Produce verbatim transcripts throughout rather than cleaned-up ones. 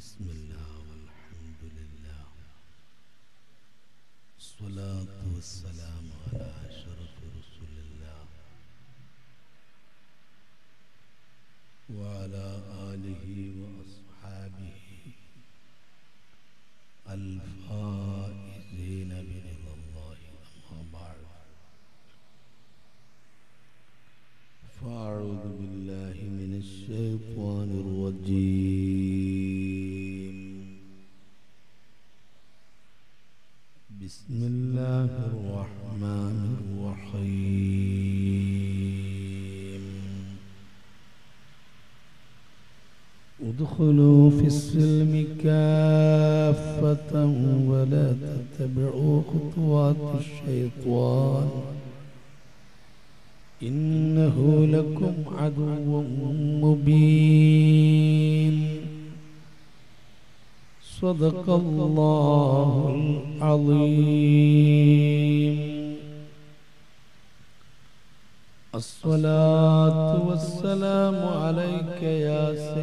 بسم الله والحمد لله الصلاة والسلام على أشرف رسول الله وعلى آله وأصحابه الفائزين برضا الله أما بعد فأعوذ بالله من الشيطان الرجيم بسم الله الرحمن الرحيم ادخلوا في السلم كافة ولا تتبعوا خطوات الشيطان إنه لكم عدو مبين صدق الله العظيم الصلاة والسلام عليك يا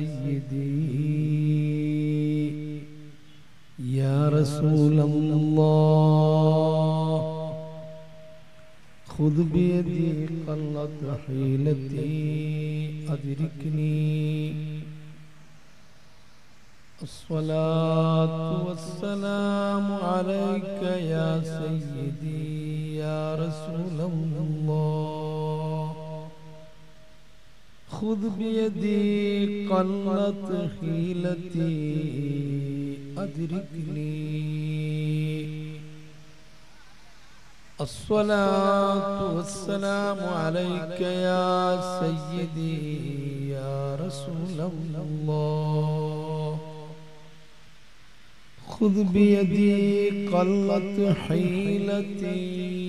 سيدي يا رسول الله خذ بيدي قلت حيلتي أدركني الصلاة والسلام عليك يا سيدي يا رسول الله خذ بيدي قلت حيلتي أدركني الصلاة والسلام عليك يا سيدي يا رسول الله خذ بيدي قلت حيلتي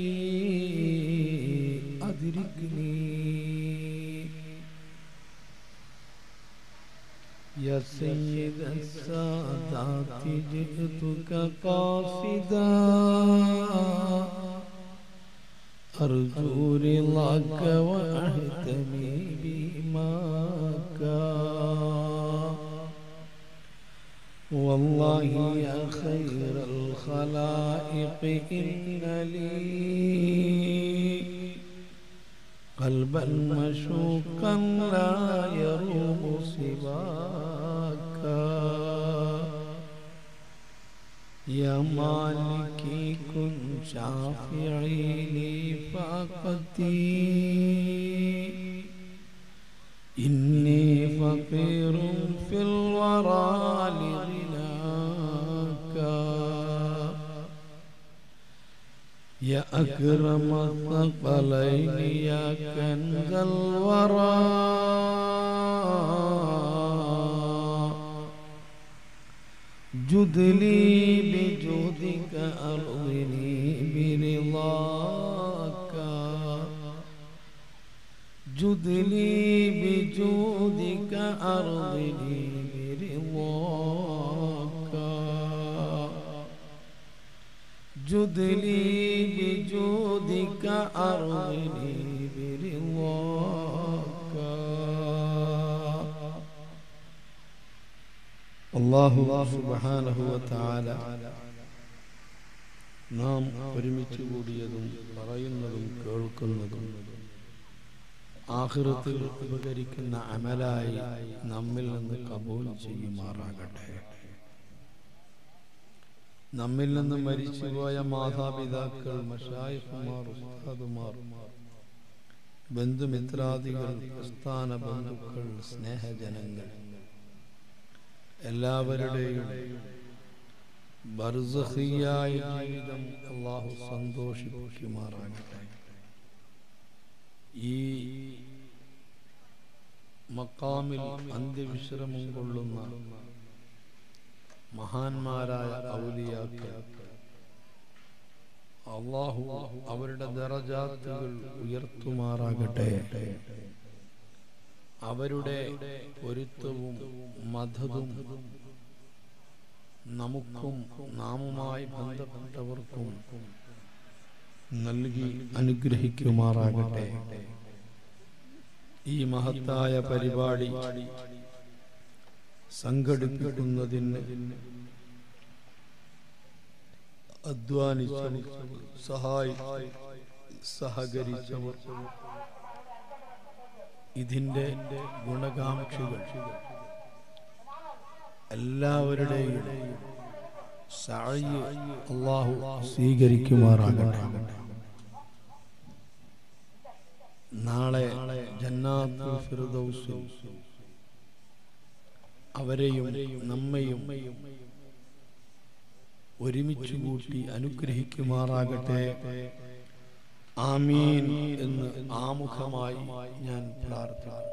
أدركني يا سيد السادات جئتك قاصدا أرجو رضاك وأهتمي بماك والله يا خير الخلائق إن لي قلبا مشوقا لا يروم سواك يا مالكي كن شافعي لي فاقتي إني فقير في الورى لغناك يا أكرم الثقلين يا كنز الورى جد لي بجودك أرضني برضاك جد لي بجودك أرضني برضاك جد لي بجودك أرضني برضاك അല്ലാഹു സുബ്ഹാനഹു വ തആല നാം ഒരുമിച്ച് കൂടിയതും പറയുന്നതും കേൾക്കുന്നതും ആഖിറത്തിൽ ഉപകരിക്കുന്ന അമലായി നമ്മിൽ നിന്ന് കബൂൽ ചെയ്യുമാറാകട്ടെ. നമ്മിൽ നിന്ന് മരിച്ചുപോയ മാതാപിതാക്കൾ, മശായിഖുമാർ, ഉസ്താദുമാർ, ബന്ധുമിത്രാദികൾ, പ്രസ്ഥാന ബന്ധുക്കൾ, സ്നേഹജനങ്ങൾ എല്ലാവരുടെയും ബർസഖിയായ ജീവിതം അല്ലാഹു സന്തോഷിപ്പിക്കുമാറാകട്ടെ. ഈ മഖാമിൽ അന്ത്യവിശ്രമം കൊള്ളുന്ന മഹാന്മാരായ ഔലിയാക്കൾ അല്ലാഹു അവരുടെ ദറജാത്തുകൾ ഉയർത്തുമാറാകട്ടെ. അവരുടെ പൊരുത്തവും മദദും നമുക്കും നാമുമായി ബന്ധപ്പെട്ടവർക്കും നൽകി അനുഗ്രഹിക്കുമാറാകട്ടെ. ഈ മഹത്തായ പരിപാടി സംഘടിപ്പിക്കുന്നതിന് അധ്വാനിച്ചവർ, സഹായി സഹകരിച്ചവർ, ഇതിന്റെ ഗുണകാംക്ഷികൾ എല്ലാവരുടെയും സഅയ് അല്ലാഹു സ്വീകരിക്കുമാറാകട്ടെ. നാളെ ജന്നാത്തുൽ ഫിർദൗസിൽ അവരെയും നമ്മയും ഒരുമിച്ച് കൂട്ടി അനുഗ്രഹിക്കുമാറാകട്ടെ. ആമീൻ എന്ന് ആമുഖമായി ഞാൻ പ്രാർത്ഥിക്കുന്നു.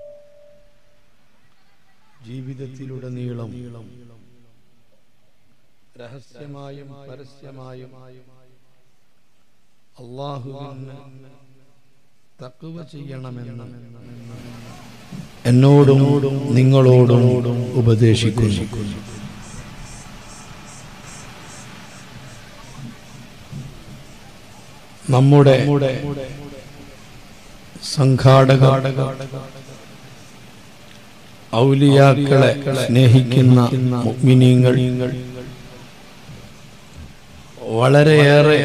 ജീവിതത്തിലുടനീളം രഹസ്യമായും പരസ്യമായും അല്ലാഹുവിന് തഖ്വ ചെയ്യണമെന്ന് എന്നോടും നിങ്ങളോടും ഉപദേശിക്കുന്നു. നമ്മുടെ സംഘാടക ഔലിയാക്കളെ സ്നേഹിക്കുന്ന മുഅ്മിനീങ്ങൾ വളരെയേറെ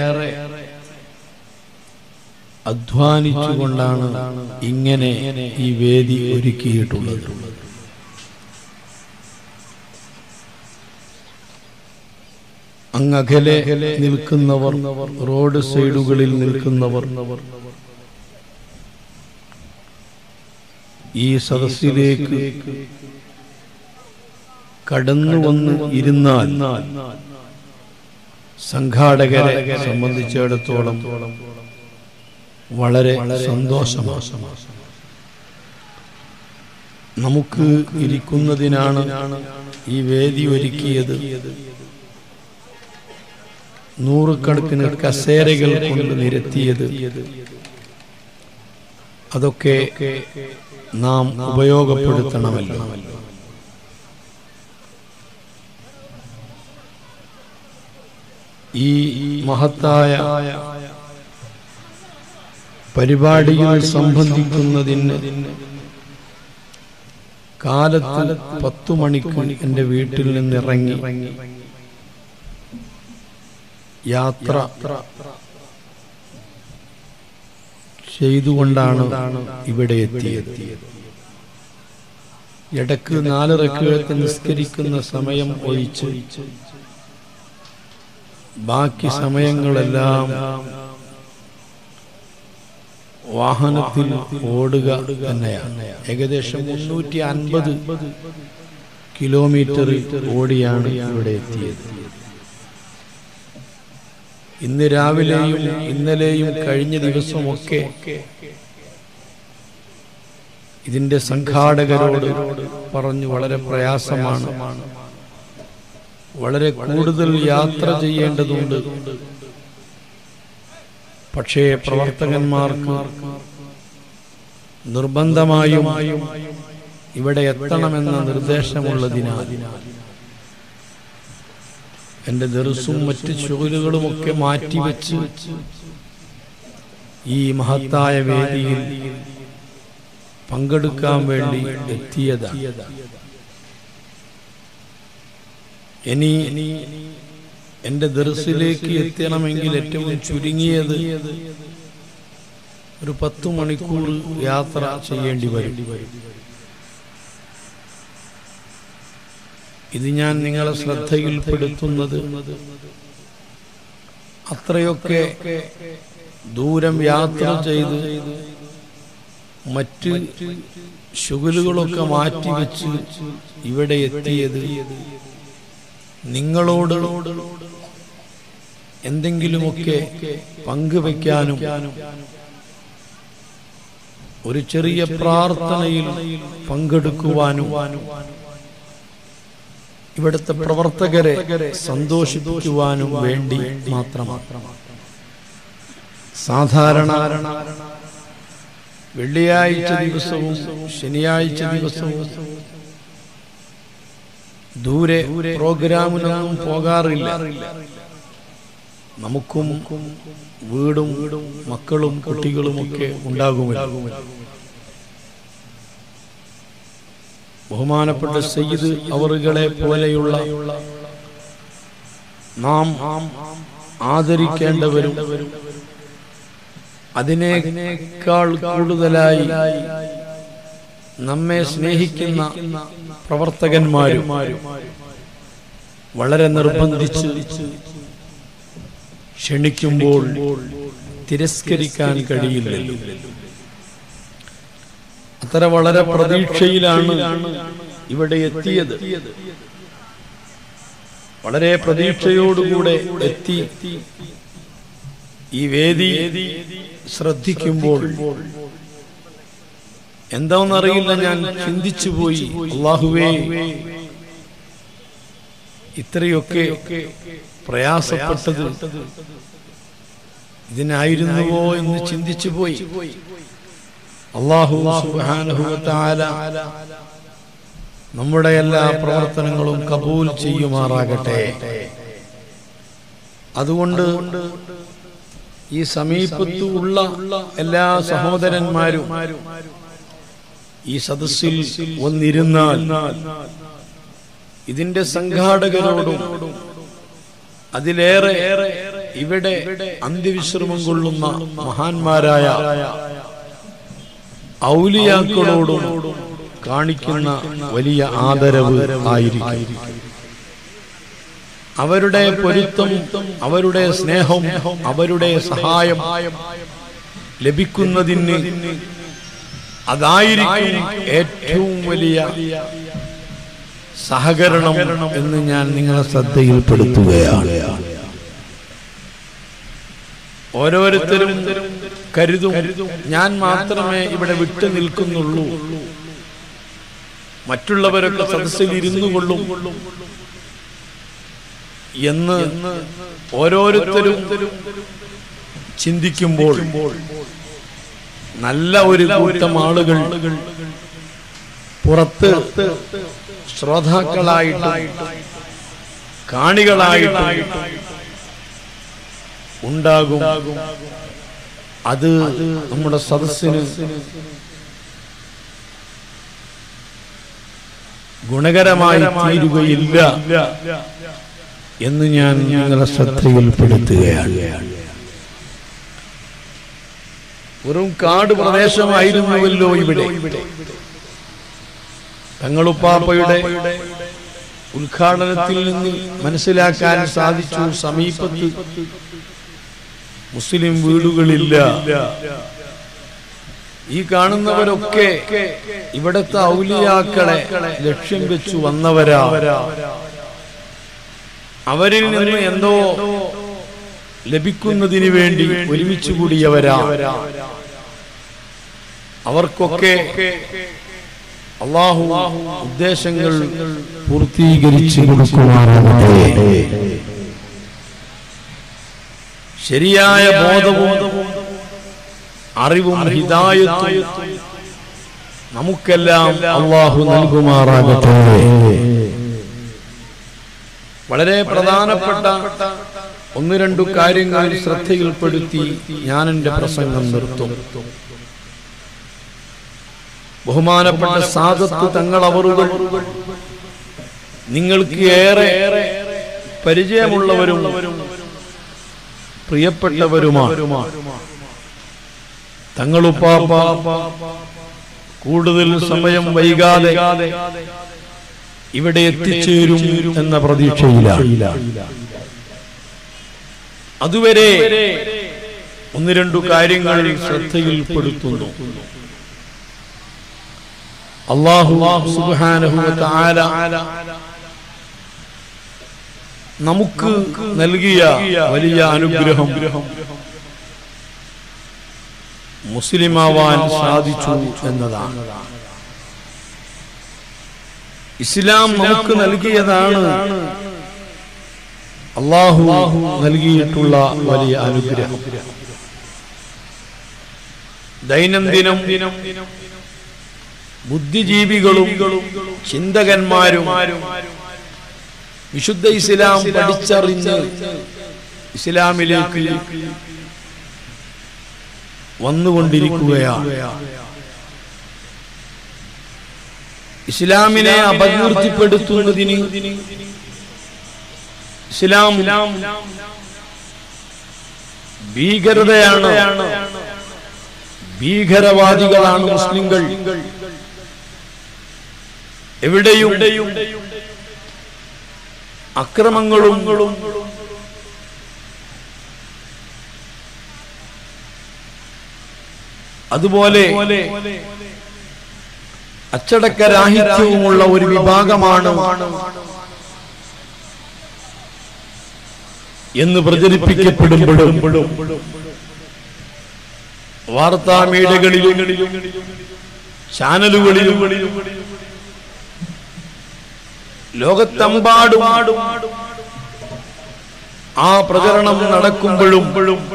അധ്വാനിച്ചുകൊണ്ടാണ് ഇങ്ങനെ ഈ വേദി ഒരുക്കിയിട്ടുള്ളത്. അങ്ങകലെ നിൽക്കുന്നവർ, റോഡ് സൈഡുകളിൽ നിൽക്കുന്നവർ, ഈ സദസ്സിലേക്ക് കടന്നു വന്ന് ഇരുന്നാൽ സംഘാടകരെ സംബന്ധിച്ചിടത്തോളം വളരെ സന്തോഷമാണ്. നമുക്ക് ഇരിക്കുന്നതിനാണ് ഈ വേദി ഒരുക്കിയത്. നൂറുകണക്കിന് കസേരകൾ കൊണ്ട് നിരത്തിയത്. അതൊക്കെ നാം ഉപയോഗപ്പെടുത്തണമല്ലോ. ഈ മഹത്തായ പരിപാടിയിൽ സംബന്ധിക്കുന്നതിന് കാലത്ത് പത്തു മണിക്ക് എൻ്റെ വീട്ടിൽ നിന്നിറങ്ങി യാത്ര ചെയ്തുകൊണ്ടാണ് ഇവിടെ എത്തിയത്. ഇടക്ക് നാല് റക്അത്ത് നിസ്കരിക്കുന്ന സമയം ഒഴിച്ച് ബാക്കി സമയങ്ങളെല്ലാം വാഹനത്തിൽ ഓടുക തന്നെയാണ്. ഏകദേശം മുന്നൂറ്റി അൻപത് കിലോമീറ്റർ ഓടിയാണ് ഇവിടെ എത്തിയത്. ഇന്ന് രാവിലെയും ഇന്നലെയും കഴിഞ്ഞ ദിവസമൊക്കെ ഇതിന്റെ സംഘാടകരോട് പറഞ്ഞു വളരെ പ്രയാസമാണ്, വളരെ കൂടുതൽ യാത്ര ചെയ്യേണ്ടതുണ്ട്. പക്ഷേ പ്രവർത്തകന്മാർക്ക് നിർബന്ധമായും ഇവിടെ എത്തണമെന്ന നിർദ്ദേശമുള്ളതിനാൽ എന്റെ ദർസും മറ്റ് ശുഗലുകളുമൊക്കെ മാറ്റിവെച്ച് ഈ മഹത്തായ വേദിയിൽ പങ്കെടുക്കാൻ വേണ്ടി എത്തിയതാണ്. ഇനി എന്റെ ദർസിലേക്ക് എത്തണമെങ്കിൽ ഏറ്റവും ചുരുങ്ങിയത് ഒരു പത്തു മണിക്കൂർ യാത്ര ചെയ്യേണ്ടി വരും. ഇത് ഞാൻ നിങ്ങളെ ശ്രദ്ധയിൽപ്പെടുത്തുന്നത് അത്രയൊക്കെ ദൂരം യാത്ര ചെയ്ത് മറ്റ് ശുഗലുകളൊക്കെ മാറ്റിവെച്ച് ഇവിടെ എത്തിയത് നിങ്ങളോട് എന്തെങ്കിലുമൊക്കെ പങ്കുവെക്കാനും ഒരു ചെറിയ പ്രാർത്ഥനയിൽ പങ്കെടുക്കുവാനും ഇവിടുത്തെ പ്രവർത്തകരെ സന്തോഷിപ്പിക്കുവാനും വേണ്ടി മാത്രമാണ്. സാധാരണ വെള്ളിയാഴ്ച ദിവസവും ശനിയാഴ്ച ദിവസവും ദൂരെ പ്രോഗ്രാമിനൊന്നും പോകാറില്ല. നമുക്കും വീടും മക്കളും കുട്ടികളുമൊക്കെ ഉണ്ടാകുമല്ലോ. ബഹുമാനപ്പെട്ട സയ്യിദ് അവറുകളെ പോലെയുള്ള നാം ആദരിക്കേണ്ടവരും അതിനേക്കാൾ കൂടുതലായി നമ്മെ സ്നേഹിക്കുന്ന പ്രവർത്തകന്മാരും വളരെ നിർബന്ധിച്ച് ക്ഷണിക്കുമ്പോൾ തിരസ്കരിക്കാൻ കഴിയില്ലല്ലോ. അത്ര വളരെ പ്രതീക്ഷയിലാണ് ഇവിടെ എത്തിയത്. വളരെ പ്രതീക്ഷയോടുകൂടെ എത്തി ഈ വേദി ശ്രദ്ധിക്കുമ്പോൾ എന്താണെന്നറിയില്ല, ഞാൻ ചിന്തിച്ചു പോയി, അല്ലാഹുവേ, ഇത്രയൊക്കെ പ്രയാസപ്പെട്ടത് ഇതിനായിരുന്നുവോ എന്ന് ചിന്തിച്ചു പോയി. അല്ലാഹു സുബ്ഹാനഹു വ തആല നമ്മുടെ എല്ലാ പ്രവർത്തനങ്ങളും കബൂൽ ചെയ്യുമാറാകട്ടെ. അതുകൊണ്ട് ഈ സമീപത്തു ഉള്ള എല്ലാ സഹോദരന്മാരും ഈ സദസ്സിൽ വന്നിരുന്നാൽ ഇതിന്റെ സംഘാടകരോടും അതിലേറെ ഇവിടെ അന്ത്യവിശ്രമം കൊള്ളുന്ന മഹാന്മാരായ ഔലിയാക്കളോടും കാണിക്കുന്ന വലിയ ആദരവ് ആയിരിക്കും. അവരുടെ പൊരുത്തം, അവരുടെ സ്നേഹം, അവരുടെ സഹായം ലഭിക്കുന്നതിന് അതായിരിക്കും ഏറ്റവും വലിയ സഹകരണം എന്ന് ഞാൻ നിങ്ങളെ ശ്രദ്ധയിൽപ്പെടുത്തുകയാണ്. ഓരോരുത്തരും കരുതും, ഞാൻ മാത്രമേ ഇവിടെ വിട്ടു നിൽക്കുന്നുള്ളൂ, മറ്റുള്ളവരൊക്കെ സദസ്സിൽ ഇരുന്നു കൊള്ളും എന്ന് ഓരോരുത്തരും ചിന്തിക്കുമ്പോൾ നല്ല ഒരു കൂട്ടം ആളുകൾ പുറത്ത് ശ്രോതാക്കളായിട്ട് കാണികളായിട്ട് ഉണ്ടാകും. അത് നമ്മുടെ സദസ്സിന് ഗുണകരമായി തീരുകയില്ല എന്ന് ഞാൻ നിങ്ങളെ ശ്രദ്ധയിൽപ്പെടുത്തുകയാണ്. വെറും കാട് പ്രദേശമായിരുന്നുവല്ലോ ഇവിടെ. തങ്ങളുപ്പാപ്പയുടെ ഉദ്ഘാടനത്തിൽ നിന്ന് മനസ്സിലാക്കാൻ സാധിച്ചു, സമീപത്ത് മുസ്ലിം വീടുകളില്ല. ഈ കാണുന്നവരൊക്കെ ഇവിടത്തെ ഔലിയാക്കളെ ലക്ഷ്യം വെച്ചു വന്നവരാ. അവരിൽ നിന്ന് എന്തോ ലഭിക്കുന്നതിന് വേണ്ടി ഒരുമിച്ച് കൂടിയവരാ. അവർക്കൊക്കെ അല്ലാഹു ഉദ്ദേശങ്ങൾ പൂർത്തീകരിച്ചു കൊടുക്കുമാറാകട്ടെ. ശരിയായ ബോധവും അറിവും ഹിദായത്തും നമുക്കെല്ലാം അല്ലാഹു നൽകുമാറാകട്ടെ. വളരെ പ്രധാനപ്പെട്ട ഒന്ന് രണ്ടു കാര്യങ്ങൾ ശ്രദ്ധയിൽപ്പെടുത്തി ഞാൻ എന്റെ പ്രസംഗം നിർത്തും. ബഹുമാനപ്പെട്ട സാദത്ത് തങ്ങൾ അവറുകൾ നിങ്ങൾക്ക് ഏറെ പരിചയമുള്ളവരും പ്രിയപ്പെട്ടവരുമാണ്. തങ്ങളുപ്പാപ്പ കൂടുതൽ സമയം വൈകാതെ ഇവിടെ എത്തിച്ചേരും എന്ന പ്രതീക്ഷയിലാണ്. അതുവരെ ഒന്ന് രണ്ടു കാര്യങ്ങൾ ശ്രദ്ധയിൽപ്പെടുത്തുന്നു. അല്ലാഹു സുബ്ഹാനഹു വ തആല നമുക്ക് നൽകിയ വലിയ അനുഗ്രഹം മുസ്ലിമാവാൻ സാധിച്ചു എന്നതാണ്. ഇസ്ലാം നമുക്ക് നൽകിയതാണ് അല്ലാഹു നൽകിയിട്ടുള്ള വലിയ അനുഗ്രഹം. ദൈനംദിനം ബുദ്ധിജീവികളും ചിന്തകന്മാരും വിശുദ്ധ ഇസ്ലാം പഠിച്ചറിഞ്ഞ് ഇസ്ലാമിലേക്ക് വന്നുകൊണ്ടിരിക്കുകയാണ്. ഇസ്ലാമിനെ അപകീർത്തിപ്പെടുത്തുന്നതിന് ഇസ്ലാം ഭീകരതയാണ്, ഭീകരവാദികളാണ് മുസ്ലിങ്ങൾ. എവിടെയും അക്രമങ്ങളും അതുപോലെ അച്ചടക്കരാഹിത്യവുമുള്ള ഒരു വിഭാഗമാണ് എന്ന് പ്രചരിപ്പിക്കപ്പെടുമ്പോഴും വാർത്താ മീഡിയകളിലും ചാനലുകളിലും ലോകത്തെമ്പാടും ആ പ്രചരണം നടക്കുമ്പോഴും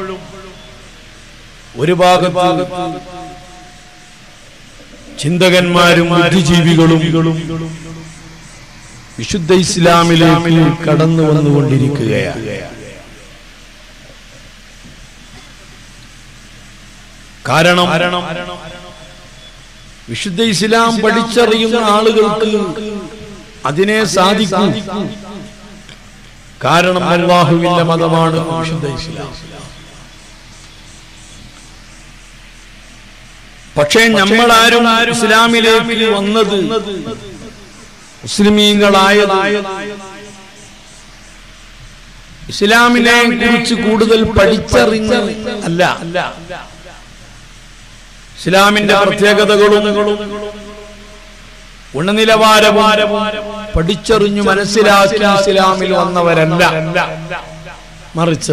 ഒരു ഭാഗത്ത് ചിന്തകന്മാരും ബുദ്ധിജീവികളും വിശുദ്ധ ഇസ്ലാമിലേക്ക് കടന്നു വന്നുകൊണ്ടിരിക്കുകയാണ്. കാരണം വിശുദ്ധ ഇസ്ലാം പഠിച്ചറിയുന്ന ആളുകൾക്ക് അതിനെ സാധിക്കൂ. കാരണം അല്ലാഹുവിന്റെ മതമാണ് വിശുദ്ധ ഇസ്ലാം. പക്ഷേ നമ്മളാരും ഇസ്ലാമിലേക്ക് വന്നത്, മുസ്ലിമീങ്ങളായത് ഇസ്ലാമിനെ കുറിച്ച് കൂടുതൽ പഠിച്ചറിഞ്ഞ് അല്ല. ഇസ്ലാമിന്റെ പ്രത്യേകതകളും ഗുണനിലവാരവും പഠിച്ചറിഞ്ഞു മനസ്സിലാക്കി ഇസ്ലാമിൽ വന്നവരല്ല. മറിച്ച്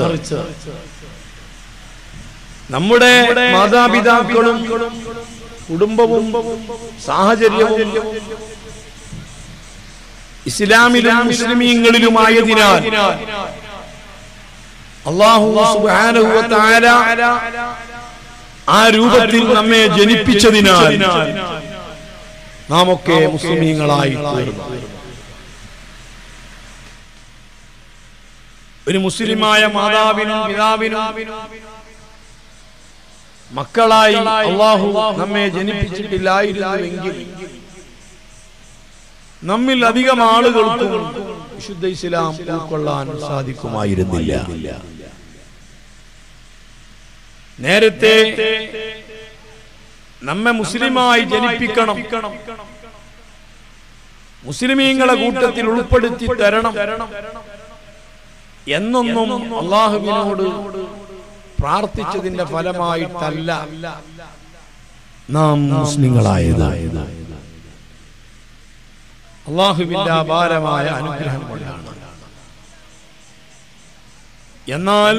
നമ്മുടെ മാതാപിതാക്കളും കുടുംബവും സാഹചര്യവും ഇസ്ലാമിലും മുസ്ലിമീങ്ങളിലുമായതിനാൽ അല്ലാഹു സുബ്ഹാനഹു വ തആല ആ രൂപത്തിൽ നമ്മെ ജനിപ്പിച്ചതിനാൽ നാം ഒക്കെ മുസ്ലിമീങ്ങളായി തീർന്നു. ഒരു മുസ്ലിമായ മാതാവിനും പിതാവിനും മക്കളായി അല്ലാഹു നമ്മെ ജനിപ്പിച്ചിട്ടില്ലായിരുന്നുവെങ്കിൽ നമ്മിൽ അധികം ആളുകൾക്കും വിശുദ്ധ ഇസ്ലാം ഉൾക്കൊള്ളാൻ സാധിക്കുമായിരുന്നില്ല. നേരത്തെ നമ്മെ മുസ്ലിമായി ജനിപ്പിക്കണം, മുസ്ലിമീങ്ങളെ കൂട്ടത്തിൽ ഉൾപ്പെടുത്തി തരണം എന്നൊന്നും അല്ലാഹുവിനോട് പ്രാർത്ഥിച്ചതിന്റെ ഫലമായിട്ടല്ല നാം മുസ്ലിങ്ങളായത്. അല്ലാഹുവിന്റെ അപാരമായ അനുഗ്രഹം കൊണ്ടാണ്. എന്നാൽ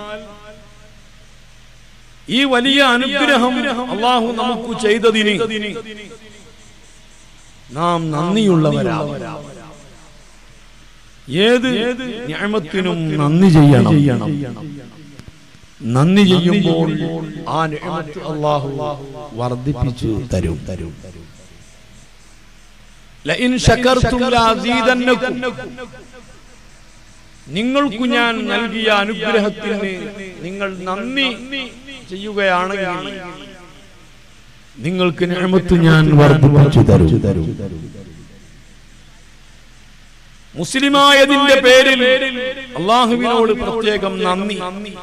ഈ വലിയ അനുഗ്രഹം അല്ലാഹു നമുക്ക് ചെയ്തതിന് നാം നന്ദിയുള്ളവരാണ്. ഏത് നിഅമത്തിനും നന്ദി ചെയ്യണം. നന്ദി ചെയ്യുമ്പോൾ ആ നിഅമത്ത് അല്ലാഹു വർദ്ധിപ്പിച്ചു തരും. ലഇൻ ശകർതും ലഅസീദന്നകും, നിങ്ങൾക്ക് ഞാൻ നൽകിയ അനുഗ്രഹത്തിന് നിങ്ങൾ നന്ദി ചെയ്യുകയാണെങ്കിൽ നിങ്ങൾക്ക് നിഅമത്ത് ഞാൻ വർദ്ധിപ്പിച്ചു തരും. മുസ്ലിമായതിന്റെ പേരിൽ അല്ലാഹുവിനോട് പ്രത്യേകം നന്ദി.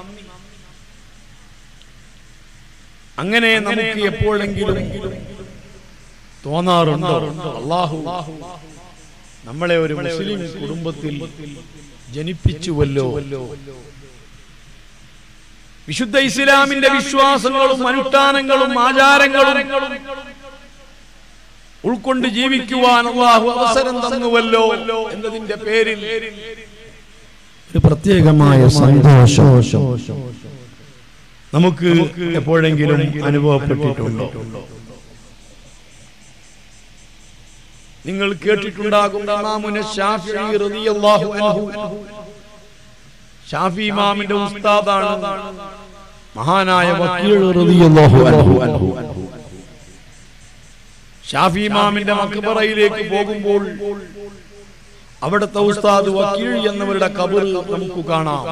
അങ്ങനെ നമുക്ക് എപ്പോഴെങ്കിലും തോന്നാറുണ്ടോ അല്ലാഹു നമ്മളെ ഒരു മുസ്ലിം കുടുംബത്തിൽ ജനിപ്പിച്ചുവല്ലോ, വിശുദ്ധ ഇസ്ലാമിന്റെ വിശ്വാസങ്ങളും അനുഷ്ഠാനങ്ങളും ആചാരങ്ങളും ഉൾക്കൊണ്ട് ജീവിക്കുവാൻ അല്ലാഹു അവസരം തന്നുവല്ലോ എന്നതിന്റെ പേരിൽ ഒരു പ്രത്യേകമായ സന്തോഷം നമുക്ക് എപ്പോഴെങ്കിലും അനുഭവപ്പെട്ടിട്ടുണ്ടോ? നിങ്ങൾ കേട്ടിട്ടുണ്ടാകും ഇമാമുന ശാഫിഈ റളിയല്ലാഹു അൻഹു. ഷാഫി ഇമാമിന്റെ ഉസ്താദാണ് മഹാനായ വക്കീൽ റളിയല്ലാഹു അൻഹു. ഷാഫി ഇമാമിന്റെ മഖ്ബറയിലേക്ക് പോകുമ്പോൾ അവിടുത്തെ ഉസ്താദ് വക്കീൽ എന്നവരുടെ ഖബർ നമുക്ക് കാണാം.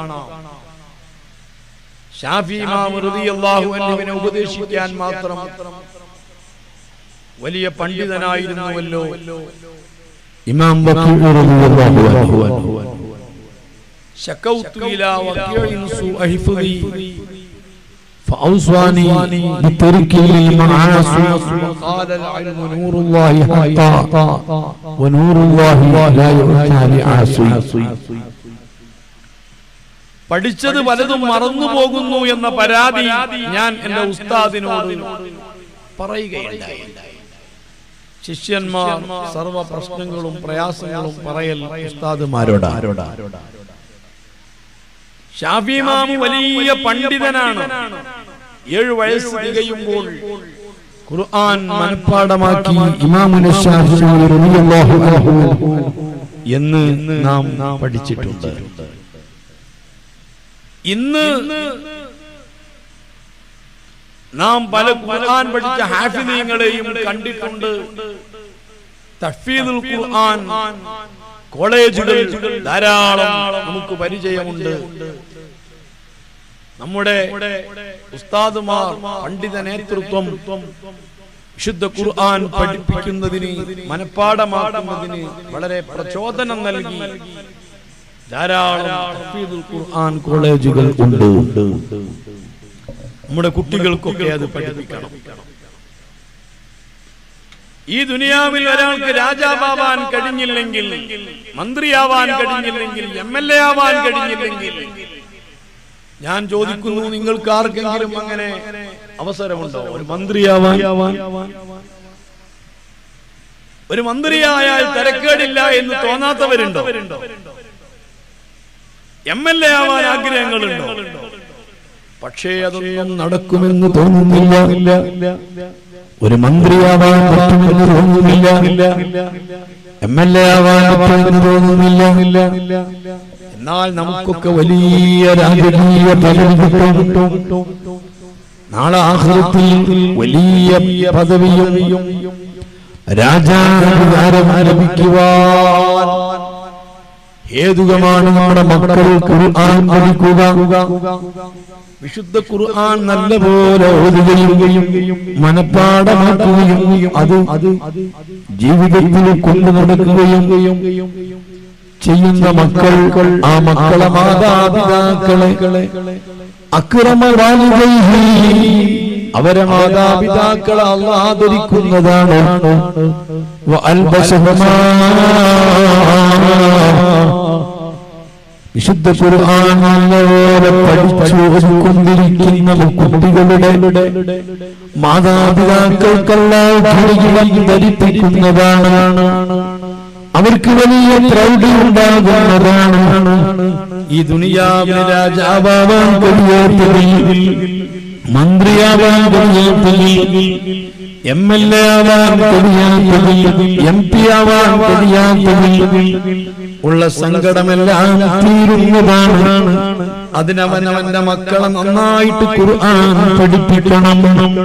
ഷാഫി ഇമാം റളിയല്ലാഹു അൻഹുവിനെ ഉപദേശിക്കാൻ മാത്രം വലിയ പണ്ഡിതനായിരുന്നുവല്ലോ ഇമാം വക്കീൽ റളിയല്ലാഹു അൻഹു. ശകൗതു ഇലാ വക്കീഇൻ സുഅ ഹിഫ്ദി فأوصاني بترك المعاصي وقال العلم نور الله حقا ونور الله لا يؤتى لعاصي. പഠിച്ചത് പലതും മറന്നു പോകുന്നു എന്ന പരാതി ഞാൻ എന്റെ ഉസ്താദിനോട് പറയുകയുണ്ടായി. ശിഷ്യന്മാർ സർവ പ്രശ്നങ്ങളും പ്രയാസങ്ങളും പറയൽ ഉസ്താദുമാരോടാ. ശാഫി ഇമാം വലിയ പണ്ഡിതനാണ്. ഏഴു വയസ്സ് തികയുമ്പോൾ ഖുർആൻ മനഃപ്പാഠമാക്കി ഇമാമുന ശാഫിഈ റളിയല്ലാഹു അൻഹു എന്ന് നാം പഠിച്ചിട്ടുണ്ട്. ഇന്ന് നാം പല ഖുർആൻ പഠിച്ച ഹാഫിദീങ്ങളെയും കണ്ടിട്ടുണ്ട്. തഹ്ഫീദുൽ ഖുർആൻ കോളേജുകൾ ധാരാളം നമുക്ക് പരിചയമുണ്ട്. നമ്മുടെ ഉസ്താദുമാർ പണ്ഡിത നേതൃത്വം വിശുദ്ധ ഖുർആൻ പഠിപ്പിക്കുന്നതിന് മനഃപ്പാഠമാക്കുന്നതിന് വളരെ പ്രചോദനം നൽകി ധാരാളം തഹ്ഫീദുൽ ഖുർആൻ കോളേജുകൾ ഉണ്ട്. നമ്മുടെ കുട്ടികൾക്കൊക്കെ അത് പഠിപ്പിക്കണം. ഈ ദുനിയാവിൽ ഒരാൾക്ക് രാജാവാൻ കഴിഞ്ഞില്ലെങ്കിൽ, മന്ത്രിയാവാൻ കഴിഞ്ഞില്ലെങ്കിൽ, എം എൽ എ ആവാൻ കഴിഞ്ഞില്ലെങ്കിൽ, ഞാൻ ചോദിക്കുന്നു, നിങ്ങൾക്ക് ആർക്കെങ്കിലും അങ്ങനെ അവസരമുണ്ടോ ഒരു മന്ത്രിയാവാൻ? ഒരു മന്ത്രിയായാൽ തരക്കേടില്ല എന്ന് തോന്നാത്തവരുണ്ടോ? എം എൽ എ ആവാൻ ആഗ്രഹങ്ങളുണ്ടോ? പക്ഷേ അതൊന്നും നടക്കുമെന്ന് തോന്നുന്നില്ല. ഒരു മന്ത്രിയാവാൻ പറ്റുമെന്ന് തോന്നുന്നില്ല. എം എൽ എ ആവാൻ പറ്റുമെന്ന് തോന്നുന്നില്ല. എന്നാൽ നമുക്കൊക്കെ വലിയ രാജകീയ പദവി കിട്ടും. നാളെ ആഖിറത്തിൽ വലിയ പദവിയും രാജാധികാരം ലഭിക്കുവാൻ ഹേതുകമാണ് നമ്മുടെ മക്കൾ ഖുർആൻ പഠിക്കുക. വിശുദ്ധ ഖുർആൻ നല്ലപോലെ ഓതുകയും മനഃപ്പാഠമാക്കുകയും അത് ജീവിതത്തിൽ കൊണ്ടു നടക്കുകയും ചെയ്യുന്ന മക്കൾ, ആ മക്കളെ മാതാപിതാക്കളെ അക്രമ വാലിദൈഹി, അവരെ മാതാപിതാക്കളെ അല്ലാഹ് ആദരിക്കുന്നതാണ്. വിശുദ്ധ ഖുർആൻ നല്ലപോലെ പഠിച്ചുകൊണ്ടിരിക്കുന്ന കുട്ടികളുടെ മാതാപിതാക്കൾക്കെല്ലാം ധരിപ്പിക്കുന്നതാണ്. അവർക്ക് വലിയ പ്രൗഢി ഉണ്ടാകുന്നതാണ്. ഈ ദുനിയാവിലെ രാജാവാൻ കഴിയാത്തതിൽ, മന്ത്രിയാവാൻ കഴിയാത്തതിൽ, എം എൽ എ ആവാൻ കഴിയാത്തതിൽ, എം പി ആവാൻ കഴിയാത്തതിൽ ഉള്ള സങ്കടമെല്ലാം തീരുന്നതാണ്. അതിനവനവന്റെ മക്കളെ നന്നായിട്ട് ഖുർആൻ പഠിപ്പിക്കണം.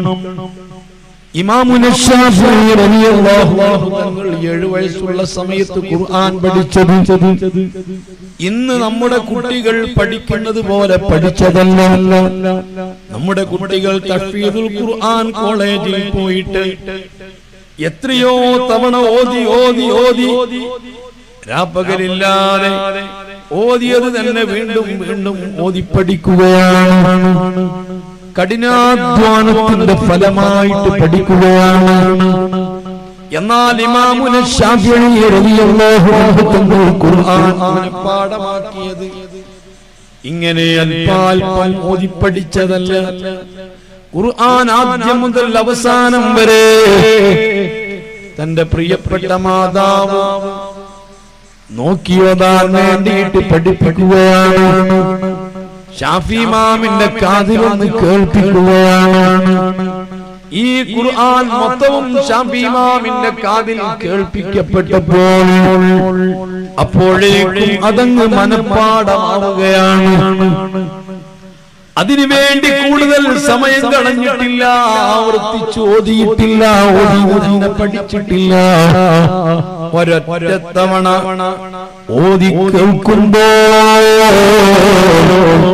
ഇമാമുന ശാഫിഈ റളിയല്ലാഹു അൻഹു തങ്ങൾ ഏഴു വയസ്സുള്ള സമയത്ത് ഖുർആൻ പഠിച്ചത് ഇന്ന് നമ്മുടെ കുട്ടികൾ പഠിക്കുന്നത് പോലെ പഠിച്ചതല്ല. നമ്മുടെ കുട്ടികൾ തഹ്ഫീദുൽ ഖുർആൻ കോളേജിൽ പോയിട്ട് എത്രയോ തവണ ഓതി ഓതി ഓതി രാപ്പകലില്ലാതെ ഓതിയത് തന്നെ വീണ്ടും വീണ്ടും ഓതി പഠിക്കുകയാണ്. കഠിനാധ്വാനത്തിന്റെ ഫലമായിട്ട് പഠിക്കുകയാണ്. എന്നാൽ ഇമാമുന ശാഫിഈ റളിയല്ലാഹു അൻഹു തങ്ങൾ ഖുർആൻ മനഃപ്പാഠമാക്കിയത് ഇങ്ങനെ അല്പാൽപ്പം ഓതി പഠിച്ചതല്ല. ഖുർആൻ ആദ്യം മുതൽ അവസാനം വരെ തന്റെ പ്രിയപ്പെട്ട മാതാവ് നോക്കിയോതാൻ വേണ്ടിയിട്ട് പഠിപ്പിക്കുകയാണ്. ശാഫി ഇമാമിന്റെ കാതിലൊന്ന് കേൾപ്പിക്കുകയാണ്. ഈ ഖുർആൻ മൊത്തവും ശാഫി ഇമാമിന്റെ കാതിൽ കേൾപ്പിക്കപ്പെട്ടപ്പോൾ അപ്പോഴേക്കും അതങ്ങ് മനഃപ്പാഠമാവുകയാണ്. അതിനുവേണ്ടി കൂടുതൽ സമയം കളഞ്ഞിട്ടില്ല, ആവർത്തിച്ച് ഓതിയിട്ടില്ല, ഓതി ഓതി പഠിച്ചിട്ടില്ല. ഒരൊറ്റ തവണ ഓതി കേൾക്കുമ്പോൾ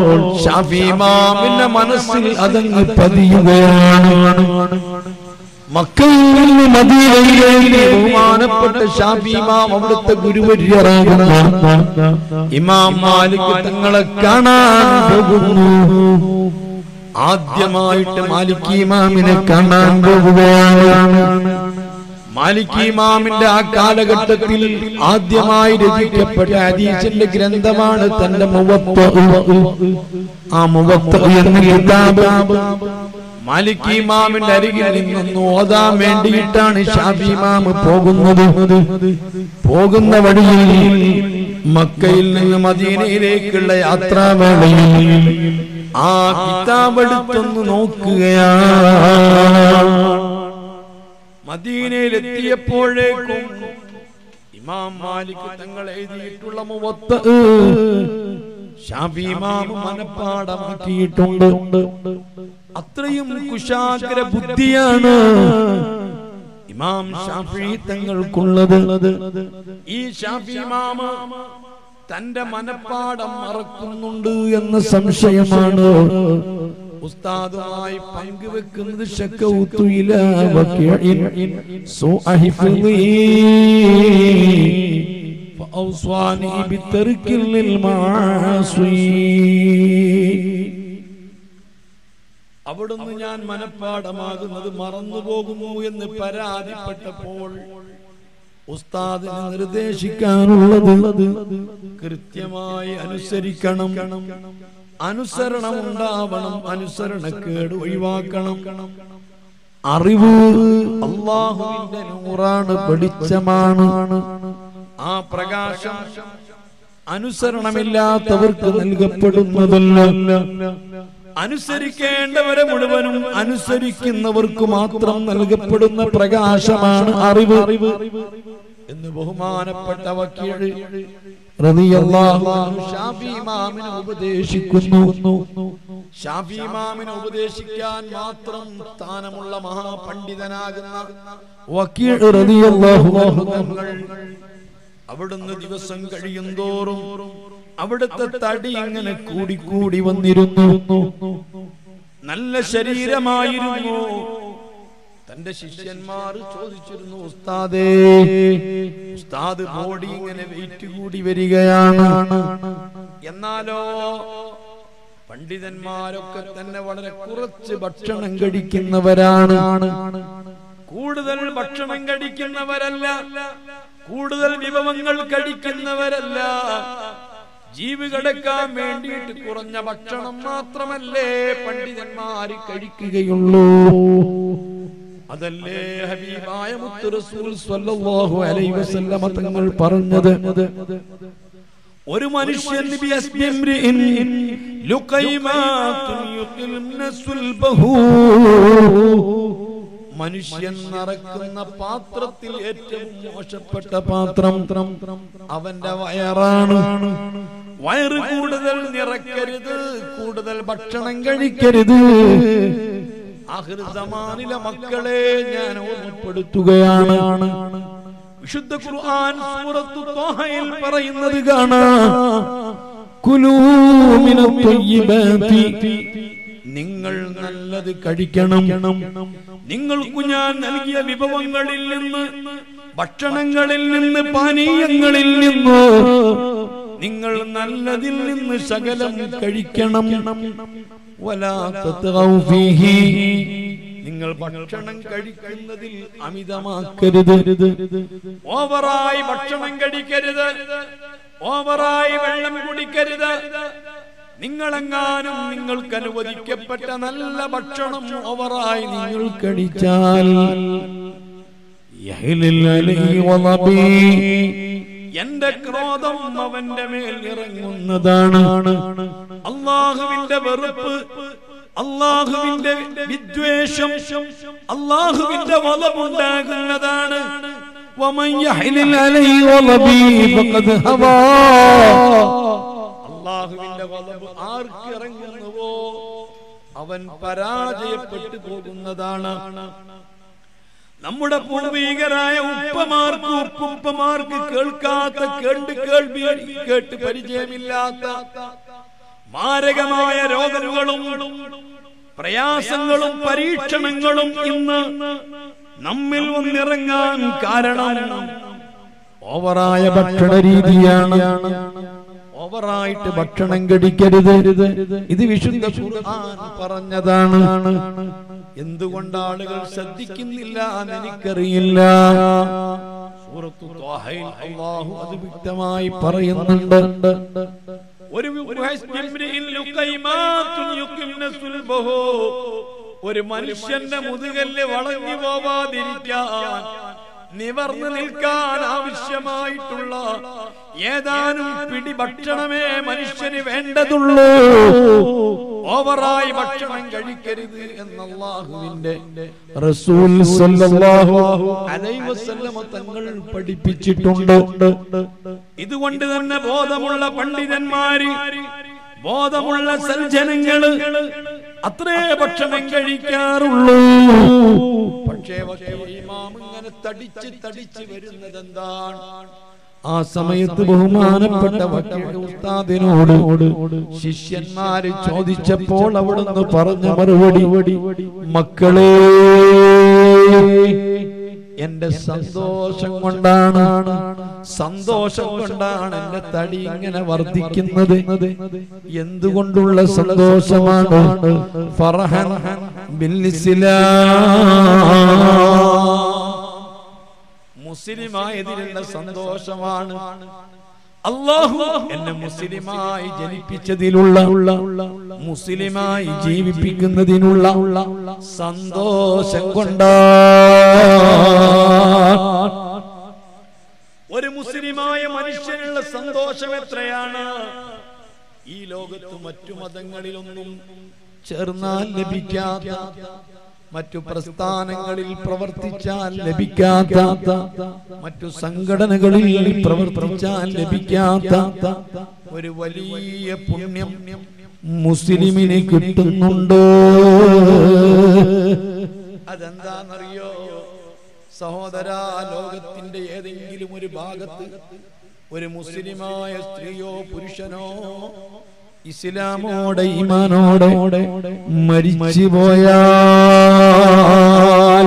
ശാഫി ഇമാമിന്റെ മനസ്സിൽ അതങ്ങ് പതിയുകയാണ്. മക്കയിൽ നിന്ന് മദീനയിലേക്ക് ബഹുമാനപ്പെട്ട ശാഫി ഇമാം അവിടുത്തെ ഗുരുവര്യരാകുന്ന ഇമാം മാലിക് തങ്ങളെ കാണാൻ പോകുന്നു. ആദ്യമായിട്ട് മാലിക് ഇമാമിനെ കാണാൻ പോകുകയാണ്. മാലിക് ഇമാമിന്റെ ആ കാലഘട്ടത്തിൽ ആദ്യമായി രചിക്കപ്പെട്ട ഹദീസിന്റെ ഗ്രന്ഥമാണ് തന്റെ മുവത്ത. ആ മുവത്ത എന്ന കിതാബ് മാലിക് ഇമാമിന്റെ അരികിൽ നിന്നൊന്ന് ഓതാൻ വേണ്ടിയിട്ടാണ് ശാഫി ഇമാം പോകുന്നത്. പോകുന്ന വഴിയിൽ മക്കയിൽ നിന്ന് മദീനയിലേക്കുള്ള യാത്രാവേളയിൽ ആ കിതാബ് എടുത്തൊന്ന് നോക്കുകയാണ്. മദീനയിലെത്തിയപ്പോഴേക്കും ഇമാം മാലിക് തങ്ങൾ എഴുതിയിട്ടുള്ള മുവത്ത ശാഫി ഇമാം മനപ്പാടമാക്കിയിട്ടുണ്ട്. അത്രയും കുശാഗ്ര ബുദ്ധിയാണ് ഇമാം ശാഫി തങ്ങൾക്കുള്ളത്. ഈ ശാഫി ഇമാം തന്റെ മനപ്പാടം മറക്കുന്നുണ്ട് എന്ന സംശയമാണ് ഉസ്താദുമായി പങ്കുവെക്കുന്നത്. ശക്കൗതു ഇലാ വഖീഇൻ സുഅഹിഫി ഫഔസ്വാനി ബിതർകിൽ മആസി. അവിടുന്ന് ഞാൻ മനപ്പാടമാകുന്നത് മറന്നുപോകുന്നു എന്ന് പരാതിപ്പെട്ടപ്പോൾ ഉസ്താദിന് നിർദ്ദേശിക്കാനുള്ളത് കൃത്യമായി അനുസരിക്കണം, അനുസരണം ഉണ്ടാവണം, അനുസരണക്കേട് ഒഴിവാക്കണം. അറിവ് അല്ലാഹുവിന്റെ നൂറാണ്, വെളിച്ചമാണ്. ആ പ്രകാശം അനുസരണമില്ലാത്തവർക്ക് നൽകപ്പെടുന്നതല്ല. അനുസരിക്കേണ്ടവരെ മുഴുവനും അനുസരിക്കുന്നവർക്ക് മാത്രം നൽകപ്പെടുന്ന പ്രകാശമാണ് അറിവ് എന്ന് ബഹുമാനപ്പെട്ട വക്കീൽ റളിയല്ലാഹു അൻഹു ശാഫി ഇമാമിനെ ഉപദേശിക്കുന്നു. ശാഫി ഇമാമിനെ ഉപദേശിക്കാൻ മാത്രം സ്ഥാനമുള്ള മഹാപണ്ഡിതനാകുന്ന വക്കീൽ റളിയല്ലാഹു അൻഹു തങ്ങൾ അവിടുന്ന് ദിവസം കഴിയുന്തോറും അവിടുത്തെ തടി ഇങ്ങനെ കൂടിക്കൂടി വന്നിരുന്നു. നല്ല ശരീരമായിരുന്നു. തന്റെ ശിഷ്യന്മാർ ചോദിച്ചിരുന്നു, ഉസ്താദേ, ഉസ്താദ് ബോഡി ഇങ്ങനെ വെയിറ്റ് കൂടി വരികയാണ്. എന്നാലോ പണ്ഡിതന്മാരൊക്കെ തന്നെ വളരെ കുറച്ച് ഭക്ഷണം കഴിക്കുന്നവരാണ്. കൂടുതൽ ഭക്ഷണം കഴിക്കുന്നവരല്ല, കൂടുതൽ വിഭവങ്ങൾ കഴിക്കുന്നവരല്ല. ജീവി കിടക്കാൻ വേണ്ടിയിട്ട് കുറഞ്ഞ ഭക്ഷണം മാത്രമല്ലേ പണ്ഡിതന്മാര് കഴിക്കുകയുള്ളൂ. അതല്ലേ ഹബീബായ മുത്ത് റസൂൽ സ്വല്ലല്ലാഹു അലൈഹി വസല്ലമ തങ്ങൾ പറഞ്ഞത്, ഒരു മനുഷ്യൻ ബിഅസ്ബിംരിഇൻ ലുഖൈമാതുൻ യുഖിൽന സുൽബഹു, മനുഷ്യൻ നിറക്കുന്ന പാത്രത്തിൽ ഏറ്റവും മോശപ്പെട്ട പാത്രം അവന്റെ വയറാണ്. വയറ് കൂടുതൽ നിറക്കരുത്, കൂടുതൽ ഭക്ഷണം കഴിക്കരുത്. ആഖിർ സമാനിലെ മക്കളെ ഞാൻ ഓർമ്മപ്പെടുത്തുകയാണ്. വിശുദ്ധ ഖുർആൻ സൂറത്തു ത്വാഹയിൽ പറയുന്നത് കാണാം, കുലൂ മിനത് ത്വയ്യിബാതി, നിങ്ങൾ നല്ലത് കഴിക്കണം. നിങ്ങൾക്കു ഞാൻ നൽകിയ വിഭവങ്ങളിൽ നിന്ന്, ഭക്ഷണങ്ങളിൽ നിന്ന്, പാനീയങ്ങളിൽ നിന്ന് നിങ്ങൾ നല്ലതിൽ നിന്ന് ശകലം കഴിക്കണം. വലാ തത്ഗൗ ഫീഹി, നിങ്ങൾ ഭക്ഷണം കഴിക്കുന്നതിൽ അമിതമാക്കരുത്. ഓവറായി ഭക്ഷണം കഴിക്കരുത്, ഓവറായി വെള്ളം കുടിക്കരുത്. നിങ്ങളെങ്ങാനും നിങ്ങൾക്ക് അനുവദിക്കപ്പെട്ട നല്ല ഭക്ഷണം ഓവറായി നിങ്ങൾ കഴിച്ചാൽ എന്റെ ക്രോധം അവന്റെ മേൽ ഇറങ്ങുന്നതാണ്. അല്ലാഹുവിന്റെ വെറുപ്പ്, അല്ലാഹുവിന്റെ വിദ്വേഷം, അല്ലാഹുവിന്റെ വലമുണ്ടാകുന്നതാണ്. അല്ലാഹുവിന്റെ വലബ് ആർക്ക് ഇറങ്ങുന്നുവോ അവൻ പരാജയപ്പെട്ടു പോകുന്നതാണ്. നമ്മുടെ പൂർവീകരായ ഉപ്പമാർക്ക്, ഉപ്പുപ്പമാർക്ക് കേൾക്കാത്ത, കേട്ട് കേൾവി കേട്ട് പരിചയമില്ലാത്ത മാരകമായ രോഗങ്ങളും പ്രയാസങ്ങളും പരീക്ഷണങ്ങളും ഇന്ന് നമ്മിൽ വന്നിറങ്ങാൻ കാരണം ഓവറായ ഭക്ഷണ രീതിയാണ്. ഓവറായിട്ട് ഭക്ഷണം കഴിക്കരുത്. ഇത് വിശുദ്ധ ഖുർആൻ പറഞ്ഞതാണ്. എന്തുകൊണ്ട് ആളുകൾ ശ്രദ്ധിക്കുന്നില്ല എന്ന് എനിക്കറിയില്ല. സൂറത്തു ത്വാഹയിൽ അല്ലാഹു അത് വ്യക്തമായി പറയുന്നുണ്ട്. ഒരു ഒരു മനുഷ്യന്റെ മുതുകല്ല് വളഞ്ഞു പോവാതിരിക്കാൻ, നിവർന്നു നിൽക്കാൻ ആവശ്യമായിട്ടുള്ള ഏതാനും പിടി ഭക്ഷണമേ മനുഷ്യന് വേണ്ടതുള്ളൂ. ഓവറായി ഭക്ഷണം കഴിക്കരുത് എന്ന് അല്ലാഹുവിന്റെ റസൂൽ സല്ലല്ലാഹു അലൈഹി വസല്ലം തങ്ങൾ പഠിപ്പിച്ചിട്ടുണ്ട്. ഇതുകൊണ്ട് തന്നെ ബോധമുള്ള പണ്ഡിതന്മാര്, ബോധമുള്ള സജ്ജനങ്ങള് അത്രേ ഭക്ഷണം കഴിക്കാറുള്ളൂ. പക്ഷേ ഇമാം ഇങ്ങനെ തടിച്ച് തടിച്ച് വരുന്നത് എന്താണ്? ആ സമയത്ത് ബഹുമാനപ്പെട്ട വക്കീൽ ഉസ്താദിനോട് ശിഷ്യന്മാര് ചോദിച്ചപ്പോൾ അവിടുന്ന് പറഞ്ഞ മറുപടി, മക്കളെ, എന്റെ സന്തോഷം കൊണ്ടാണ് സന്തോഷം കൊണ്ടാണ് എന്റെ തടി ഇങ്ങനെ വർദ്ധിക്കുന്നത്. എന്തുകൊണ്ടുള്ള സന്തോഷമാണ്? ഫർഹൻ ബിൽ ഇസ്ലാം, മുസ്ലിമായതിലുള്ള സന്തോഷമാണ്. അല്ലാഹു എന്നെ മുസ്ലിമായി ജനിപ്പിച്ചതിലുള്ള, മുസ്ലിമായി ജീവിപ്പിക്കുന്നതിനുള്ള സന്തോഷം കൊണ്ടാണ്. ഒരു മുസ്ലിമായ മനുഷ്യനുള്ള സന്തോഷം എത്രയാണ്? ഈ ലോകത്ത് മറ്റു മതങ്ങളിലൊന്നും ചേർന്നാൽ ലഭിക്കാത്ത, മറ്റു പ്രസ്ഥാനങ്ങളിൽ പ്രവർത്തിച്ചാൽ ലഭിക്കാത്ത, മറ്റു സംഘടനകളിൽ പ്രവർത്തിച്ചാൽ ലഭിക്കാത്ത ഒരു വലിയ പുണ്യം മുസ്ലിമിന് കിട്ടുന്നുണ്ട്. അതെന്താണെന്നറിയോ സഹോദരാ? ലോകത്തിന്റെ ഏതെങ്കിലും ഒരു ഭാഗത്ത് ഒരു മുസ്ലിമായ സ്ത്രീയോ പുരുഷനോ ഇസ്ലാമോടെ ഈമാനോടെ മരിച്ചു പോയാൽ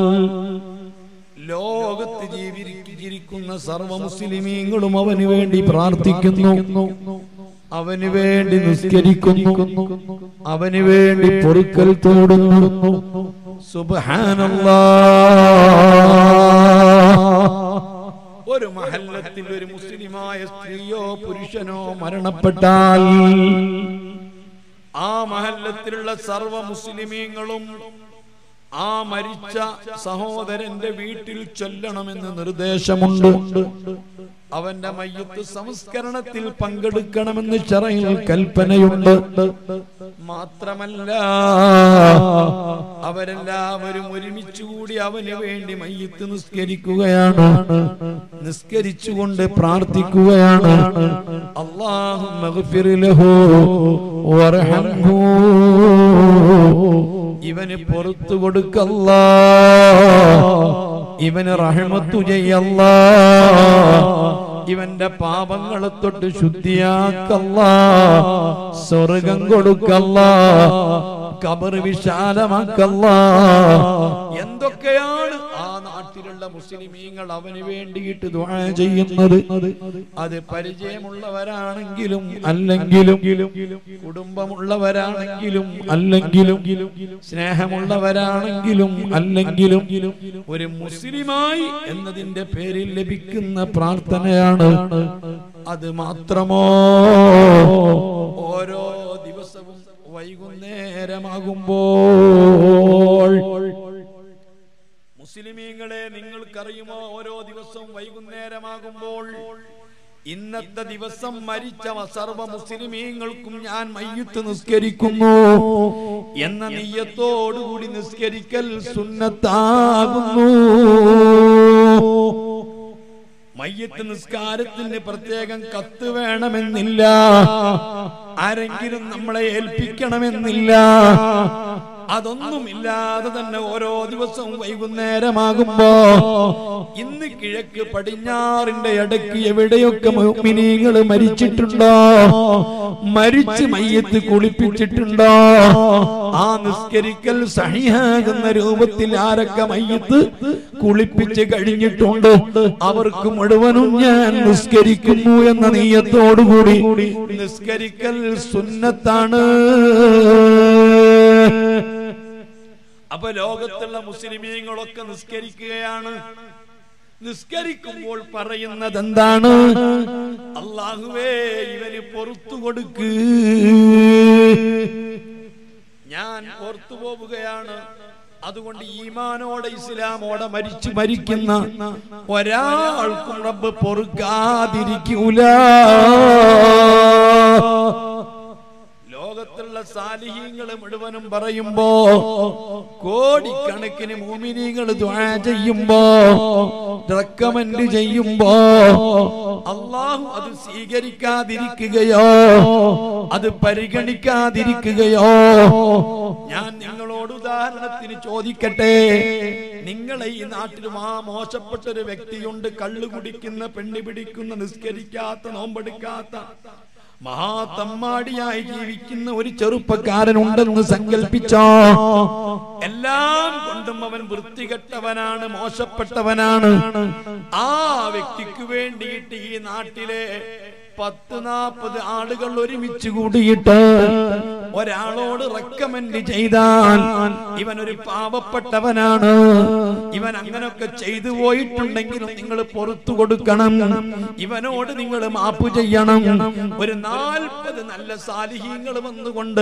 ലോകത്ത് ജീവിച്ചിരിക്കുന്ന സർവ മുസ്ലിമീങ്ങളും അവന് വേണ്ടി പ്രാർത്ഥിക്കുന്നു, അവന് വേണ്ടി നിസ്കരിക്കുന്നു, അവന് വേണ്ടി പൊറുക്കൽ തേടുന്നു. സുബ്ഹാനല്ലാഹ്. ഒരു മഹല്ലത്തിൽ ഒരു മുസ്ലിമായ സ്ത്രീയോ പുരുഷനോ മരണപ്പെട്ടാൽ ആ മഹല്ലത്തിലുള്ള സർവ മുസ്ലിമീങ്ങളും ആ മരിച്ച സഹോദരന്റെ വീട്ടിൽ ചൊല്ലണമെന്ന് നിർദ്ദേശമുണ്ട്. അവന്റെ മയ്യത്ത് സംസ്കരണത്തിൽ പങ്കെടുക്കണമെന്ന് ശറഈൽ കൽപ്പനയുണ്ട്. മാത്രമല്ല, അവരെല്ലാവരും ഒരുമിച്ചുകൂടി അവന് വേണ്ടി മയ്യത്ത് നിസ്കരിക്കുകയാണ്, നിസ്കരിച്ചുകൊണ്ട് പ്രാർത്ഥിക്കുകയാണ്. അല്ലാഹുമ്മ ഗ്ഫിർ ലഹു വർഹംഹു, ഇവന് പുറത്തു കൊടുക്കല്ലാ, ഇവന് റഹ്മത്തു ചെയ്യല്ലാ, ഇവന്റെ പാപങ്ങളെ തൊട്ട് ശുദ്ധിയാക്കല്ലാ, സ്വർഗം കൊടുക്കല്ലാ, ഖബർ വിശാലമാക്കല്ലാ. എന്തൊക്കെയാണ് ആ നാട്ടിലുള്ള മുസ്ലിമീങ്ങൾ അവന് വേണ്ടിയിട്ട് ദുആ ചെയ്യുന്നത്? അത് പരിചയമുള്ളവരാണെങ്കിലും അല്ലെങ്കിലും, കുടുംബമുള്ളവരാണെങ്കിലും അല്ലെങ്കിലും, സ്നേഹമുള്ളവരാണെങ്കിലും അല്ലെങ്കിലും, ഒരു മുസ്ലിമായി എന്നതിന്റെ പേരിൽ ലഭിക്കുന്ന പ്രാർത്ഥനയാണ്. അത് മാത്രമോ? ഓരോ ദിവസവും വൈകുന്നേരമാകുമ്പോൾ, മുസ്ലിമീങ്ങളെ നിങ്ങൾക്കറിയുമോ, ഓരോ ദിവസവും വൈകുന്നേരമാകുമ്പോൾ ഇന്നത്തെ ദിവസം മരിച്ച സർവ മുസ്ലിമീങ്ങൾക്കും ഞാൻ മയ്യിത്ത് നിസ്കരിക്കുന്നു എന്ന നിയ്യത്തോടുകൂടി നിസ്കരിക്കൽ സുന്നത്താകുന്നു. മയ്യിത്ത് നിസ്കാരത്തിന് പ്രത്യേകം കത്ത് വേണമെന്നില്ല, ആരെങ്കിലും നമ്മളെ ഏൽപ്പിക്കണമെന്നില്ല. അതൊന്നുമില്ലാതെ തന്നെ ഓരോ ദിവസവും വൈകുന്നേരമാകുമ്പോ ഇന്ന് കിഴക്ക് പടിഞ്ഞാറിന്റെ ഇടയ്ക്ക് എവിടെയൊക്കെ മുഅ്മിനീങ്ങൾ മരിച്ചിട്ടുണ്ടോ, മരിച്ച് മയ്യത്ത് കുളിപ്പിച്ചിട്ടുണ്ടോ, ആ നിസ്കരിക്കൽ സഹിഹാകുന്ന രൂപത്തിൽ ആരൊക്കെ മയ്യത്ത് കുളിപ്പിച്ച് കഴിഞ്ഞിട്ടുണ്ട് അവർക്ക് മുഴുവനും ഞാൻ നിസ്കരിക്കുന്നു എന്ന നിയ്യത്തോടുകൂടി നിസ്കരിക്കൽ സുന്നത്താണ്. അപ്പൊ ലോകത്തുള്ള മുസ്ലിമീങ്ങളൊക്കെ നിസ്കരിക്കുകയാണ്. നിസ്കരിക്കുമ്പോൾ പറയുന്നത് എന്താണ്? അല്ലാഹുവേ ഇവന് പുറത്തു കൊടുക്ക്, ഞാൻ പുറത്തു പോവുകയാണ്. അതുകൊണ്ട് ഈമാനോടെ ഇസ്ലാമോടെ മരിച്ചു മരിക്കുന്ന ഒരാൾക്കും റബ്ബ് പൊറുക്കാതിരിക്കൂല. ലോകത്തുള്ള സാലിഹീങ്ങൾ മുഴുവനും പറയുമ്പോ, കോടിക്കണക്കിന് മുഅ്മിനീങ്ങൾ ദുആ ചെയ്യുമ്പോ, റെക്കമെൻഡ് ചെയ്യുമ്പോ അല്ലാഹു അത് സ്വീകരിക്കാതിരിക്കുകയോ അത് പരിഗണിക്കാതിരിക്കുകയോ? ഞാൻ നിങ്ങളോട് ഉദാഹരണത്തിന് ചോദിക്കട്ടെ, നിങ്ങളെ ഈ നാട്ടിലും ആ മോശപ്പെട്ട ഒരു വ്യക്തിയുണ്ട്, കള്ളു കുടിക്കുന്ന, പെണ്ണി പിടിക്കുന്ന, നിസ്കരിക്കാത്ത, നോമ്പെടുക്കാത്ത, മഹാതമ്മാടിയായി ജീവിക്കുന്ന ഒരു ചെറുപ്പക്കാരനുണ്ടെന്ന് സങ്കൽപ്പിച്ചോ. എല്ലാം കൊണ്ടും അവൻ വൃത്തികെട്ടവനാണ്, മോശപ്പെട്ടവനാണ്. ആ വ്യക്തിക്ക് വേണ്ടിയിട്ട് ഈ നാട്ടിലെ പത്ത് നാപ്പത് ആളുകൾ ഒരുമിച്ച് കൂടിയിട്ട് ഒരാളോട് റെക്കമെൻഡ് ചെയ്താൽ ഇവനൊരു പാവപ്പെട്ടവനാണ്, ഇവൻ അങ്ങനൊക്കെ ചെയ്തു പോയിട്ടുണ്ടെങ്കിലും നിങ്ങൾ പുറത്തു കൊടുക്കണം, ഇവനോട് നിങ്ങൾ മാപ്പ് ചെയ്യണം. ഒരു നാൽപ്പത് നല്ല സാലിഹീങ്ങൾ വന്നുകൊണ്ട്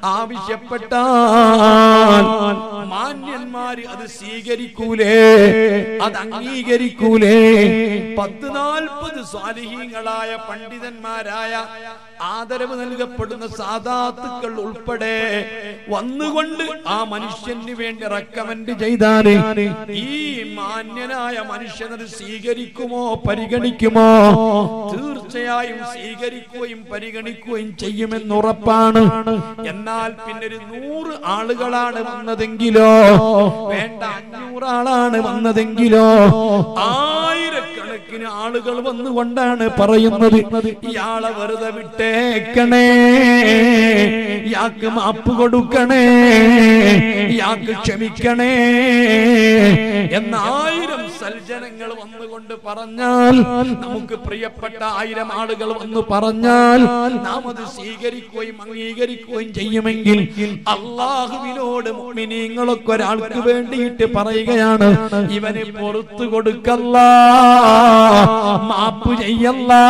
ആവശ്യപ്പെട്ടാൽ മാന്യന്മാര് അത് സ്വീകരിക്കൂലേ, അത് അംഗീകരിക്കൂലേ? പത്ത് നാൽപ്പത് സാലിഹീങ്ങളായ പണ്ഡിതന്മാരായ ആദരവ് നൽകപ്പെടുന്ന സാദാത്തുക്കൾ ഉൾപ്പെടെ വന്നുകൊണ്ട് ആ മനുഷ്യന് വേണ്ടി റെക്കമെൻഡ് ചെയ്താല് ഈ മാന്യനായ മനുഷ്യനത് സ്വീകരിക്കുമോ, പരിഗണിക്കുമോ? തീർച്ചയായും സ്വീകരിക്കുകയും പരിഗണിക്കുകയും ചെയ്യുമെന്നുറപ്പാണ്. എന്നാൽ പിന്നെ ഒരു നൂറ് ആളുകളാണ് വന്നതെങ്കിലോ, വേണ്ട അഞ്ഞൂറാളാണ് വന്നതെങ്കിലോ, ആയിരക്കണക്കിന് ആളുകൾ വന്നുകൊണ്ടാണ് പറയുന്നത്, ഇയാളെ വെറുതെ വിട്ടേക്കണേ, ഇയാൾക്ക് മാപ്പ് കൊടുക്കണേ, ഇയാൾക്ക് ക്ഷമിക്കണേ എന്ന ആയിരം സൽജനങ്ങൾ വന്നുകൊണ്ട് പറഞ്ഞാൽ, നമുക്ക് പ്രിയപ്പെട്ട ആയിരം ആളുകൾ വന്ന് പറഞ്ഞാൽ നാം അത് സ്വീകരിക്കുകയും അംഗീകരിക്കുകയും ചെയ്യുമെങ്കിൽ അല്ലാഹുവിനോട് മുഅ്മിനീങ്ങളൊക്കെ ഒരാൾക്ക് വേണ്ടിയിട്ട് പറയുകയാണ്, ഇവന് പുറത്തു കൊടുക്കല്ലാ, മാപ്പ് ചെയ്യല്ലാ,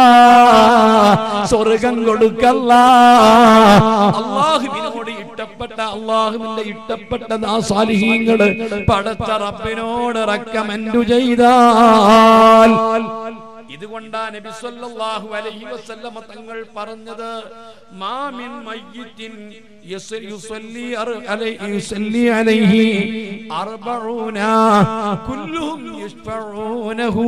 സ്വർഗം കൊടുക്കല്ലാ. അല്ലാഹുവിനോട് ഇഷ്ടപ്പെട്ട, അല്ലാഹുവിന്റെ ഇഷ്ടപ്പെട്ട ആ സാലിഹീങ്ങള് പടച്ച റബ്ബിനോട് റെക്കമെൻഡ് ചെയ്താൽ, ഇതുകൊണ്ടാണ് നബി സല്ലല്ലാഹു അലൈഹി വസല്ലം തങ്ങൾ പറഞ്ഞത്, മാ മിൻ മയ്യിത്തിൻ യുസല്ലി അലൈഹി യുസല്ലി അലൈഹി അർബഊന കുല്ലുഹും യശ്ഫഊനഹു.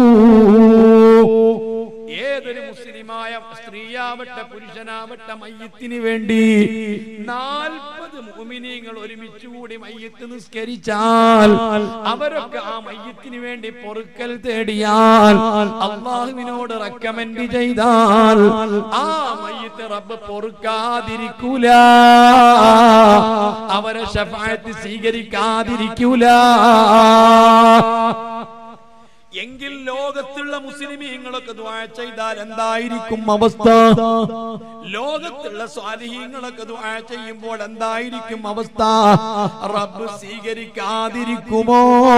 ഏതൊരു മുസ്ലിമായ സ്ത്രീയാവട്ടെ പുരുഷനാവട്ടെ മയ്യത്തിന് വേണ്ടി നാൽപ്പത് മുഅ്മിനീങ്ങൾ ഒരുമിച്ച് കൂടി മയ്യത്ത് നിസ്കരിച്ചാൽ, അവരൊക്കെ ആ മയ്യത്തിന് വേണ്ടി പൊറുക്കൽ തേടിയാൽ, അല്ലാഹുവിനോട് റെക്കമെൻഡ് ചെയ്താൽ ആ മയ്യത്ത് റബ്ബ് പൊറുക്കാതിരിക്കൂല, അവരെ ശഫാഅത്ത് സ്വീകരിക്കാതിരിക്കൂല. എങ്കിൽ ലോകത്തുള്ള മുസ്ലിമീങ്ങളൊക്കെ ദുആ ചെയ്താൽ എന്തായിരിക്കും അവസ്ഥ? ലോകത്തുള്ള സ്വാലിഹീങ്ങളൊക്കെ ദുആ ചെയ്യുമ്പോൾ എന്തായിരിക്കും അവസ്ഥ? റബ്ബ് സ്വീകരിക്കാതിരിക്കുമോ?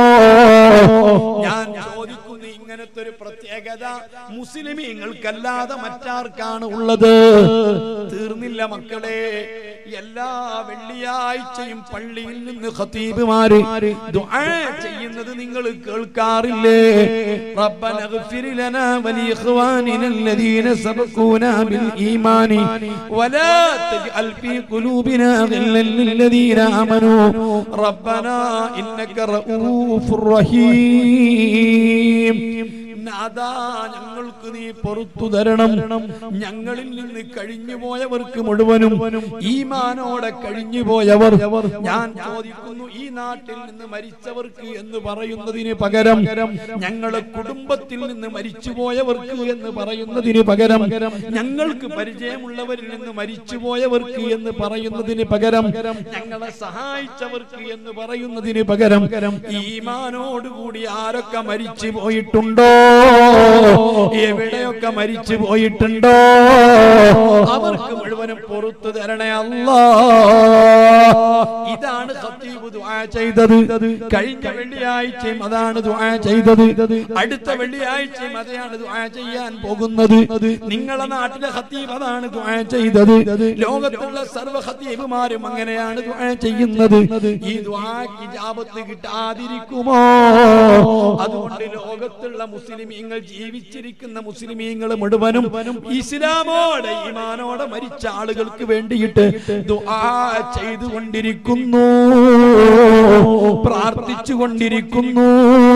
ഞാൻ ചോദിക്കുന്നു, ഇങ്ങനത്തെ ഒരു പ്രത്യേകത മുസ്ലിമീങ്ങൾക്കല്ലാതെ മറ്റാർക്കാണ് ഉള്ളത്? തീർന്നില്ല മക്കളെ. എല്ലാ വെള്ളിയാഴ്ചയും പള്ളിയിൽ നിന്ന് ഖതീബുമാര് ദുആ ചെയ്യുന്നത് നിങ്ങൾ കേൾക്കാറില്ലേ? റബ്ബന ഇഗ്ഫിർ ലനാ വലിഇഖ്വാനിനാ الذين سبقونا بالإيمان ولا تجعل في قلوبنا غلا للذين آمنوا ربنا إنك رؤوف رحيم. നാദാ ഞങ്ങൾക്ക് നീ പുറത്തു തരണം. ഞങ്ങളിൽ നിന്ന് കഴിഞ്ഞു പോയവർക്ക് മുഴുവനും ഈമാനോടെ കഴിഞ്ഞു പോയവർ, ഞാൻ ചോദിക്കുന്നു ഈ നാട്ടിൽ നിന്ന് മരിച്ചവർക്ക് എന്ന് പറയുന്നതിന് പകരം ഞങ്ങളെ കുടുംബത്തിൽ നിന്ന് മരിച്ചുപോയവർക്ക് എന്ന് പറയുന്നതിന് പകരം ഞങ്ങൾക്ക് പരിചയമുള്ളവരിൽ നിന്ന് മരിച്ചുപോയവർക്ക് എന്ന് പറയുന്നതിന് പകരം ഞങ്ങളെ സഹായിച്ചവർക്ക് എന്ന് പറയുന്നതിന് പകരം ഈമാനോടുകൂടി ആരൊക്കെ മരിച്ചു പോയിട്ടുണ്ടോ, എവിടെയൊക്കെ മരിച്ചു പോയിട്ടുണ്ടോ അവർക്ക് മുഴുവനും പുറത്തു തരണേ അല്ലാഹ്. ഇതാണ് ഖത്തീബ് ദുആ ചെയ്തത്. കഴിഞ്ഞ വെള്ളിയാഴ്ചയും അതാണ് ദുആ ചെയ്തത്. അടുത്ത വെള്ളിയാഴ്ചയും അതാണ് ദുആ ചെയ്യാൻ പോകുന്നത്. നിങ്ങളുടെ നാട്ടിലെ ഖത്തീബ് അതാണ് ദുആ ചെയ്തത്. ലോകത്തുള്ള സർവ്വ ഖത്തീബുമാരും അങ്ങനെയാണ് ദുആ ചെയ്യുന്നത്. ഈ ദുആക്ക് ഇജാബത്ത് കിട്ടാതിരിക്കുമോ? അതുകൊണ്ട് ലോകത്തുള്ള മുസ്ലിമീങ്ങൾ, ജീവിച്ചിരിക്കുന്ന മുസ്ലിമീങ്ങൾ മുഴുവനും ഇസ്ലാമോടെ ഈമാനോടെ മരിച്ച ആളുകൾക്ക് വേണ്ടിയിട്ട് ദുആ ചെയ്തുകൊണ്ടിരിക്കുന്നു, പ്രാർത്ഥിച്ചുകൊണ്ടിരിക്കുന്നു.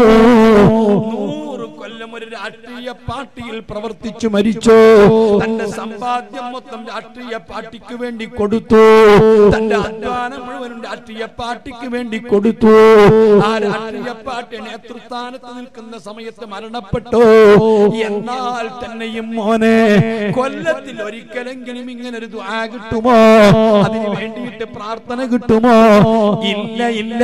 നൂറ് കൊല്ലം ഒരു രാഷ്ട്രീയ പാർട്ടിയിൽ പ്രവർത്തിച്ചു മരിച്ചു. തന്റെ സമ്പാദ്യം മൊത്തം രാഷ്ട്രീയ പാർട്ടിക്ക് വേണ്ടി കൊടുത്തു. തന്റെ അധ്വാനം മുഴുവനും രാഷ്ട്രീയ പാർട്ടിക്ക് വേണ്ടി കൊടുത്തു. ആ രാഷ്ട്രീയ പാർട്ടി നേതൃസ്ഥാനത്ത് നിൽക്കുന്ന സമയത്ത് മരണപ്പെട്ടു. എന്നാൽ തന്നെയും മോനെ, കൊല്ലത്തിൽ ഒരിക്കലെങ്കിലും ഇങ്ങനെ ഒരു ദുആ കിട്ടുമോ? അതിന് വേണ്ടിയിട്ട് പ്രാർത്ഥന കിട്ടുമോ? ഇല്ല, ഇല്ല.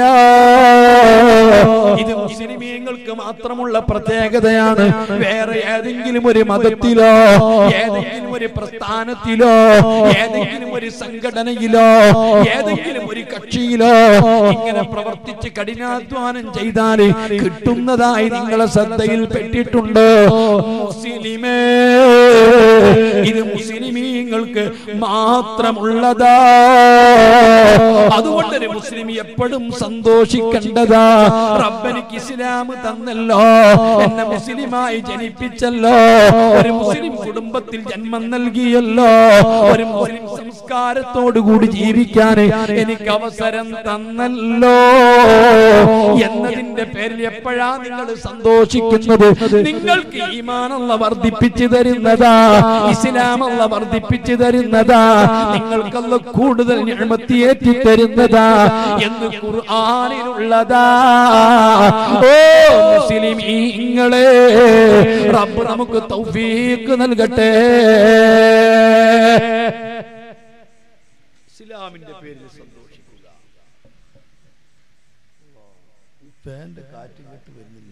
ഇത് മുസ്ലിമീങ്ങൾക്ക് മാത്രമുള്ള പ്രത്യേകതയാണ്. വേറെ ഏതെങ്കിലും ഒരു മതത്തിലോ ഏതെങ്കിലും ഒരു പ്രസ്ഥാനത്തിലോ ഏതെങ്കിലും ഒരു സംഘടനയിലോ ഏതെങ്കിലും ഒരു കക്ഷിയിലോ ഇങ്ങനെ പ്രവർത്തിച്ച് കഠിനാധ്വാനം ചെയ്താൽ കിട്ടുന്നതായി നിങ്ങളെ ശ്രദ്ധയിൽ പെട്ടിട്ടുണ്ടോ? മുസ്ലിമേ, ഇത് മുസ്ലിമീങ്ങൾക്ക് മാത്രമുള്ളതാ. അതുകൊണ്ടൊരു മുസ്ലിം എപ്പോഴും സന്തോഷിക്കേണ്ടതാ. റബ്ബനിക്ക് ഇസ്ലാം തന്നല്ലോ, എന്നെ മുസ്ലിമായി ജനിപ്പിച്ചല്ലോ, ഒരു മുസ്ലിം കുടുംബത്തിൽ ജന്മം നൽകിയല്ലോ, ഒരു മുസ്ലിം സംസ്കാരത്തോടു കൂടി ജീവിക്കാൻ എനിക്ക് അവസരം തന്നല്ലോ എന്നതിന്റെ പേരിൽ എപ്പോഴാ നിങ്ങൾ സന്തോഷിക്കുന്നത്? നിങ്ങൾക്ക് ഈമാൻ അല്ലാഹ് വർദ്ധിപ്പിച്ചു തരുന്നതാ, ഇസ്ലാം അല്ലാഹ് വർദ്ധിപ്പിച്ചു തരുന്നതാ, നിങ്ങൾക്ക് അല്ലാഹ് കൂടുതൽ നിഅമത്ത് ഏറ്റി തരുന്നതാ എന്ന് ഖുർആനിലുള്ളതാ. ഓ മുസ്ലിമീങ്ങളെ, റബ്ബ് നമുക്ക് തൗഫീഖ് നൽകട്ടെ. ഇസ്ലാമിന്റെ പേരിൽ സന്തോഷിക്കുക. ഫാന്റെ കാറ്റ് കേട്ട് വരുന്നില്ല.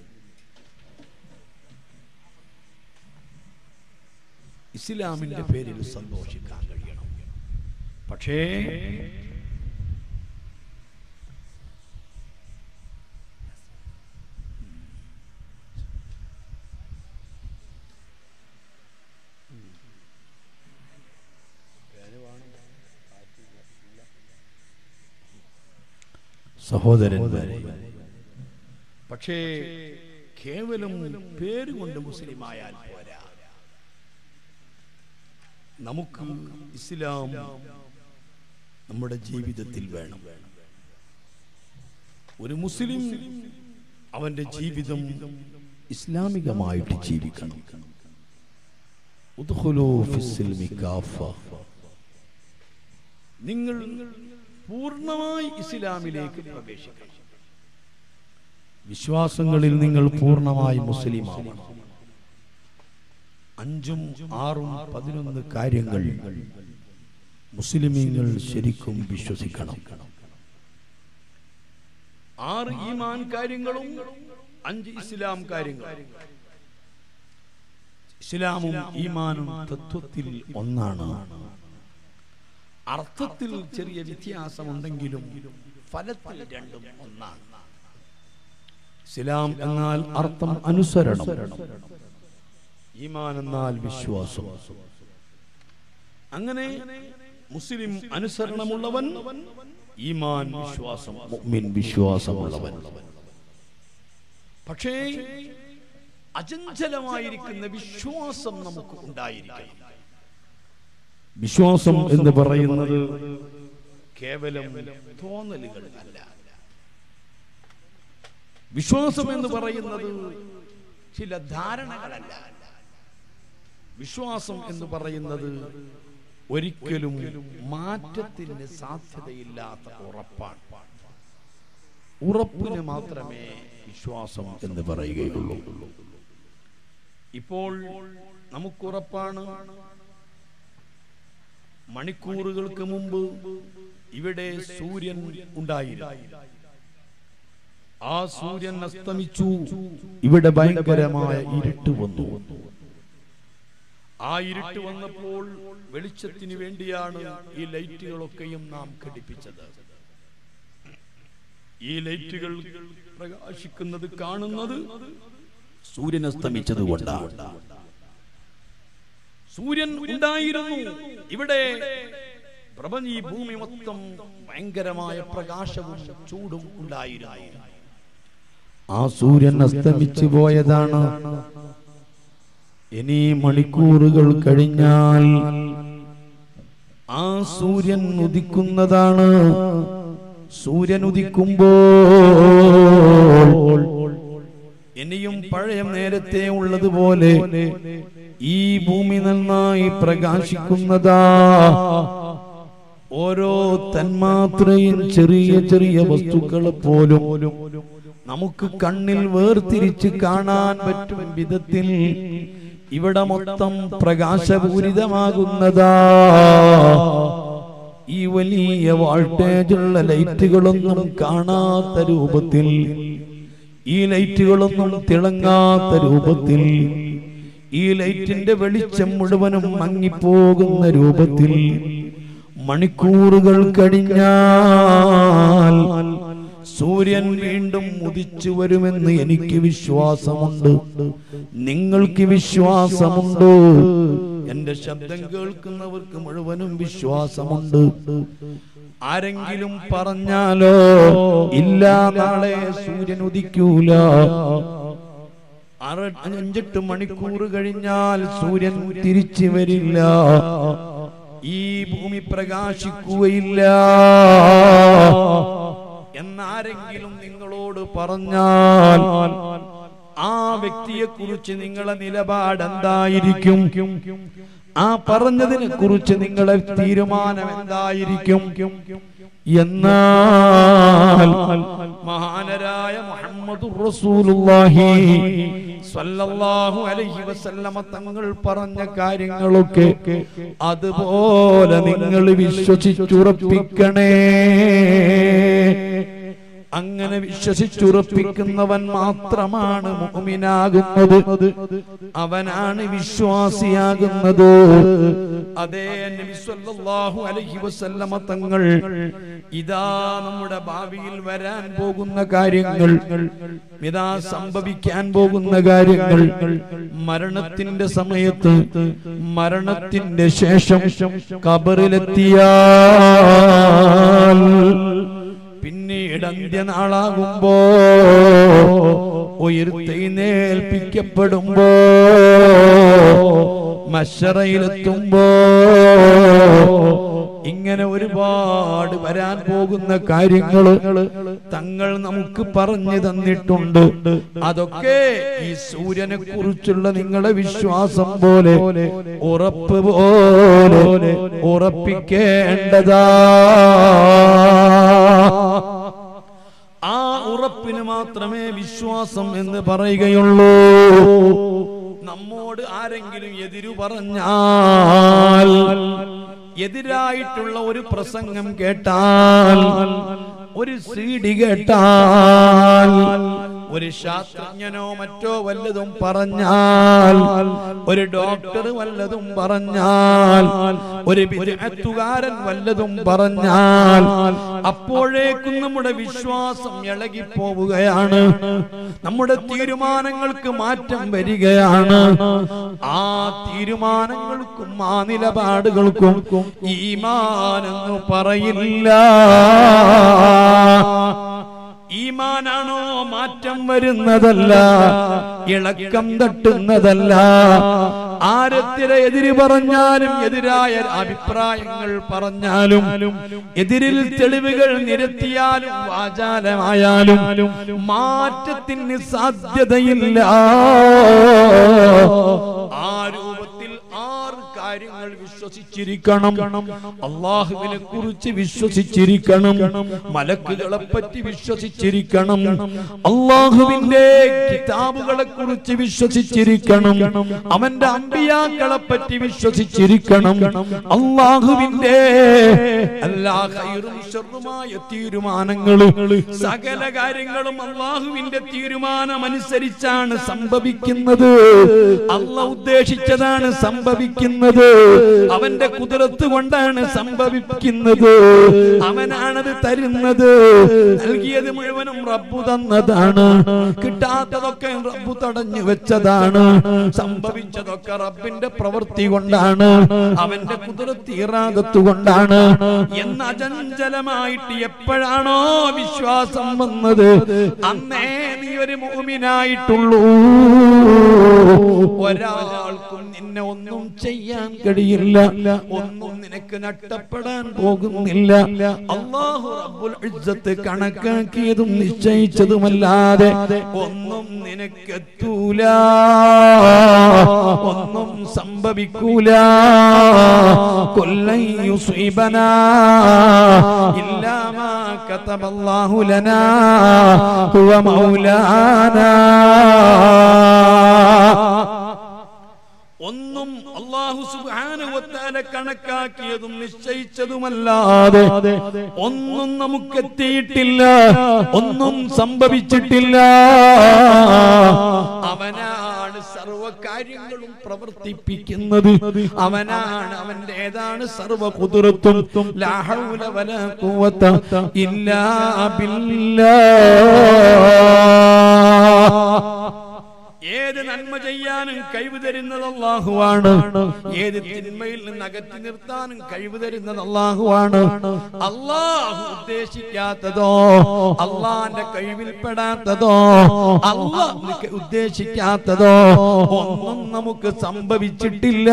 ഇസ്ലാമിന്റെ പേരിൽ സന്തോഷിക്കാൻ കഴിയണം. പക്ഷേ സഹോദരന്മാരെ, പക്ഷേ കേവലം പേരുകൊണ്ട് മുസ്ലിമായാൽ പോരാ. നമുക്ക് ഇസ്ലാം നമ്മുടെ ജീവിതത്തിൽ വേണം. ഒരു മുസ്ലിം അവന്റെ ജീവിതം ഇസ്ലാമികമായിട്ട് ജീവിക്കണം. ഉദ്ഖുലൂ ഫിസ്സിൽമി കാഫ. നിങ്ങൾ പൂർണ്ണമായി ഇസ്ലാമിലേക്ക് പ്രവേശിക്കണം. വിശ്വാസങ്ങളിൽ നിങ്ങൾ പൂർണ്ണമായി മുസ്ലിമാവണം. അഞ്ചും ആറും പതിനൊന്ന് കാര്യങ്ങൾ മുസ്ലിമീങ്ങൾ ശരിക്കും വിശ്വസിക്കണം. ആറ് ഈമാൻ കാര്യങ്ങളും അഞ്ച് ഇസ്ലാം കാര്യങ്ങളും. ഇസ്ലാമും ഈമാനും തത്വത്തിൽ ഒന്നാണ്. അർത്ഥത്തിൽ ചെറിയ വ്യത്യാസമുണ്ടെങ്കിലും ഫലത്തിൽ രണ്ടും ഒന്നാണ്. ഇസ്ലാം എന്നാൽ അർത്ഥം അനുസരണം, ഈമാൻ എന്നാൽ വിശ്വാസം. അങ്ങനെ മുസ്ലിം അനുസരണമുള്ളവൻ, ഈമാൻ വിശ്വാസം, മുഅ്മിൻ വിശ്വാസമുള്ളവൻ. പക്ഷേ അചഞ്ചലമായിരിക്കുന്ന വിശ്വാസം നമുക്ക് ഉണ്ടായിരിക്കണം. വിശ്വാസം എന്ന് പറയുന്നത് കേവലം തോന്നലുകൾ അല്ല. വിശ്വാസം എന്ന് പറയുന്നത് ചില ധാരണകളല്ല. വിശ്വാസം എന്ന് പറയുന്നത് ഒരിക്കലും മാറ്റത്തിന് സാധ്യതയില്ലാത്ത ഉറപ്പാണ്. ഉറപ്പിന് മാത്രമേ വിശ്വാസം എന്ന് പറയുകയുള്ളൂ. ഇപ്പോൾ നമുക്കുറപ്പാണ്, മണിക്കൂറുകൾക്ക് മുമ്പ് ഇവിടെ സൂര്യൻ ഉണ്ടായിരുന്നു. ആ സൂര്യൻ അസ്തമിച്ചു. ഇവിടെ ഭയങ്കരമായ ഇരുട്ട് വന്നു. ആ ഇരുട്ട് വന്നപ്പോൾ വെളിച്ചത്തിന് വേണ്ടിയാണ് ഈ ലൈറ്റുകളൊക്കെയും നാം ഘടിപ്പിച്ചത്. ഈ ലൈറ്റുകൾ പ്രകാശിക്കുന്നത് കാണുന്നത് സൂര്യൻ അസ്തമിച്ചത് കൊണ്ടാണ്. സൂര്യൻ ഉണ്ടായിരുന്നു ഇവിടെ. പ്രപഞ്ച ഈ ഭൂമി മൊത്തം ഭയങ്കരമായ പ്രകാശവും ചൂടും ഉണ്ടായിരുന്നു. ആ സൂര്യൻ അസ്തമിച്ചു പോയതാണ്. ഇനി മണിക്കൂറുകൾ കഴിഞ്ഞാൽ ആ സൂര്യൻ ഉദിക്കുന്നതാണ്. സൂര്യൻ ഉദിക്കുമ്പോൾ ഇനിയും പഴയ നേരത്തെ ഉള്ളതുപോലെ ഈ ഭൂമി നന്നായി പ്രകാശിക്കുന്നതാ. ഓരോ തന്മാത്രയും ചെറിയ ചെറിയ വസ്തുക്കളെ പോലും നമുക്ക് കണ്ണിൽ വേർതിരിച്ച് കാണാൻ പറ്റും വിധത്തിൽ ഇവിടെ മൊത്തം പ്രകാശപൂരിതമാകുന്നതാ. ഈ വലിയ വോൾട്ടേജുള്ള ലൈറ്റുകളൊന്നും കാണാത്ത രൂപത്തിൽ, ഈ ലൈറ്റുകളൊന്നും തിളങ്ങാത്ത രൂപത്തിൽ, ഈ ലൈറ്റിന്റെ വെളിച്ചം മുഴുവനും മങ്ങിപ്പോകുന്ന രൂപത്തിൽ മണിക്കൂറുകൾ കഴിഞ്ഞാൽ സൂര്യൻ വീണ്ടും ഉദിച്ചു വരുമെന്ന് എനിക്ക് വിശ്വാസമുണ്ട്. നിങ്ങൾക്ക് വിശ്വാസമുണ്ടോ? എന്റെ ശബ്ദം കേൾക്കുന്നവർക്ക് മുഴുവനും വിശ്വാസമുണ്ട്. ആരെങ്കിലും പറഞ്ഞാലോ ഇല്ല, നാളെ സൂര്യൻ ഉദിക്കൂല, അഞ്ചെട്ട് മണിക്കൂർ കഴിഞ്ഞാൽ സൂര്യൻ തിരിച്ചു വരില്ല, ഈ ഭൂമി പ്രകാശിക്കുകയില്ല എന്നാരെങ്കിലും നിങ്ങളോട് പറഞ്ഞാൽ ആ വ്യക്തിയെ കുറിച്ച് നിങ്ങളെ നിലപാട് എന്തായിരിക്കും? ആ പറഞ്ഞതിനെ കുറിച്ച് നിങ്ങളെ തീരുമാനം എന്തായിരിക്കും? എന്നാൽ മഹാനരായ മുഹമ്മദുർ റസൂലുള്ളാഹി സ്വല്ലല്ലാഹു അലൈഹി വസല്ലമ തങ്ങൾ പറഞ്ഞ കാര്യങ്ങളൊക്കെ അതുപോലെ നിങ്ങൾ വിശ്വസിച്ചുറപ്പിക്കണേ. അങ്ങനെ വിശ്വസിച്ചുറപ്പിക്കുന്നവൻ മാത്രമാണ് മുഅ്മിനാകുന്നത്, അവനാണ് വിശ്വാസിയാകുന്നത്. അതേ നബി സല്ലല്ലാഹു അലൈഹി വസല്ലമ തങ്ങൾ ഇതാ നമ്മുടെ ഭാവിയിൽ വരാൻ പോകുന്ന കാര്യങ്ങൾ, ഇതാ സംഭവിക്കാൻ പോകുന്ന കാര്യങ്ങൾ, മരണത്തിന്റെ സമയത്ത്, മരണത്തിന്റെ ശേഷം ഖബറിലെത്തിയാൽ, പിന്നീട് അന്ത്യനാളാകുമ്പോ ഉയർത്തെഴുന്നേൽപ്പിക്കപ്പെടുമ്പോ, മശ്ശറയിലെത്തുമ്പോ ഇങ്ങനെ ഒരുപാട് വരാൻ പോകുന്ന കാര്യങ്ങൾ തങ്ങൾ നമുക്ക് പറഞ്ഞു തന്നിട്ടുണ്ട്. അതൊക്കെ ഈ സൂര്യനെ കുറിച്ചുള്ള നിങ്ങളുടെ വിശ്വാസം പോലെ, ഉറപ്പ് പോലെ ഉറപ്പിക്കേണ്ടതാ. ആ ഉറപ്പിന് മാത്രമേ വിശ്വാസം എന്ന് പറയുകയുള്ളൂ. നമ്മോട് ആരെങ്കിലും എതിരു പറഞ്ഞാൽ, എതിരായിട്ടുള്ള ഒരു പ്രസംഗം കേട്ടാൽ, ഒരു സീഡി കേട്ടാൽ, ഒരു ശാസ്ത്രജ്ഞനോ മറ്റോ വല്ലതും പറഞ്ഞാൽ, ഒരു ഡോക്ടർ വല്ലതും പറഞ്ഞാൽ, ഒരു ബിദ്അത്തുകാരൻ വല്ലതും പറഞ്ഞാൽ, അപ്പോഴേക്കും നമ്മുടെ വിശ്വാസം ഇളകിപ്പോവുകയാണ്. നമ്മുടെ തീരുമാനങ്ങൾക്ക് മാറ്റം വരികയാണ്. ആ തീരുമാനങ്ങൾക്കും ആ നിലപാടുകൾക്കും ഈമാനെന്ന് പറയില്ല. ഈമാനാണോ മാറ്റം വരുന്നതല്ല, ഇളക്കം തട്ടുന്നതല്ല. ആരെത്തിരെ എതിര് പറഞ്ഞാലും എതിരായ അഭിപ്രായങ്ങൾ പറഞ്ഞാലും എതിരിൽ തെളിവുകൾ നിരത്തിയാലും വാചാലമായാലും മാറ്റത്തിന് സാധ്യതയില്ല. ആ രൂപത്തിൽ ആറ് കാര്യങ്ങൾ വിശ്വസിച്ചിരിക്കണം. അല്ലാഹുവിനെ കുറിച്ച് വിശ്വസിച്ചിരിക്കണം, മലക്കുകളെ പറ്റി വിശ്വസിച്ചിരിക്കണം, അല്ലാഹുവിന്റെ കിതാബുകളെ കുറിച്ച് വിശ്വസിച്ചിരിക്കണം, അവന്റെ അമ്പിയാക്കളെ പറ്റി വിശ്വസിച്ചിരിക്കണം, അല്ലാഹുവിന്റെ എല്ലാ ഖൈറും ശർറുമായ തീരുമാനങ്ങളും സകല കാര്യങ്ങളും അല്ലാഹുവിന്റെ തീരുമാനമനുസരിച്ചാണ് സംഭവിക്കുന്നത്. അല്ലാഹു ഉദ്ദേശിച്ചതാണ് സംഭവിക്കുന്നത്. അവന്റെ കുദറത്ത് കൊണ്ടാണ് സംഭവിക്കുന്നത്. അവനാണത് തരുന്നത്. നൽകിയത് മുഴുവനും റബ്ബു തന്നതാണ്. കിട്ടാത്തതൊക്കെ റബ്ബു തടഞ്ഞു വെച്ചതാണ്. സംഭവിച്ചതൊക്കെ റബ്ബിന്റെ പ്രവൃത്തി കൊണ്ടാണ്, അവന്റെ കുദറത്ത് ഇറാദത്ത് കൊണ്ടാണ് എന്ന് അചഞ്ചലമായിട്ട് എപ്പോഴാണോ വിശ്വാസം വന്നത് അന്നേ നീ ഒരു മുഅ്മിനായിട്ടുള്ളൂ. ഒരാൾക്കും നിന്നെ ഒന്നും ചെയ്യാൻ കഴിയില്ല, ഒന്നും നിനക്ക് നഷ്ടപ്പെടാൻ പോകുന്നില്ല. അല്ലാഹു റബ്ബുൽ ഇസ്സത്ത് കണക്കാക്കിയതും നിശ്ചയിച്ചതുമല്ലാതെ ഒന്നും നിനക്കെത്തൂല, ഒന്നും സംഭവിക്കൂല. കുല്ലൻ യുസീബനാ ഇല്ലാ മാ കതബല്ലാഹു ലനാ ഹുവ മൗലാനാ. ഒന്നും അല്ലാഹു സുബ്ഹാനഹു വ തആല കണക്കാക്കിയതും നിശ്ചയിച്ചതുമല്ലാതെ ഒന്നും നമുക്കെത്തിയിട്ടില്ല, ഒന്നും സംഭവിച്ചിട്ടില്ല. അവനാണ് സർവ കാര്യങ്ങളും പ്രവർത്തിപ്പിക്കുന്നത്, അവനാണ്, അവന്റേതാണ് സർവ ഖുദ്റത്തും. ലാ ഹൗല വലാ ഖുവത ഇല്ലാ ബില്ലാഹ്. ഏത് നന്മ ചെയ്യാനും കഴിവ് തരുന്നത് അല്ലാഹുവാണ്, ഏത് തിന്മയിൽ നിന്ന് അകറ്റി നിർത്താനും കഴിവ് തരുന്നത് അല്ലാഹുവാണ്. അല്ലാഹു ഉദ്ദേശിക്കാത്തതോ അല്ലാഹുവിന്റെ കഴിവിൽപ്പെടാത്തതോ അല്ലാഹു ഉദ്ദേശിക്കാത്തതോ ഒന്നും നമുക്ക് സംഭവിച്ചിട്ടില്ല.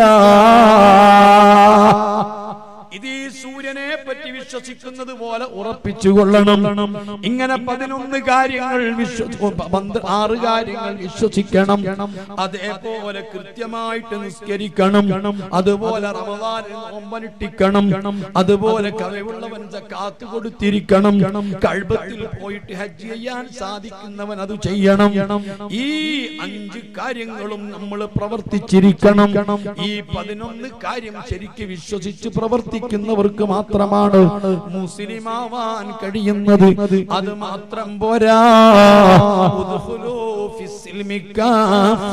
ഇത് ഈ സൂര്യനെ പറ്റി വിശ്വസിക്കുന്നത് പോലെ ഉറപ്പിച്ചുകൊള്ളണം. ഇങ്ങനെ പതിനൊന്ന് കാര്യങ്ങൾ ആറ് കാര്യങ്ങൾ വിശ്വസിക്കണം. അതേപോലെ കൃത്യമായിട്ട് നിസ്കരിക്കണം, അതുപോലെ റമദാനിൽ നോമ്പനുഷ്ഠിക്കണം, അതുപോലെ കഴിവുള്ളവൻ സക്കാത്ത് കൊടുത്തിരിക്കണം, കഅബയിൽ പോയിട്ട് ഹജ്ജ് ചെയ്യാൻ സാധിക്കുന്നവൻ അത് ചെയ്യണം. ഈ അഞ്ച് കാര്യങ്ങളും നമ്മൾ പ്രവർത്തിച്ചിരിക്കണം. ഈ പതിനൊന്ന് കാര്യം ശരിക്ക് വിശ്വസിച്ച് പ്രവർത്തി ിക്കുന്നവർക്ക് മാത്രമാണ് മുസ്ലിമാവാൻ കഴിയുന്നത്. അത് മാത്രം പോരാ, ഉദ്ഖുലൂ ഫിസ്സിൽമി കാഫ.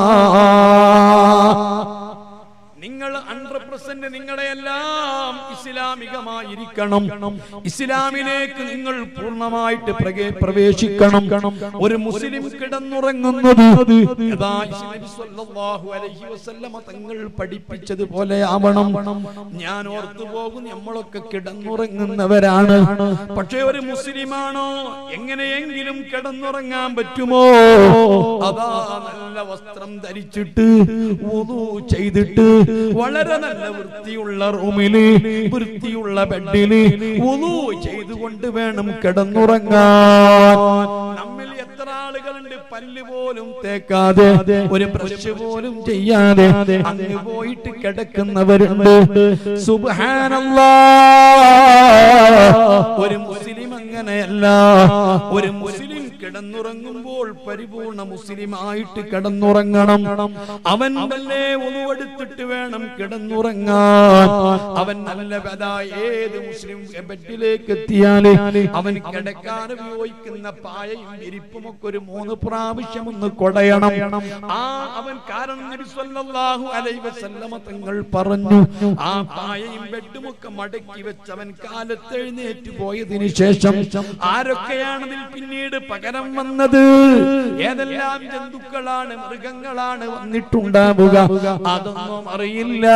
നിങ്ങൾ ഹൺഡ്രഡ് പെർസെന്റ് നിങ്ങളെല്ലാം ഇസ്ലാമികമായിരിക്കണം. ഇസ്ലാമിലേക്ക് നിങ്ങൾ പൂർണ്ണമായിട്ട് പ്രവേശിക്കണം. ഒരു മുസ്ലിം കിടന്നുറങ്ങുന്നത് തങ്ങൾ പഠിപ്പിച്ചതുപോലെ ആവണം. ഞാൻ ഓർത്തുപോകും, നമ്മളൊക്കെ കിടന്നുറങ്ങുന്നവരാണ്. പക്ഷെ ഒരു മുസ്ലിമാണോ എങ്ങനെയെങ്കിലും കിടന്നുറങ്ങാൻ പറ്റുമോ? അതാ നല്ല വസ്ത്രം ധരിച്ചിട്ട് വുളു ചെയ്തിട്ട് വളരെ നല്ല വൃത്തിയുള്ള റൂമില്, വൃത്തിയുള്ള ബെഡില് വുളു ചെയ്തുകൊണ്ട് വേണം കിടന്നുറങ്ങാൻ. നമ്മിൽ എത്ര ആളുകളുണ്ട് പല്ല് പോലും തേക്കാതെ, ഒരു ബ്രഷ് പോലും ചെയ്യാതെ അങ്ങ് പോയിട്ട് കിടക്കുന്നവരുണ്ട്. സുബ്ഹാനല്ലാഹ്. ഒരു മുസ്ലിം അങ്ങനെയല്ല. ഒരു മുസ്ലിം കിടന്നുറങ്ങുമ്പോൾ പരിപൂർണ മുസ്ലിം ആയിട്ട് കിടന്നുറങ്ങണം. അവൻ വല്ലേ ഒന്നുവെടുത്തിട്ട് വേണം കിടന്നുറങ്ങാൻ. അവൻ നല്ല ഏത് മുസ്ലിം ബെഡിലേക്ക് എത്തിയാല് അവൻ കിടക്കാൻ ഉപയോഗിക്കുന്ന പായയും വിരിപ്പും ഒക്കെ ഒരു മൂന്ന് പ്രാവശ്യം ഒന്ന് കൊടയണം. ആ അവൻ കാരണം നബി സല്ലല്ലാഹു അലൈഹി വസല്ലമ തങ്ങൾ പറഞ്ഞു, ആ പായയും ബെഡുമൊക്കെ മടക്കി വെച്ച് അവൻ കാലത്ത് എഴുന്നേറ്റ് പോയതിനു ശേഷം ആരൊക്കെയാണെന്നിൽ പിന്നീട് പകരം പകരം വന്നത്. ഏതെല്ലാം ജന്തുക്കളാണ്, മൃഗങ്ങളാണ് വന്നിട്ടുണ്ടാവുക, അതൊന്നും അറിയില്ല.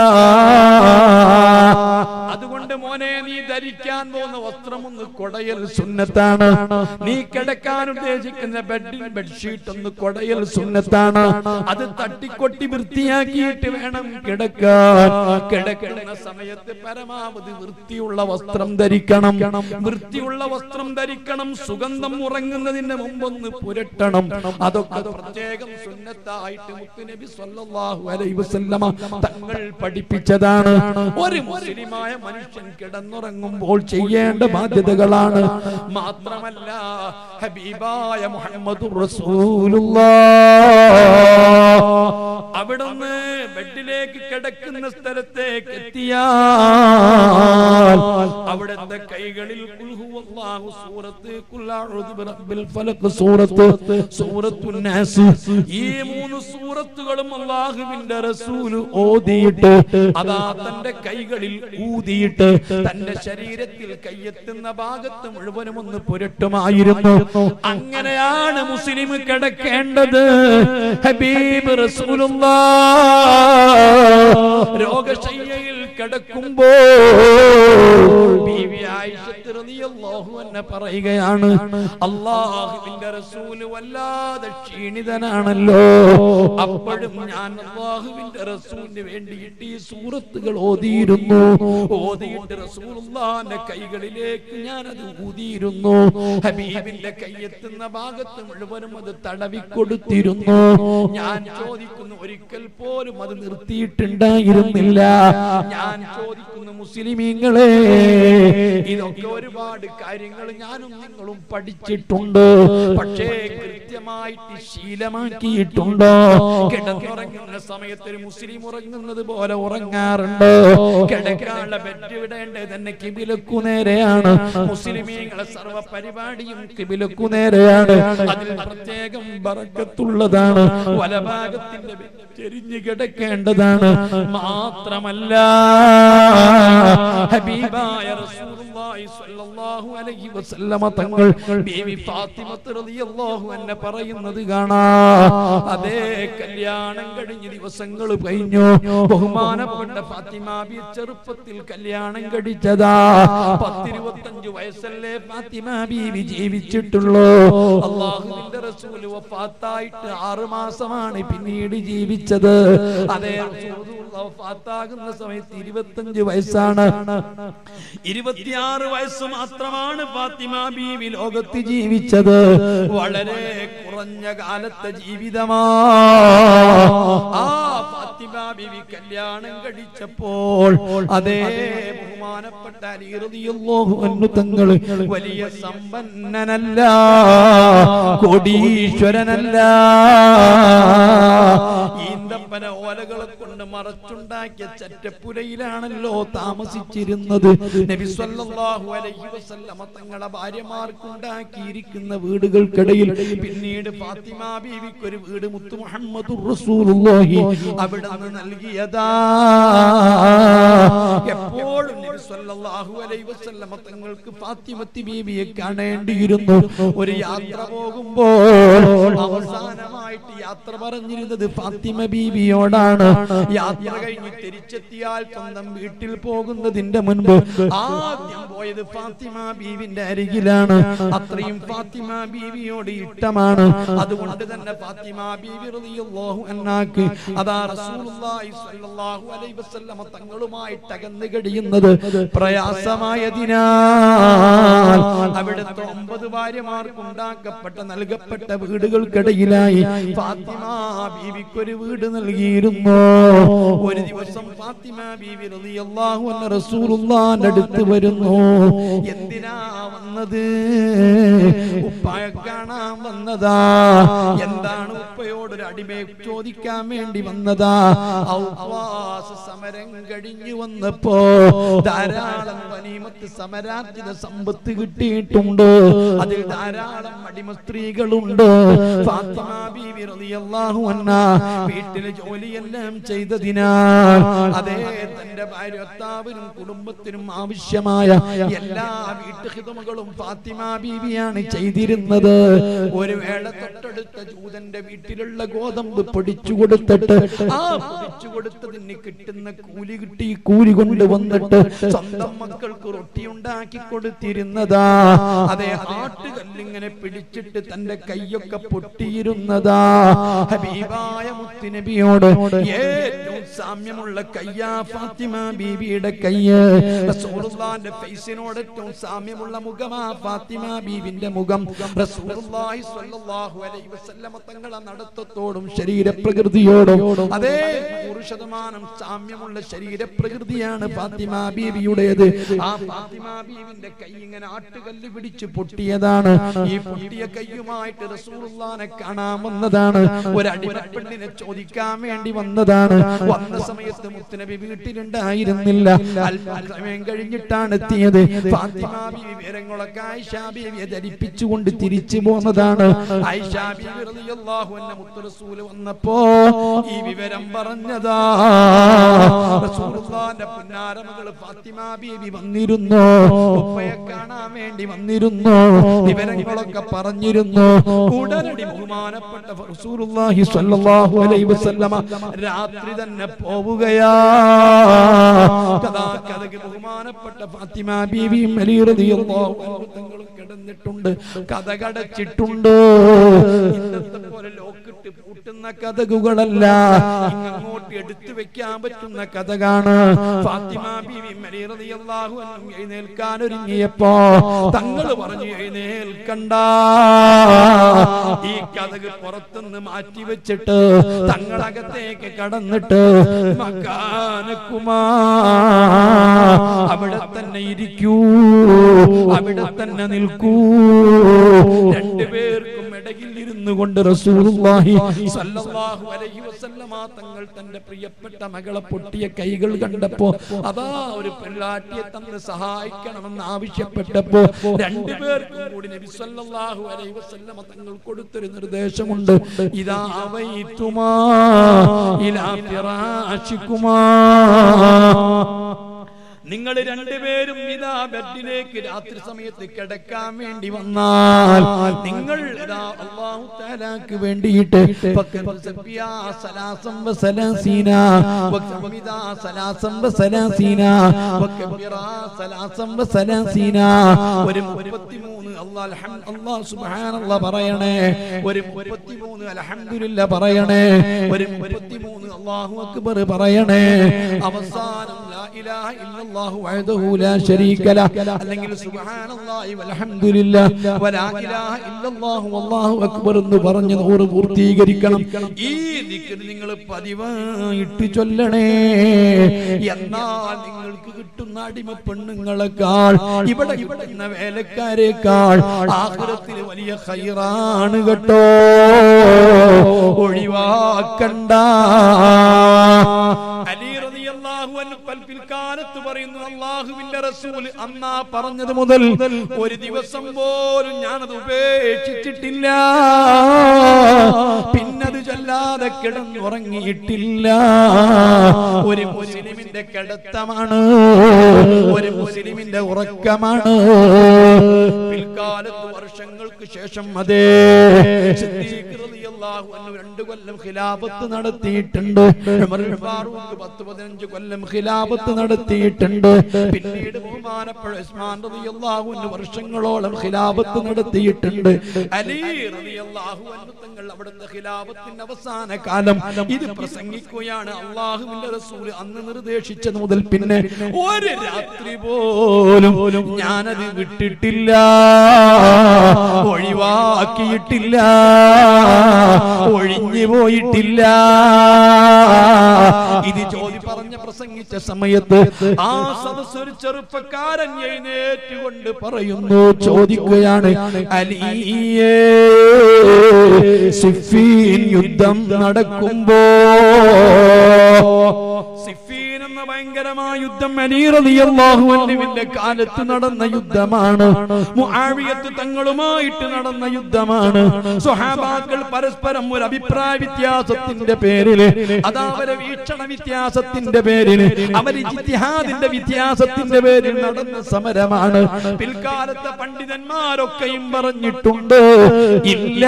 അതുകൊണ്ട് മോനെ, നീ ധരിക്കാൻ പോകുന്ന വസ്ത്രം ഒന്ന് കൊടയൽ സുന്നത്താണ്. നീ കിടക്കാൻ ഉദ്ദേശിക്കുന്ന ബെഡിൽ ബെഡ്ഷീറ്റ് ഒന്ന് കൊടയൽ സുന്നത്താണ്. അത് തട്ടിക്കൊട്ടി വൃത്തിയാക്കിയിട്ട് വേണം കിടക്കാൻ. കിടക്കുന്ന സമയത്ത് പരമാവധി വൃത്തിയുള്ള വസ്ത്രം ധരിക്കണം. വൃത്തിയുള്ള വസ്ത്രം ധരിക്കണം. സുഗന്ധം ഉറങ്ങുന്നതിന് മുമ്പൊന്ന് പുരട്ടണം. അതൊക്കെ പ്രത്യേകം സുന്നത്തായിട്ട് മുത്തുനബി സ്വല്ലല്ലാഹു അലൈഹി വസല്ലമ തങ്ങൾ പഠിപ്പിച്ചതാണ്. ഒരു മുസ്ലിമായ മനുഷ്യൻ കിടന്നുറങ്ങുമ്പോൾ ചെയ്യേണ്ട ബാധ്യതകളാണ്. മാത്രമല്ല, ഹബീബായ മുഹമ്മദുർ റസൂലുള്ളാഹ് അവിടുന്ന് ബെഡിലേക്ക് കിടക്കുന്ന സ്ഥലത്തേക്ക് എത്തിയാൽ അവിടുത്തെ കൈകളിൽ ഖുൽ ഹുവല്ലാഹു സൂറത്ത്, ഖുൽ അഊദു ബിറബ്ബിൽ ഫലഖ് സൂറത്ത്, സൂറത്തുൻ നാസ്, ഈ മൂന്ന് സൂറത്തുകളും അല്ലാഹുവിന്റെ റസൂൽ ഓതിയിട്ട് അതാ തന്റെ കൈകളിൽ ഊതിയിട്ട് തന്റെ ശരീരത്തിൽ കയ്യെത്തുന്ന ഭാഗത്ത് മുഴുവനും ഒന്ന് പുരട്ടുമായിരുന്നു. അങ്ങനെയാണ് മുസ്ലിം കിടക്കേണ്ടത്. ഹബീബ് റസൂലുള്ളാഹ് രോഗശയ്യയിൽ കിടക്കുമ്പോൾ ബീവി ആയിഷ റളിയല്ലാഹു അൻഹ പറയുകയാണ്, അല്ലാഹുവിന്റെ റസൂൽ വല്ലാതെ ക്ഷീണിതനാണല്ലോ. അപ്പോഴും ഞാൻ അല്ലാഹുവിന്റെ റസൂലിന് വേണ്ടിയിട്ട് ഈ സൂറത്തുകൾ ഓതിയിരുന്നു. ഓതിയിട്ട് റസൂലുള്ളാഹിന്റെ കൈകളിലേക്ക് ഞാൻ അത് ഊതിയിരുന്നു. ഹബീബിന്റെ കൈയെത്തുന്ന ഭാഗത്ത് മുഴുവനും അത് തടവി കൊടുത്തിരുന്നു. ഞാൻ ചോദിക്കുന്നു, ഒരിക്കൽ പോലും അത് നിർത്തിയിട്ടുണ്ടായിരുന്നില്ല. ഞാൻ ചോദിക്കുന്നു, മുസ്ലിമീങ്ങളെ, ഇതൊക്കെ ഒരുപാട് കാര്യങ്ങൾ ഞാനും നിങ്ങളും പഠിച്ചിട്ടുണ്ട്. പക്ഷേ കൃത്യമായിട്ട് ശീലമാക്കിയിട്ടുണ്ടോ? കിടന്നുറങ്ങുന്ന സമയത്ത് ഒരു മുസ്ലിം ഉറങ്ങുന്നത് പോലെ ഉറങ്ങാറുണ്ട്. കിടക്കാനുള്ള ബെഡ് വിടേണ്ടത് തന്നെ കിബിലക്കു നേരെയാണ്. മുസ്ലിമീങ്ങളെ സർവ്വ പരിപാടിയും കിബിലക്കു നേരെയാണ്. അതിൽ പ്രത്യേകം ബറക്കത്തുള്ളതാണ്. വലഭാഗത്തിന്റെ ചെരിഞ്ഞു കിടക്കേണ്ടതാണ്. മാത്രമല്ല, ഹബീബായ റസൂലുള്ളാഹി സ്വല്ലല്ലാഹു അലൈഹി വസല്ലമ തങ്ങൾ ബീവി ഫാത്തിമ റളിയല്ലാഹു അൻഹ പറയുന്നത് കാണാം. അതേ, കല്യാണം കഴിഞ്ഞ ദിവസങ്ങൾ കഴിഞ്ഞു. ബഹുമാനപ്പെട്ട ഫാത്തിമ ബീവി ചെറുപ്പത്തിൽ കല്യാണം കഴിച്ചതാ. പത്തിരുപത്തഞ്ചു വയസ്സല്ലേ ഫാത്തിമ ബീവി ജീവിച്ചിട്ടുള്ളൂ. അല്ലാഹുവിന്റെ റസൂൽ വഫാത്തായിട്ട് ആറ് മാസമാണ് പിന്നീട് ജീവിച്ചത്. അതേ, വഫാത്താകുന്ന സമയത്ത് ഇരുപത്തഞ്ച് വയസ്സാണ്. ഇരുപത്തിയാറ് വയസ്സ് മാത്രമാണ് ഫാത്തിമ ബീവി ലോകത്ത് ജീവിച്ചത്. വളരെ കുറഞ്ഞ കാലത്തെ ജീവിതമാ. ആ ഫാത്തിമ ബീവി കല്യാണം കഴിച്ചപ്പോൾ അതേ ബഹുമാനപ്പെട്ട അലി റളിയല്ലാഹു അൻഹു തങ്ങൾ വലിയ സമ്പന്നനല്ല, കോടീശ്വരനല്ല. ഈന്തപ്പന ഓലകളെ കൊണ്ട് മറച്ചുണ്ടാക്കിയ ചറ്റപ്പുരയിലാണല്ലോ താമസിച്ചിരുന്നത്. നബി സല്ലല്ലാഹു അലൈഹി വസല്ലമ തങ്ങളെ ഭാര്യമാർക്ക് ഉണ്ടാക്കിയിരിക്കുന്ന വീടുകൾക്കിടയിൽ പിന്നീട് ഫാത്തിമ ബീവിക്ക് ഒരു വീട് മുത്തു മുഹമ്മദുർ റസൂലുള്ളാഹി അവിടെ നൽകിയതാ. എപ്പോഴും നബി സല്ലല്ലാഹു അലൈഹി വസല്ലമ തങ്ങൾക്ക് ഫാത്തിമത്തി ബീവിയെ കാണേണ്ടിയിരുന്നു. ഒരു യാത്ര പോകുമ്പോൾ അവസാനമായിട്ട് യാത്ര പറഞ്ഞിരുന്നത് ഫാത്തിമ ബീവിയോടാണ്. യാത്ര കഴിഞ്ഞ് തിരിച്ചെത്തിയാൽ സ്വന്തം വീട്ടിൽ പോകുന്നതിന്റെ മുൻപ് ആദ്യം പോയത് ഫാത്തിമ ബീവിന്റെ അരികിലാണ്. അത്രയും ഫാത്തിമ ബീവിയോട് ഇഷ്ടമാണ്. അതുകൊണ്ട് തന്നെ ഫാത്തിമ ബീവി റളിയല്ലാഹു അൻഹാക്ക് അതാ റസൂലുള്ളാഹി സ്വല്ലല്ലാഹു അലൈഹി വസല്ലമ തങ്ങളുമായിട്ട് അകന്നു കഴിയുന്നത് പ്രയാസമായതിനാൽ അവിടുത്തെ ഒമ്പത് ഭാര്യമാർക്ക് ഉണ്ടാക്കപ്പെട്ട നൽകപ്പെട്ട വീടുകൾക്കിടയിലായി ഫാത്തിമ ബീവിക്കൊരു വീട് നൽകിയിരുന്നു. ഒരു ദിവസം ഫാത്തിമ ബീവി റളിയല്ലാഹു അൻഹ റസൂലുള്ളാഹിന്റെ അടുത്ത് വരുന്നു. എന്തിനാ വന്നത്? ഉപ്പയെ കാണാൻ വന്നതാ. എന്താണ്? ഉപ്പയോട് ഒരു അടിമയെ ചോദിക്കാൻ വേണ്ടി വന്നതാ. ഔവാസ സമരം കഴിഞ്ഞു വന്നപ്പോ ധാരാളം ഗനീമത്ത് സമരാർജിത സമ്പത്ത് കിട്ടിയിട്ടുണ്ട്. അതിൽ ധാരാളം അടിമ സ്ത്രീകളുണ്ട്. ഫാത്തിമ ബീവി റളിയല്ലാഹു അൻഹ വീട്ടിൽ ജോലിയെല്ലാം ചെയ്തതിനാൽ അതേ തന്റെ ഭാര്യത്താവിനും കുടുംബത്തിനും ആവശ്യമായ എല്ലാ വീട്ടുഹിതമകളും ഫാത്തിമ ബീവിയാണ് ചെയ്തിരുന്നത്. ഒരു വേള തൊട്ടടുത്ത ജൂതന്റെ വീട്ടിലുള്ള ഗോതമ്പ് പൊടിച്ചു കൊടുത്തിട്ട് ആ പൊടിച്ചു കൊടുത്തതിന് കിട്ടുന്ന കൂലി കിട്ടി കൂലി കൊണ്ട് വന്നിട്ട് സ്വന്തം മക്കൾക്ക് റൊട്ടി ഉണ്ടാക്കി കൊടുത്തിരുന്നതാ. അതേ ആട്ടുകല്ലിങ്ങനെ പിടിച്ചിട്ട് തന്റെ കൈയൊക്കെ പൊട്ടിയിരുന്നതാ. ഹബീബായ മുത്തുനബിയോട് ഏറ്റവും സാമ്യമുള്ള കയ്യാ ഫാത്തിമ ബീവിയുടെ കയ്യ്. റസൂലുള്ളാഹിന്റെ ഫേസിനോട് ഏറ്റവും സാമ്യമുള്ള മുഖമാ ഫാത്തിമ ബീവിന്റെ മുഖം. റസൂലുള്ളാഹി സ്വല്ലല്ലാഹു അലൈഹി വസല്ലമ തങ്ങളെ നടത്തത്തോടും ശരീരപ്രകൃതിയോടും അതേ നൂറ് ശതമാനം സാമ്യമുള്ള ശരീരപ്രകൃതിയാണ് ഫാത്തിമ ബീവിയുടേത്. ആ ഫാത്തിമ ബീവിന്റെ കൈ ഇങ്ങനെ ആട്ടുകല്ല് പിടിച്ച് പൊട്ടിയതാണ്. ഈ പൊട്ടിയ കയ്യുമായിട്ട് റസൂലുള്ളാഹിനെ കാണാൻ വന്നതാണ്. ഒരു അടിമപ്പെണ്ണിനെ ചോദിക്കാൻ വേണ്ടി വന്നതാണ്. വന്ന സമയത്ത് മുത്തുനബി വീട്ടിലുണ്ടായിരുന്നില്ല. അല്പസമയം കഴിഞ്ഞിട്ടാണ് എത്തിയത്. ഫാത്തിമ ബീവി വിവരങ്ങളൊക്കെ ആയിഷ ബീവിയെ ധരിപ്പിച്ചുകൊണ്ട് തിരിച്ചു പോന്നതാണ്. ആയിഷ ബീവി റളിയല്ലാഹു അൻഹ മുത്തു റസൂൽ വന്നപ്പോ ഈ വിവരം പറഞ്ഞതാ. റസൂലുള്ളാഹിന്റെ പുന്നാര മകൾ ഫാത്തിമ ബീവി വന്നിരുന്നു. ഉപ്പയെ കാണാൻ വേണ്ടി വന്നിരുന്നു. വിവരങ്ങളൊക്കെ പറഞ്ഞിരുന്നു. ഉടനടി ബഹുമാനപ്പെട്ട റസൂലുള്ളാഹി സ്വല്ലല്ലാഹു അലൈഹി വസല്ലമ രാത്രി തന്നെ പോവുകയാ. കഥാ കഥയ്ക്ക് ബഹുമാനപ്പെട്ട ഫാത്തിമ ബീവിയും അലി റളിയല്ലാഹു അൻഹു തങ്ങളും കിടന്നിട്ടുണ്ട്. കഥ കടച്ചിട്ടുണ്ട്. ഇന്നത്തെ പോലെ ലോക്കിട്ട് പൂട്ടുന്ന കഥകളല്ല, അങ്ങോട്ട് എടുത്തു വെക്കാൻ പറ്റുന്ന കഥകാണ്. ഫാത്തിമ ബീവിയും അലി റളിയല്ലാഹു അൻഹു എഴുന്നേൽക്കാൻ ഒരുങ്ങിയപ്പോ തങ്ങൾ പറഞ്ഞു, എഴുന്നേൽക്കണ്ട, ഈ കഥക് പുറത്തുനിന്ന് മാറ്റി വെച്ചിട്ട് തങ്ങളകത്തേക്ക് കടന്നിട്ട് മക്കാനക്കുമാ, അവിടെ തന്നെ ഇരിക്കൂ, അവിടെ തന്നെ നിൽക്കൂ. രണ്ടുപേർക്കും ഇടയിൽ ഇരുന്നു കൊണ്ട് റസൂലുള്ളാഹി സ്വല്ലല്ലാഹു അലൈഹി വസല്ലമ തങ്ങൾ തന്റെ പ്രിയപ്പെട്ട മകളെ പൊട്ടിയ കൈകൾ കണ്ടപ്പോ അതാ ഒരു പെണ്ണാട്ടിയെ തന്ന് സഹായിക്കണമെന്ന് ആവശ്യപ്പെട്ടപ്പോ രണ്ടുപേർക്കും കൂടി നബി സ്വല്ലല്ലാഹു അലൈഹി വസല്ലമ തങ്ങൾ കൊടുത്തൊരു നിർദ്ദേശമുണ്ട്. ഇദാ അവൈതുമാ ഇലാ ഫിറാശികുമാ, നിങ്ങൾ രണ്ടുപേരും ഇതാ ബെഡിലേക്ക് രാത്രി സമയത്ത് കിടക്കാൻ വേണ്ടി വന്നാൽ നിങ്ങൾ ഇതാ അല്ലാഹു തആലക്ക് വേണ്ടിയിട്ട് ഫക്സബിയാ സലാസം വസലാസീന വഖമിദാ സലാസം വസലാസീന വകബിറാ സലാസം വസലാസീന, ഒരു മുപ്പത്തിമൂന്ന് അല്ലാഹു അൽഹംദ് അല്ലാഹു സുബ്ഹാനല്ലാഹ് പറയണേ, ഒരു മുപ്പത്തിമൂന്ന് അൽഹംദുലില്ലാ പറയണേ, ഒരു മുപ്പത്തിമൂന്ന് അല്ലാഹു അക്ബർ പറയണേ. അവസാനം ലാ ഇലാഹ ഇല്ലല്ലാഹ് വഹ്ദഹു ലാ ശരീക ലഹ് അല്ലെങ്കിൽ സുബ്ഹാനല്ലാഹി വൽഹംദുലില്ലാഹ് വലാ ഇലാഹ ഇല്ലല്ലാഹു വല്ലാഹു അക്ബർ എന്ന് പറഞ്ഞ് നൂറ് പൂർത്തീകരിക്കണം. ഈ ദിക്ർ നിങ്ങൾ പതിവായിട്ട് ചൊല്ലണേ. എന്നാൽ നിങ്ങൾക്ക് കിട്ടുന്ന അടിമ പെണ്ണുങ്ങളെക്കാൾ ഇവിടെ കിട്ടുന്ന വേലക്കാരേക്കാൾ ആഖിറത്തിൽ വലിയ ഖൈറാണ് കേട്ടോ, ഒഴിവാക്കണ്ട. അലി റളിയല്ലാഹു അൻഹു പിൽക്കാലത്ത് പറയുന്നു, അല്ലാഹുവിന്റെ റസൂൽ അന്നാ പറഞ്ഞത് മുതൽ ഒരു ദിവസം പോലും ഞാനത് ഉപേക്ഷിച്ചിട്ടില്ല, പിന്നത് ചൊല്ലാതെ കിടന്നുറങ്ങിയിട്ടില്ല. ഒരു മുസ്ലിമിന്റെ കിടത്തമാണ്, ഒരു മുസ്ലിമിന്റെ ഉറക്കമാണ്. പിൽക്കാലത്ത് വർഷങ്ങൾക്ക് ശേഷം അതേ സിദ്ദീഖ് റളിയല്ലാഹു അൻഹു രണ്ട് കൊല്ലം ഖിലാഫത്ത് നടത്തിയിട്ടുണ്ട്. ഉമർ ഫാറൂഖ് പത്ത് പതിനഞ്ച് കൊല്ലം ഖിലാഫത്ത് നടത്തിയിട്ടുണ്ട്. പിന്നീട് ബഹുമാനപ്പെട്ട ഉസ്മാൻ റളിയല്ലാഹു അൻഹു വർഷങ്ങളോളം ഖിലാഫത്ത് നടത്തിയിട്ടുണ്ട്. അലി റളിയല്ലാഹു അൻഹു തങ്ങൾ അവിടുത്തെ ഖിലാഫത്തിന്റെ അവസാന കാലം ഇത് പ്രസംഗിക്കുകയാണ്. അല്ലാഹുവിന്റെ റസൂൽ അന്ന് നിർദ്ദേശിച്ചത് മുതൽ പിന്നെ ഒരു രാത്രി പോലും ഞാനത് വിട്ടിട്ടില്ല, ഒഴിവാക്കിയിട്ടില്ല, ഒഴിഞ്ഞു പോയിട്ടില്ല. ഇത് ചോദി പറഞ്ഞ പ്രസംഗിച്ച സമയത്ത് ആ സദസ്സ് ഒരു ചെറുപ്പക്കാരൻ എഴുന്നേറ്റുകൊണ്ട് പറയുന്നു, ചോദിക്കുകയാണ്, അലിയേ സിഫീൻ യുദ്ധം നടക്കുമ്പോ, സിഫീൻ എന്ന അറിയുന്ന ഭയങ്കരമായ യുദ്ധം അലി റളിയല്ലാഹു അൻഹുവിന്റെ കാലത്ത് നടന്ന യുദ്ധമാണ്. മുആവിയത്ത് തങ്ങളുമായിട്ട് നടന്ന യുദ്ധമാണ്. സ്വഹാബാക്കൾ പരസ്പരം ഒരു അഭിപ്രായ വ്യത്യാസത്തിന്റെ പേരിൽ, അതാ അവരെ വീക്ഷണ വ്യത്യാസത്തിന്റെ പേരിൽ, അവര് ഇജ്തിഹാദിന്റെ വ്യത്യാസത്തിന്റെ പേരിൽ നടന്ന സമരമാണ്. പിൽക്കാലത്തെ പണ്ഡിതന്മാരൊക്കെയും പറഞ്ഞിട്ടുണ്ട്, ഇല്ല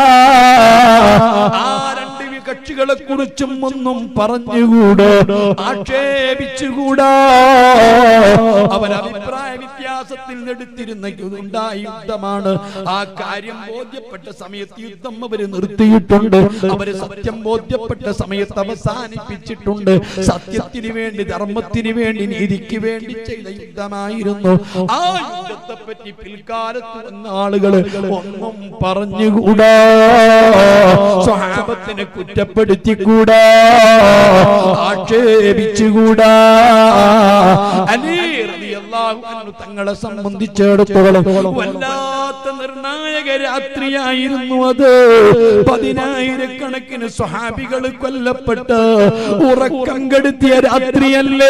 ആ രണ്ട് കക്ഷികളെ കുറിച്ചും ഒന്നും പറഞ്ഞുകൂടാ, ആക്ഷേപിച്ചുകൂടാ. അവർ അഭിപ്രായ വ്യത്യാസത്തിൽ എടുത്തിരുന്ന ഉണ്ടായ യുദ്ധമാണ്. ആ കാര്യം ബോധ്യപ്പെട്ട സമയത്ത് യുദ്ധം അവര് നിർത്തിയിട്ടുണ്ട്. അവര് സത്യം ബോധ്യപ്പെട്ട സമയത്ത് അവസാനിപ്പിച്ചിട്ടുണ്ട്. സത്യത്തിന് വേണ്ടി, ധർമ്മത്തിന് വേണ്ടി, നീതിക്ക് വേണ്ടി ചെയ്ത യുദ്ധമായിരുന്നു. ആ യുദ്ധത്തെ പറ്റി പിൽക്കാലത്ത് വന്ന ആളുകൾ ഒന്നും പറഞ്ഞുകൂടാ, സ്വഹാബത്തിനെ കുറ്റപ്പെടുത്തിക്കൂടാ, ആക്ഷേപിച്ചുകൂടാ. അലി റളിയല്ലാഹു അൻഹു തങ്ങളെ സംബന്ധിച്ചിടത്തോളം വല്ലാത്ത നിർണായക രാത്രിയായിരുന്നു അത്. പതിനായിരക്കണക്കിന് സ്വഹാബികൾ കൊല്ലപ്പെട്ട ഉറക്കം കെടുത്തിയ രാത്രിയല്ലേ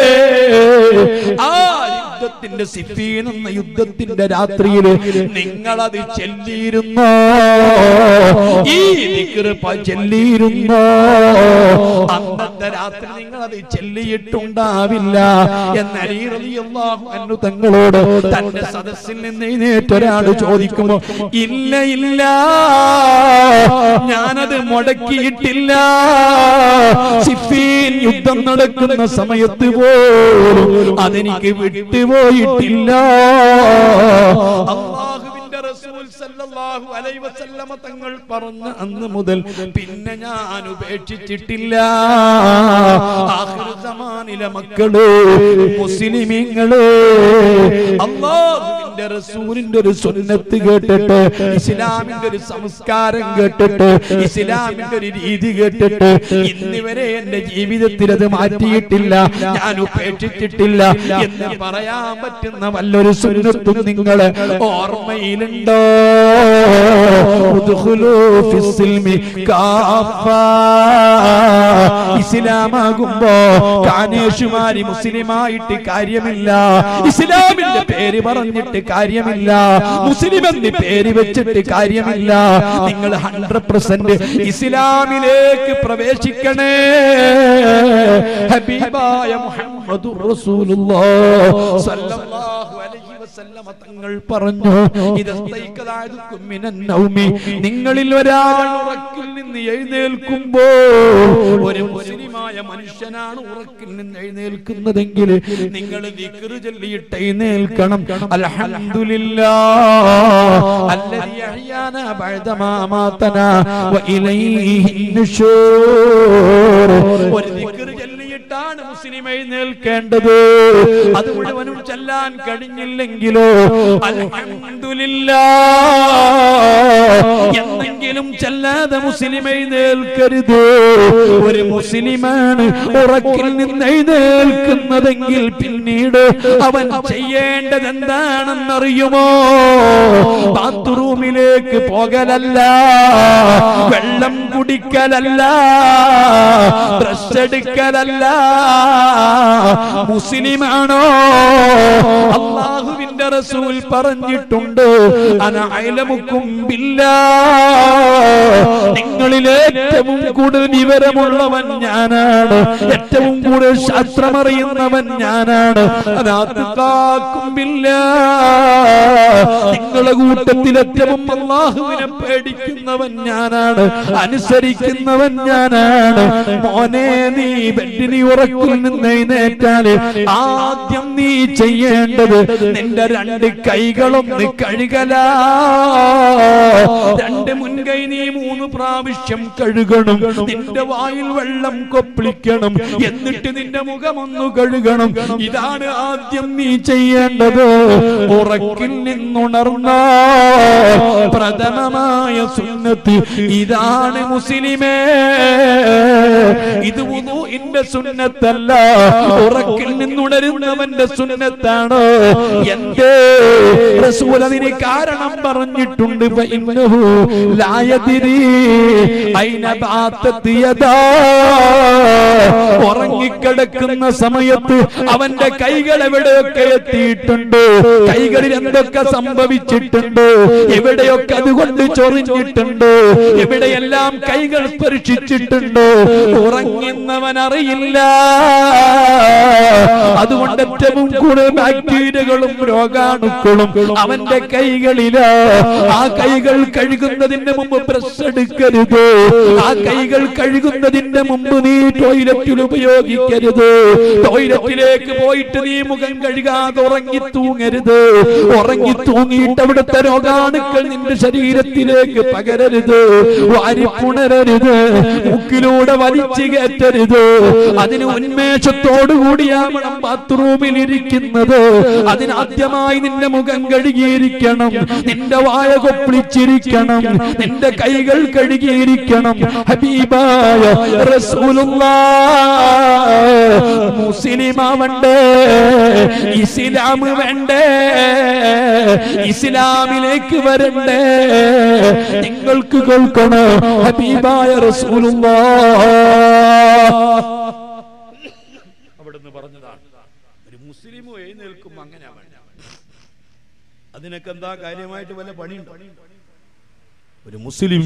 ആ യുദ്ധത്തിന്റെ സിഫീൻ എന്ന യുദ്ധത്തിന്റെ രാത്രിയിൽ നിങ്ങളത് ചെല്ലിയിരുന്നോ? ഈ ദിക്ർ ചെല്ലിയിരുന്നോ? അന്നത്തെ രാത്രി നിങ്ങളത് ചെല്ലിയിട്ടുണ്ടാവില്ല എന്ന് അലി റളിയല്ലാഹു അൻഹു തങ്ങളോട് തന്റെ സദസ്സിൽ നിന്ന് എഴുന്നേറ്റ് ഒരാൾ ചോദിക്കുമോ? ഇല്ല ഇല്ല, ഞാനത് മുടക്കിയിട്ടില്ല. സിഫീൻ യുദ്ധം നടക്കുന്ന സമയത്ത് പോലും അതെനിക്ക് വിട്ടുപോയിട്ടില്ല. അല്ലാഹുവിന്റെ റസൂൽ സല്ലല്ലാഹു അലൈഹി വസല്ലമ തങ്ങൾ പറഞ്ഞ അന്ന് മുതൽ പിന്നെ ഞാൻ ഉപേക്ഷിച്ചിട്ടില്ല. ആഖിർ സമാനിലെ മക്കള്, മുസ്ലിമീങ്ങള്, അല്ലാഹുവിന്റെ റസൂലിന്റെ ഒരു സുന്നത്ത് കേട്ടിട്ട്, ഇസ്ലാമിന്റെ ഒരു സംസ്കാരം കേട്ടിട്ട്, ഇസ്ലാമിന്റെ ഒരു രീതി കേട്ടിട്ട് ഇന്നുവരെ എന്റെ ജീവിതത്തിൽ അത് മാറ്റിയിട്ടില്ല, ഞാൻ ഉപേക്ഷിച്ചിട്ടില്ല എന്ന് പറയാൻ പറ്റുന്ന വല്ലൊരു സുന്നത്തും നിങ്ങള് ഓർമ്മയിലുണ്ടോ? ഇസ്ലാമാകുമ്പോ കാനേഷുമാരി മുസ്ലിമായിട്ട് കാര്യമില്ല, ഇസ്ലാമിന്റെ പേര് പറഞ്ഞിട്ട് കാര്യമില്ല, മുസ്ലിം എന്ന് പേര് വെച്ചിട്ട് കാര്യമില്ല. നിങ്ങൾ ഹൺഡ്രഡ് പെർസെന്റ് ഇസ്ലാമിലേക്ക് പ്രവേശിക്കണേ. ഹബീബായ മുഹമ്മദുർ റസൂലുള്ളാഹ് സ്വല്ലല്ലാഹു അലൈഹി വസല്ലമ തങ്ങൾ പറഞ്ഞു, ഇദസ്തൈഖദഅതുകും മിനൻ നൗമി, നിങ്ങളിൽ ഒരാൾ ഉറക്കിൽ നിന്ന് എഴുന്നേൽക്കുമ്പോൾ, ഒരു മുസ്ലിമായ മനുഷ്യനാണ് ഉറക്കിൽ നിന്ന് എഴുന്നേൽക്കുന്നതെങ്കിൽ നിങ്ങൾ ദിക്ർ ചൊല്ലിയിട്ട് എഴുന്നേൽക്കണം. അൽഹംദുലില്ലാഹ് അല്ലദീ അഹ്യാനാ ബഅദമാ മാതനാ വ ഇലൈഹി നുശൂർ. ഒരു ദിക്ർ ചൊല്ലിയിട്ടാണ് മുസ്ലിം എഴുന്നേൽക്കേണ്ടത്. അത് മുഴുവനും ചൊല്ലാൻ കഴിഞ്ഞില്ലെങ്കിലോ അൽഹംദുലില്ലാഹ് എന്നെങ്കിലും ചൊല്ലാതെ മുസ്ലിം എഴുന്നേൽക്കരുത്. ഒരു മുസ്ലിമാണ് ഉറക്കിൽ നിന്ന് എഴുന്നേൽക്കുന്നതെങ്കിൽ പിന്നീട് അവൻ ചെയ്യേണ്ടത് എന്താണെന്നറിയുമോ? ബാത്റൂമിലേക്ക് പോകലല്ല, വെള്ളം കുടിക്കലല്ല, ബ്രഷ് എടുക്കലല്ല. മുസ്ലിമാണോ? അല്ലാഹുവിന്റെ റസൂൽ പറഞ്ഞിട്ടുണ്ട്, അന അഅലമുക്കും ബില്ലാഹ്, നിങ്ങളിൽ ഏറ്റവും കൂടുതൽ വിവരമുള്ളവൻ ഞാനാണ്, ഏറ്റവും കൂടുതൽ ശാസ്ത്രമറിയുന്നവൻ ഞാനാണ്. അനാത്കാക്കും ബില്ലാഹ്, നിങ്ങളുടെ കൂട്ടത്തിൽ ഏറ്റവും അല്ലാഹുവിനെ പേടിക്കുന്നവൻ ഞാനാണ്, അനുസരിക്കുന്നവൻ ഞാനാണ്. മോനെ, നീ ബെഡിനി ഉറക്കിൽ നിന്ന് എഴുന്നേറ്റാൽ ആദ്യം നീ ചെയ്യേണ്ടത് നിന്റെ രണ്ട് കൈകളൊന്ന് കഴുകലാ. രണ്ട് മുൻകൈ നീ മൂന്ന് പ്രാവശ്യം കഴുകണം. നിന്റെ വായിൽ വെള്ളം കൊപ്പിളിക്കണം. എന്നിട്ട് നിന്റെ മുഖമൊന്നു കഴുകണം. ഇതാണ് ആദ്യം നീ ചെയ്യേണ്ടത്. ഉറക്കിൽ നിന്നുണർന്ന പ്രഥമമായ സുന്നത്ത് ഇതാണ് മുസ്ലിമേ. ഇത് വുദൂഇന്റെ സുന്നത്തല്ല, ഉറക്കിൽ നിന്നുണരുന്നവന്റെ സുന്നത്താണ്. എന്റെ റസൂൽ അതിന് കാരണം പറഞ്ഞിട്ടുണ്ട്. ഫഇന്നഹു ലാ യദ്രി ഐന ബാതത് യദാ. ഉറങ്ങിക്കിടക്കുന്ന സമയത്ത് അവന്റെ കൈകൾ എവിടെയൊക്കെ എത്തിയിട്ടുണ്ട്, കൈകളിൽ എന്തൊക്കെ സംഭവിച്ചിട്ടുണ്ട്, എവിടെയൊക്കെ അതുകൊണ്ട് ചൊറിഞ്ഞിട്ടുണ്ട്, എവിടെയെല്ലാം കൈകൾ സ്പർശിച്ചിട്ടുണ്ട്, ഉറങ്ങുന്നവൻ അറിയില്ല. അതുകൊണ്ട് ഏറ്റവും കൂടുതൽ ബാക്ടീരിയകളും രോഗാണുക്കളും അവന്റെ കൈകളില്. ആ കൈകൾ കഴുകുന്നതിന് മുമ്പ് ബ്രഷ് എടുക്കരുത്. ആ കൈകൾ കഴുകുന്നതിന് മുമ്പ് നീ ടോയ്ലറ്റിൽ ഉപയോഗിക്കരുത്. ടോയ്ലറ്റിലേക്ക് പോയിട്ട് നീ മുഖം കഴുകാതെ ഉറങ്ങി തൂങ്ങരുത്. ഉറങ്ങി തൂങ്ങിയിട്ട് അവിടുത്തെ രോഗാണുക്കൾ നിന്റെ ശരീരത്തിലേക്ക് പകരരുത്. വാരിപ്പുണരരുത്. മുക്കിലൂടെ വലിച്ചു കയറ്റരുത്. അതിന് ഉന്മേഷത്തോടുകൂടിയാവണം ബാത്റൂമിൽ ഇരിക്കുന്നത്. അതിനാദ്യമായി നിന്റെ മുഖം കഴുകിയിരിക്കണം, നിന്റെ വായ കൊപ്പിളിച്ചിരിക്കണം, നിന്റെ കൈകൾ കഴുകിയിരിക്കണം. ഹബീബായ റസൂലുള്ളാഹ് മുസ്ലിമാവണ്ടേ, ഇസ്ലാം വേണ്ടേ, ഇസ്ലാമിലേക്ക് വരണ്ടേ. നിങ്ങൾക്ക് കേൾക്കണം ഹബീബായ റസൂലുള്ളാഹ് അവിടുന്ന് പറഞ്ഞതാണ്, ഒരു മുസ്ലിം എഴുന്നേൽക്കും അങ്ങനെ വേണ്ട. അതിനൊക്കെ എന്താ കാര്യമായിട്ട് വല്ല പണിയുണ്ട്? ഒരു മുസ്ലിം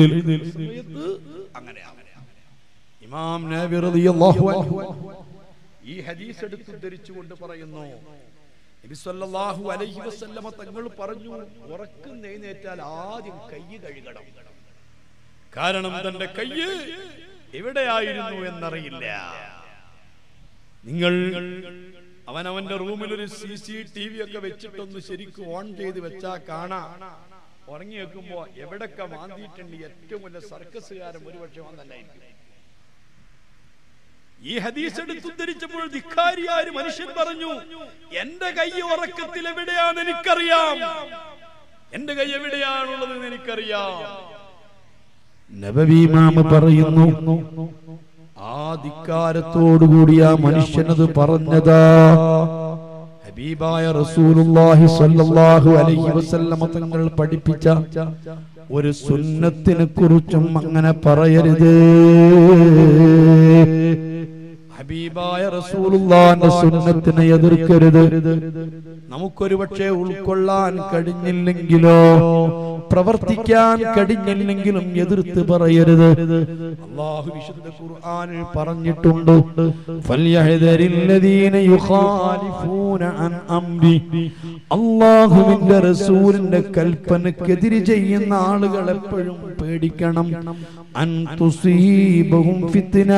അങ്ങനെ ഇമാം നബി റളിയല്ലാഹു അൻഹു ഈ ഹദീസ് എടുത്ത് ഉദ്ധരിച്ചുകൊണ്ട് പറയുന്നു, നബി സല്ലല്ലാഹു അലൈഹി വസല്ലമ തങ്ങൾ പറഞ്ഞു, ഉറക്കം എഴുന്നേറ്റാൽ ആദ്യം കൈ കഴുകണം. കാരണം തന്റെ കൈ എവിടെയായിരുന്നു എന്നറിയില്ല. നിങ്ങൾ അവനവന്റെ റൂമിൽ ഒരു സി സി ടി വി ഒക്കെ വെച്ചിട്ടൊന്ന് ശരിക്കും ഓൺ ചെയ്ത് വെച്ചാ കാണാ, ഉറങ്ങി വെക്കുമ്പോ എവിടൊക്കെ മാന്തിയിട്ടുണ്ട് ഏറ്റവും വലിയ സർക്കസുകാരൻ ഒരുപക്ഷെ വന്നല്ലായിരിക്കും. ഈ ഹദീസ് എടുത്ത് ഉദ്ധരിച്ചപ്പോൾ ധിക്കാരിയായ ഒരു മനുഷ്യൻ പറഞ്ഞു, എന്റെ കൈ ഉറക്കത്തിൽ എവിടെയാണെന്ന് എനിക്കറിയാം, എന്റെ കൈ എവിടെയാണുള്ളത് എനിക്കറിയാം. നബവി ഇമാം പറയുന്നു, ആ ധിക്കാരത്തോടുകൂടി ആ മനുഷ്യനത് പറഞ്ഞതാ ഹബീബായ റസൂലുള്ളാഹി സ്വല്ലല്ലാഹു അലൈഹി വസല്ലമ തങ്ങൾ പഠിപ്പിച്ച ഒരു സുന്നത്തിനെ കുറിച്ചും അങ്ങനെ പറയരുത്. ഹബീബായ റസൂലുള്ളാഹിന്റെ സുന്നത്തിനെ എതിർക്കരുത്. നമുക്കൊരു പക്ഷേ ഉൾക്കൊള്ളാൻ കഴിഞ്ഞില്ലെങ്കിലോ പ്രവർത്തിക്കാൻ കഴിഞ്ഞില്ലെങ്കിലും എതിർത്ത് പറയരുത്. അല്ലാഹു വിശുദ്ധ ഖുർആനിൽ പറഞ്ഞിട്ടുണ്ട്, ഫൽയഹ്ദരില്ലദീന യുഖാലിഫൂന അൻ അംരി. അല്ലാഹുവിന്റെ റസൂലിന്റെ കൽപ്പനക്കെതിരെ ചെയ്യുന്ന ആളുകൾ എപ്പോഴും പേടിക്കണം. അൻ തുസീബഹും ഫിത്ന,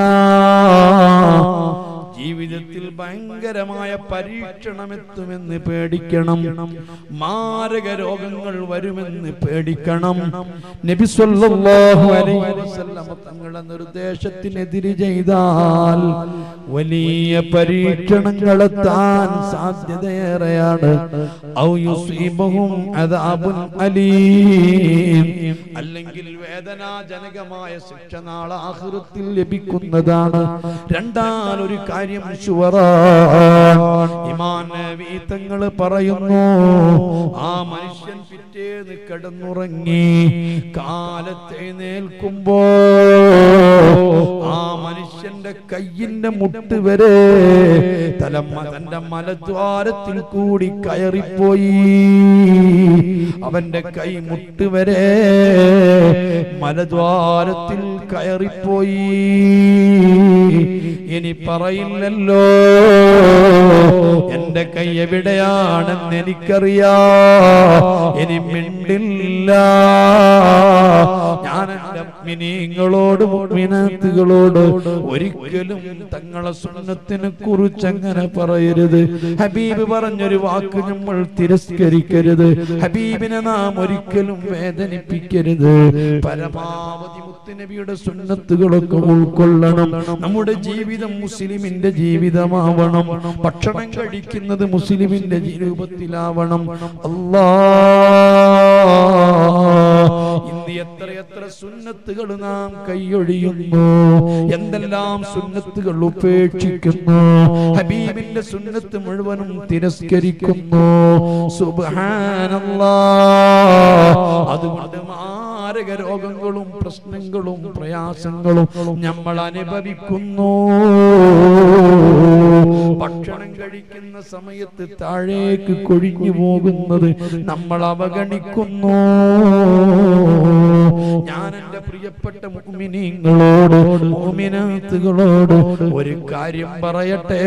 ജീവിതത്തിൽ ഭയങ്കരമായ പരീക്ഷണമെത്തുമെന്ന് പേടിക്കണം. മാരക രോഗങ്ങൾ വരുമെന്ന് പേടിക്കണം. നബി സല്ലല്ലാഹു അലൈഹി വസല്ലം തങ്ങളുടെ നിർദ്ദേശത്തിനെതിരെ ചെയ്താൽ വലിയ പരീക്ഷണങ്ങളെത്താൻ സാധ്യതയേറെയാണ്. ഔ യുസീബഹും അദാബുൻ അലീം, അല്ലെങ്കിൽ വേദനാജനകമായ ശിക്ഷ നാളെ ആഖിറത്തിൽ ലഭിക്കുന്നതാണ്. രണ്ടാൽ ഒരു കാര്യം ഇമാം നബി തങ്ങൾ പറയുന്നു, ആ മനുഷ്യൻ പിറ്റേന്ന് കിടന്നുറങ്ങി കാലത്ത് എഴുന്നേൽക്കുമ്പോ ആ മനുഷ്യന്റെ കയ്യിന്റെ മുട്ട് വരെ തലമ്മ തന്റെ മലദ്വാരത്തിൽ കൂടി കയറിപ്പോയി. അവന്റെ കൈ മുട്ട് വരെ മലദ്വാരത്തിൽ കയറിപ്പോയി. ഇനി പറയില്ലല്ലോ എന്റെ കൈ എവിടെയാണെന്ന് എനിക്കറിയാം. ഇനി മിണ്ടില്ല. ഞാൻ എന്റെ മുഅ്മിനീങ്ങളോട് മുഅ്മിനാത്തുകളോട് ഒരിക്കലും തങ്ങളെ സുന്നത്തിനെ കുറിച്ച് അങ്ങനെ പറയരുത്. ഹബീബ് പറഞ്ഞൊരു വാക്ക് നമ്മൾ തിരസ്കരിക്കരുത്. ഹബീബിനെ നാം ഒരിക്കലും വേദനിപ്പിക്കരുത്. പരമാവധി മുത്തുനബിയുടെ സുന്നത്തുകളൊക്കെ ഉൾക്കൊള്ളണം. നമ്മുടെ ജീവിതം മുസ്ലിമിന്റെ ജീവിതമാവണം. ഭക്ഷണം കഴിക്കുന്നത് മുസ്ലിമിന്റെ രൂപത്തിലാവണം. അല്ലാഹ്, ഇന്ന് എത്രയെത്ര സുന്നത്തുകൾ നാം കൈയൊഴിയുന്നു, എന്തെല്ലാം സുന്നത്തുകൾ ഉപേക്ഷിക്കുന്നു, ഹബീബിന്റെ സുന്നത്ത് മുഴുവനും തിരസ്കരിക്കുന്നു. സുബ്ഹാനല്ലാഹ്. അതുകൊണ്ട് മാരക രോഗങ്ങളും പ്രശ്നങ്ങളും പ്രയാസങ്ങളും നമ്മൾ അനുഭവിക്കുന്നു. ഭക്ഷണം കഴിക്കുന്ന സമയത്ത് താഴേക്ക് കൊഴിഞ്ഞു പോകുന്നത് നമ്മൾ അവഗണിക്കുന്നു. ഞാൻ എന്റെ പ്രിയപ്പെട്ട മുഅ്മിനീങ്ങളോട് മുഅ്മിനാത്തുകളോട് ഒരു കാര്യം പറയട്ടെ.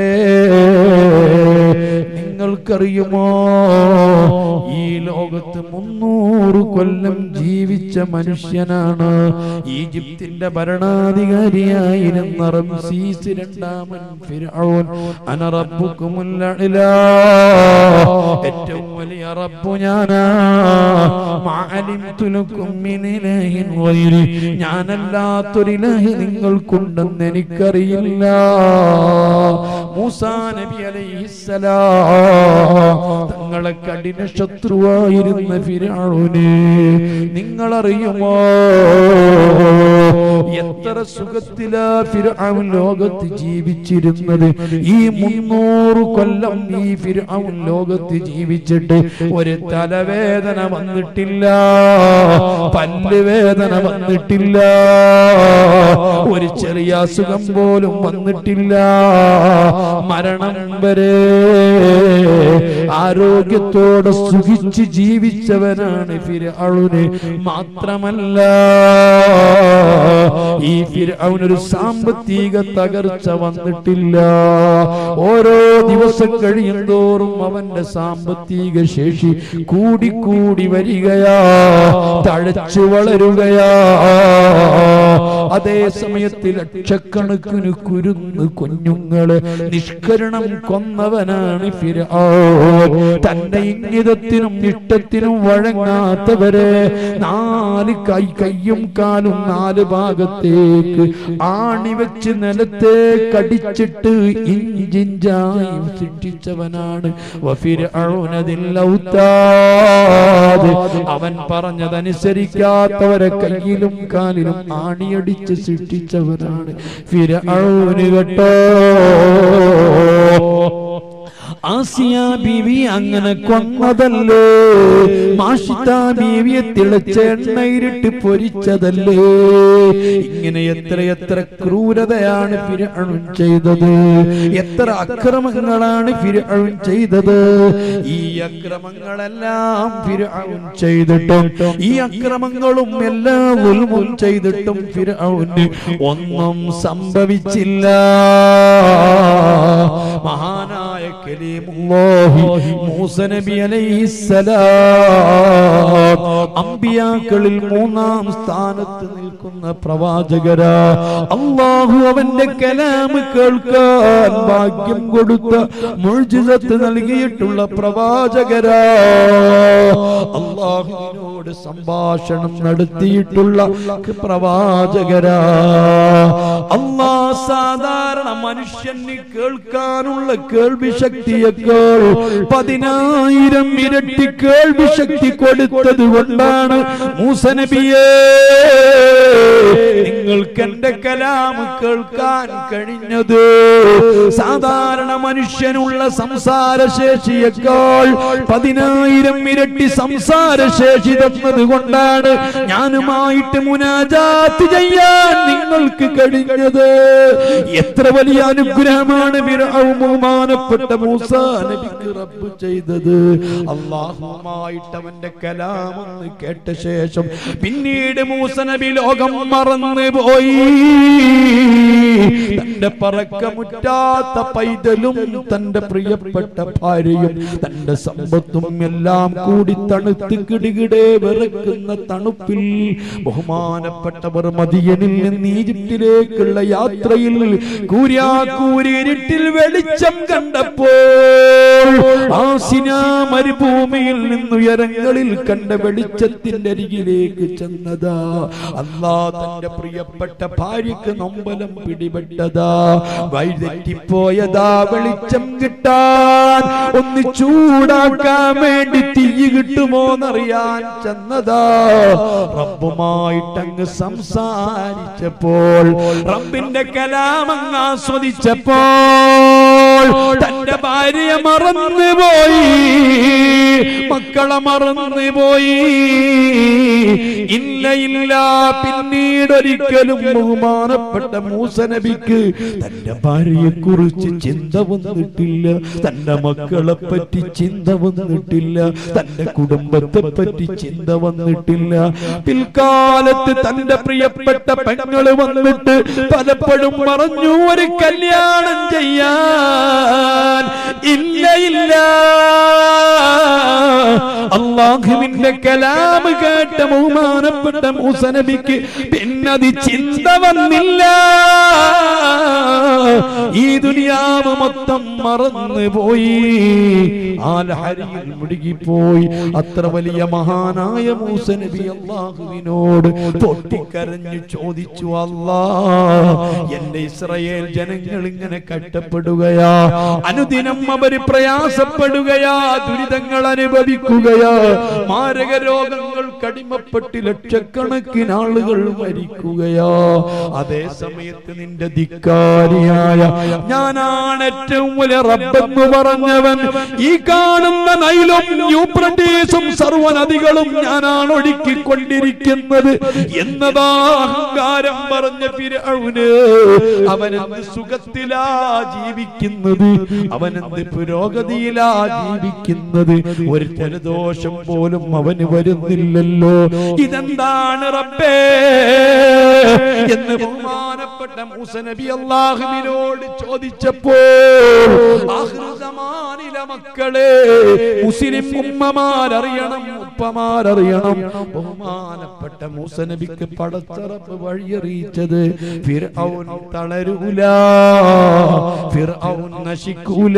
നിങ്ങൾക്കറിയുമോ, ഈ ലോകത്ത് മുന്നൂറ് കൊല്ലം ജീവിച്ച മനുഷ്യനാണ് ഈജിപ്തിന്റെ ഭരണാധികാരിയായിരുന്ന റംസീസ് രണ്ടാമൻ ഫിർഔൻ. അന റബ്ബുകുമുൽ അഅ്ലാ, ഏറ്റവും വലിയ റബ്ബു ഞാനാ. മാ അലിംതു ലക്കും മിൻ ഇലാഹിൻ ഗൈരി, ഞാനല്ലാത്തൊരു ഇലാഹ് നിങ്ങൾക്കുണ്ടെന്ന് എനിക്കറിയില്ല. മൂസാ നബി അലൈഹിസ്സലാം തങ്ങളെ കഠിന ശത്രുവായിരുന്ന ഫിർഔന് നിങ്ങളറിയുമോ എത്ര സുഖത്തിലാ ഫിർഔൻ ലോകത്ത് ജീവിച്ചിരുന്നത്? ഈ മുന്നൂറ് കൊല്ലം ഈ ഫിർഔൻ ലോകത്ത് ജീവിച്ചിട്ട് ഒരു തലവേദന വന്നിട്ടില്ല, പല്ല് വേദന വന്നിട്ടില്ല, ഒരു ചെറിയ അസുഖം പോലും വന്നിട്ടില്ല. മരണം വരെ ആരോഗ്യത്തോടെ സുഖിച്ച് ജീവിച്ചവനാണ് ഫിർഔന്. മാത്രമല്ല, ഈ ഫിർഔന് ഒരു സാമ്പത്തിക തകർച്ച വന്നിട്ടില്ല. ഓരോ ദിവസം കഴിയുന്തോറും അവന്റെ സാമ്പത്തിക ശേഷി കൂടിക്കൂടി വരികയാ, തഴച്ചു വളരുകയാ. അതേ സമയത്ത് ലക്ഷക്കണക്കിന് കുരുന്ന് കുഞ്ഞുങ്ങള് നിഷ്കരണം കൊന്നവനാണ് ഫിർഔൻ. തന്റെ ഇംഗിതത്തിനും ഇഷ്ടത്തിനും വഴങ്ങാത്തവരെ നാല് കൈ കയ്യും കാലും നാല് ഭാഗത്തേക്ക് ആണിവെച്ച് നിലത്തെ കടിച്ചിട്ട് ഇഞ്ചിഞ്ചായി സൃഷ്ടിച്ചവനാണ് അവൻ പറഞ്ഞതനുസരിക്കാത്തവരെ കയ്യിലും കാലിലും ആണിയടിച്ച് സൃഷ്ടിച്ചവനാണ് ഫിർഔൻ കേട്ടോ. ആസിയ ബീവി അങ്ങനെ കൊന്നതല്ലേ? മാഷിത ബീവിയെ തിളച്ച എണ്ണയിരിട്ട് പൊരിച്ചതല്ലേ? ഇങ്ങനെ എത്ര എത്ര ക്രൂരതയാണ് ഫിർഔൻ ചെയ്തത്, എത്ര അക്രമങ്ങളാണ് ഫിർഔൻ ചെയ്തത്. ഈ അക്രമങ്ങളെല്ലാം ഫിർഔൻ ചെയ്തിട്ടും ഈ അക്രമങ്ങളും എല്ലാം ഉൽമുൽ ചെയ്തിട്ടും ഫിർഔന് ഒന്നും സംഭവിച്ചില്ല. മഹാനായ മൂസ നബി അലൈഹിസ്സലാം അമ്പിയാക്കളിൽ മൂന്നാം സ്ഥാനത്ത് നിൽക്കുന്ന പ്രവാചകരാ. അല്ലാഹു അവന്റെ കലാം കേൾക്കാൻ ഭാഗ്യം കൊടുത്ത മുഅ്ജിസത്ത് നൽകിയിട്ടുള്ള പ്രവാചകരാ. അല്ലാഹുവിനോട് സംഭാഷണം നടത്തിയിട്ടുള്ള പ്രവാചകരാ. അല്ലാഹ് സാധാരണ മനുഷ്യന് കേൾക്കാനുള്ള കേൾവി ശക്തിയേക്കാൾ പതിനായിരം ഇരട്ടി കേൾവി ശക്തി കൊടുത്തത് കൊണ്ടാണ് മൂസ നബിയേ നിങ്ങൾക്ക് എന്റെ കലാം കേൾക്കാൻ കഴിഞ്ഞത്. സാധാരണ മനുഷ്യനുള്ള സംസാരശേഷിയേക്കാൾ പതിനായിരം ഇരട്ടി സംസാരശേഷി തന്നത് കൊണ്ടാണ് ഞാനുമായിട്ട് മുനാജാത്ത് ചെയ്യാൻ നിങ്ങൾക്ക് കഴിഞ്ഞത്. എത്ര വലിയ അനുഗ്രഹമാണ് ബഹുമാനപ്പെട്ട മൂസ നബിക്ക് റബ്ബ് ചെയ്തത്. അല്ലാഹുമായിട്ട് അവന്റെ കലാമെന്ന് കേട്ട ശേഷം പിന്നീട് മൂസ നബി ലോകം മറന്നു പോയി. തന്റെ പറക്കമുറ്റാത്ത പൈതലും തന്റെ പ്രിയപ്പെട്ട ഭാര്യയും തന്റെ സമ്പത്തും എല്ലാം കൂടി തണുത്ത് കിടുകിടെ വിറക്കുന്ന തണുപ്പിൽ ബഹുമാനപ്പെട്ടവർ മദിയനിൽ നിന്ന് ഈജിപ്തിലേക്കുള്ള യാത്രയിൽ കൂരിരുട്ടിൽ വെളിച്ചം കണ്ടപ്പോൾ ആ സിനാ മരുഭൂമിയിൽ നിന്നുയരങ്ങളിൽ കണ്ട വെളിച്ചത്തിന്റെ അരികിലേക്ക് ചെന്നതാ. അല്ലാഹ് തന്റെ പ്രിയപ്പെട്ട ഭാര്യക്ക് നൊമ്പലം പിടിപെട്ടതാ, വഴിതെറ്റിപ്പോയതാ. വെളിച്ചം കിട്ടാൻ ഒന്ന് ചൂടാക്കാൻ വേണ്ടി തീ കിട്ടുമോന്നറിയാൻ ചെന്നതാ. റബ്ബുമായിട്ടങ്ങ് സംസാരിച്ചപ്പോൾ, റബ്ബിന്റെ കലാം അങ്ങ് ആസ്വദിച്ചപ്പോൾ തന്റെ ഭാര്യയെ മറന്നുപോയി, മക്കളെ മറന്നുപോയി. ഇല്ല ഇല്ല പിന്നീടൊരിക്കലും ബഹുമാനപ്പെട്ട മൂസ നബിക്ക് തന്റെ ഭാര്യയെ കുറിച്ച് ചിന്ത വന്നിട്ടില്ല, തന്റെ മക്കളെ പറ്റി ചിന്ത വന്നിട്ടില്ല, തന്റെ കുടുംബത്തെ പറ്റി ചിന്ത വന്നിട്ടില്ല. പിൽക്കാലത്ത് തന്റെ പ്രിയപ്പെട്ട പെങ്ങള് വന്നിട്ട് പലപ്പോഴും പറഞ്ഞു ഒരു കല്യാണം ചെയ്യാൻ. ഇല്ല ഇല്ല അല്ലാഹുവിന്റെ കലാം കേട്ട ബഹുമാനപ്പെട്ട മൂസ നബിക്ക് പിന്നത് ചിന്ത വന്നില്ല. ഈ ദുനിയാവ് മൊത്തം മറന്നുപോയി, ആ ലഹരിയിൽ മുഴുകിപ്പോയി. അത്ര വലിയ മഹാനായ മൂസ നബി അല്ലാഹുവിനോട് പൊട്ടിക്കരഞ്ഞു ചോദിച്ചു, അല്ലാ എന്റെ ഇസ്രായേൽ ജനങ്ങൾ ഇങ്ങനെ കഷ്ടപ്പെടുകയാ, അനുദിനം അവര് പ്രയാസപ്പെടുകയാ, ദുരിതങ്ങൾ അനുഭവിക്കുകയാ, മാരക രോഗങ്ങൾ കടിമപ്പെട്ട് ലക്ഷക്കണക്കിന് ആളുകൾ മരിക്കുകയാ. അതേ സമയത്ത് നിന്റെ ധിക്കാരിയായ ഞാനാണ് ഏറ്റവും വലിയ റബ്ബെന്ന് പറഞ്ഞവൻ, ഈ കാണുന്ന നൈലും യൂഫ്രട്ടീസും സർവ്വ നദികളും ഞാനാണ് ഒഴുക്കിക്കൊണ്ടിരിക്കുന്നത് എന്നതാ അഹങ്കാരം പറഞ്ഞ ഫിർഔന്. അവനെന്ത് സുഖത്തിലാ ജീവിക്കുന്നത്, അവനെന്ത് പുരോഗതിയിലാ ജീവിക്കുന്നത്, ഒരു ജലദോഷം പോലും അവന് വരുന്നില്ലല്ലോ. ഇതെന്താണ് റബ്ബേ എന്ന് ബഹുമാനപ്പെട്ട മൂസ നബി അല്ലാഹുവിനോട് ചോദിച്ചപ്പോൾ, ആഖിറു സമാനിലെ മക്കളെ, മുസ്ലിം ഉമ്മമാരറിയണം, ഉപ്പമാരറിയണം, ബഹുമാനപ്പെട്ട മൂസ നബിക്ക് പടച്ച റബ്ബ് വഴിയറിയിച്ചത് ഫിർഔൻ തളരൂല, ഫിർഔൻ നശിക്കൂല,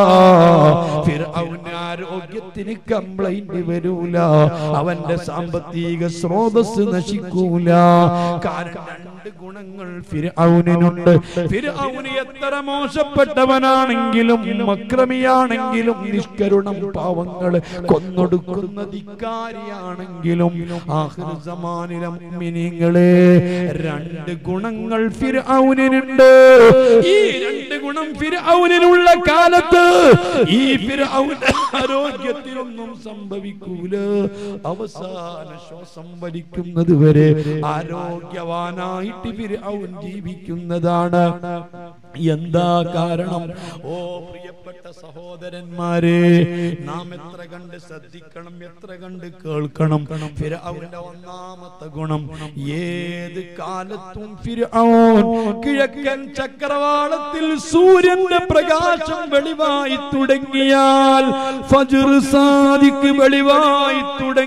ഫിർഔൻ ആരോഗ്യത്തിന് കംപ്ലൈന്റ് വരൂല, അവന്റെ സാമ്പത്തിക സ്രോതസ് നശിക്കൂല. കാരണം രണ്ട് ഗുണങ്ങൾ ഫിർഔനിനുണ്ട്. ഫിർഔന് എത്ര മോശപ്പെട്ടവനാണെങ്കിലും അക്രമിയാണെങ്കിലും നിഷ്കരുണം പാവങ്ങളെ കൊന്നൊടുക്കുന്ന ധിക്കാരിയാണെങ്കിലും ആഖിർ സമാനിലെ മുഅ്മിനീങ്ങളെ രണ്ട് ഗുണങ്ങൾ ഫിർഔനിനുണ്ട്. ഈ രണ്ട് ഗുണം ഫിർഔനിനുള്ള കാലത്ത് ഈ ഫിർഔൻ ആരോഗ്യത്തിനൊന്നും സംഭവിക്കൂല. അവസാന ശ്വാസം വലിക്കുന്നത് വരെ ആരോഗ്യവാനായിട്ട് ഫിർഔൻ ജീവിക്കുന്നതാണ്. എന്താ കാരണം? ഓ പ്രിയപ്പെട്ട സഹോദരന്മാരെ, നാം എത്ര കണ്ട് ശ്രദ്ധിക്കണം, എത്ര കണ്ട് കേൾക്കണം. ഫിർഔന്റെ ഒന്നാമത്തെ ഗുണം, ഏത് കാലത്തും ഫിർഔൻ കിഴക്കൻ ചക്രവാളത്തിൽ സൂര്യന്റെ പ്രകാശം വെളിവായി തുടങ്ങിയാൽ, ഫജ്ർ സാദിഖ് വെളിവായി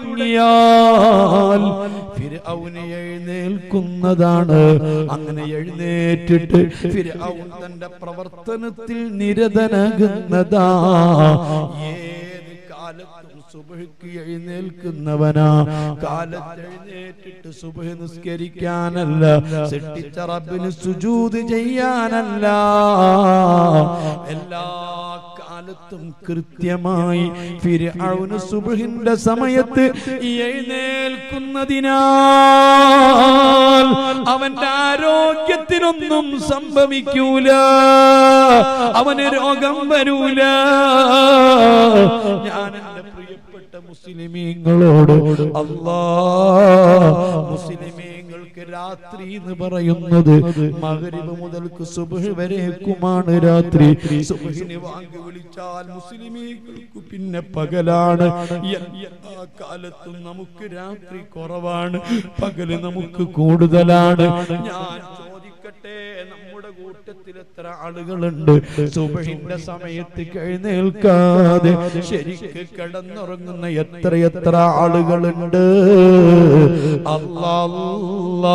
തുടങ്ങിയാൽ ഫിർഔന് എഴുന്നേൽക്കുന്നതാണ്. അങ്ങനെ എഴുന്നേറ്റിട്ട് ഫിർഔൻ തന്റെ പ്രവർത്തനത്തിൽ നിരതനാകുന്നതാ. ഏത് കാലത്തും സുബ്ഹിക്ക് എഴുന്നേൽക്കുന്നവനാ. കാലത്ത് എഴുന്നേറ്റിട്ട് സുബ്ഹ് നിസ്കരിക്കാനല്ല, സൃഷ്ടിച്ച റബ്ബിന് സുജൂദ് ചെയ്യാനല്ല, എല്ലാ കാലത്തും കൃത്യമായി ഫിർഔന് സുബ്ഹിന്റെ സമയത്ത് എഴുന്നേൽക്കുന്നതിനാൽ അവന്റെ ആരോഗ്യത്തിനൊന്നും സംഭവിക്കൂല, അവന് രോഗം വരൂല. ഞാൻ എന്റെ പ്രിയപ്പെട്ട മുസ്ലിമീങ്ങളോട്, അല്ലാഹ് മുസ്ലിമീങ്ങൾക്ക് രാത്രി എന്ന് പറയുന്നത് മഗ്രിബ് മുതൽക്ക് സുബ്ഹ് വരേക്കുമാണ് രാത്രി. സുബ്ഹിന് വാങ്ക് വിളിച്ചാൽ മുസ്ലിമീങ്ങൾക്ക് പിന്നെ പകലാണ്. എല്ലാ കാലത്തും നമുക്ക് രാത്രി കുറവാണ്, പകല് നമുക്ക് കൂടുതലാണ്. ഞാൻ ചോദിക്കട്ടെ, നമ്മുടെ കൂട്ടത്തിൽ എത്ര ആളുകളുണ്ട് സുബ്ഹിന്റെ സമയത്ത് എഴുന്നേൽക്കാതെ ശരിക്ക് കിടന്നുറങ്ങുന്ന എത്ര എത്ര ആളുകളുണ്ട്? അല്ലാഹ്,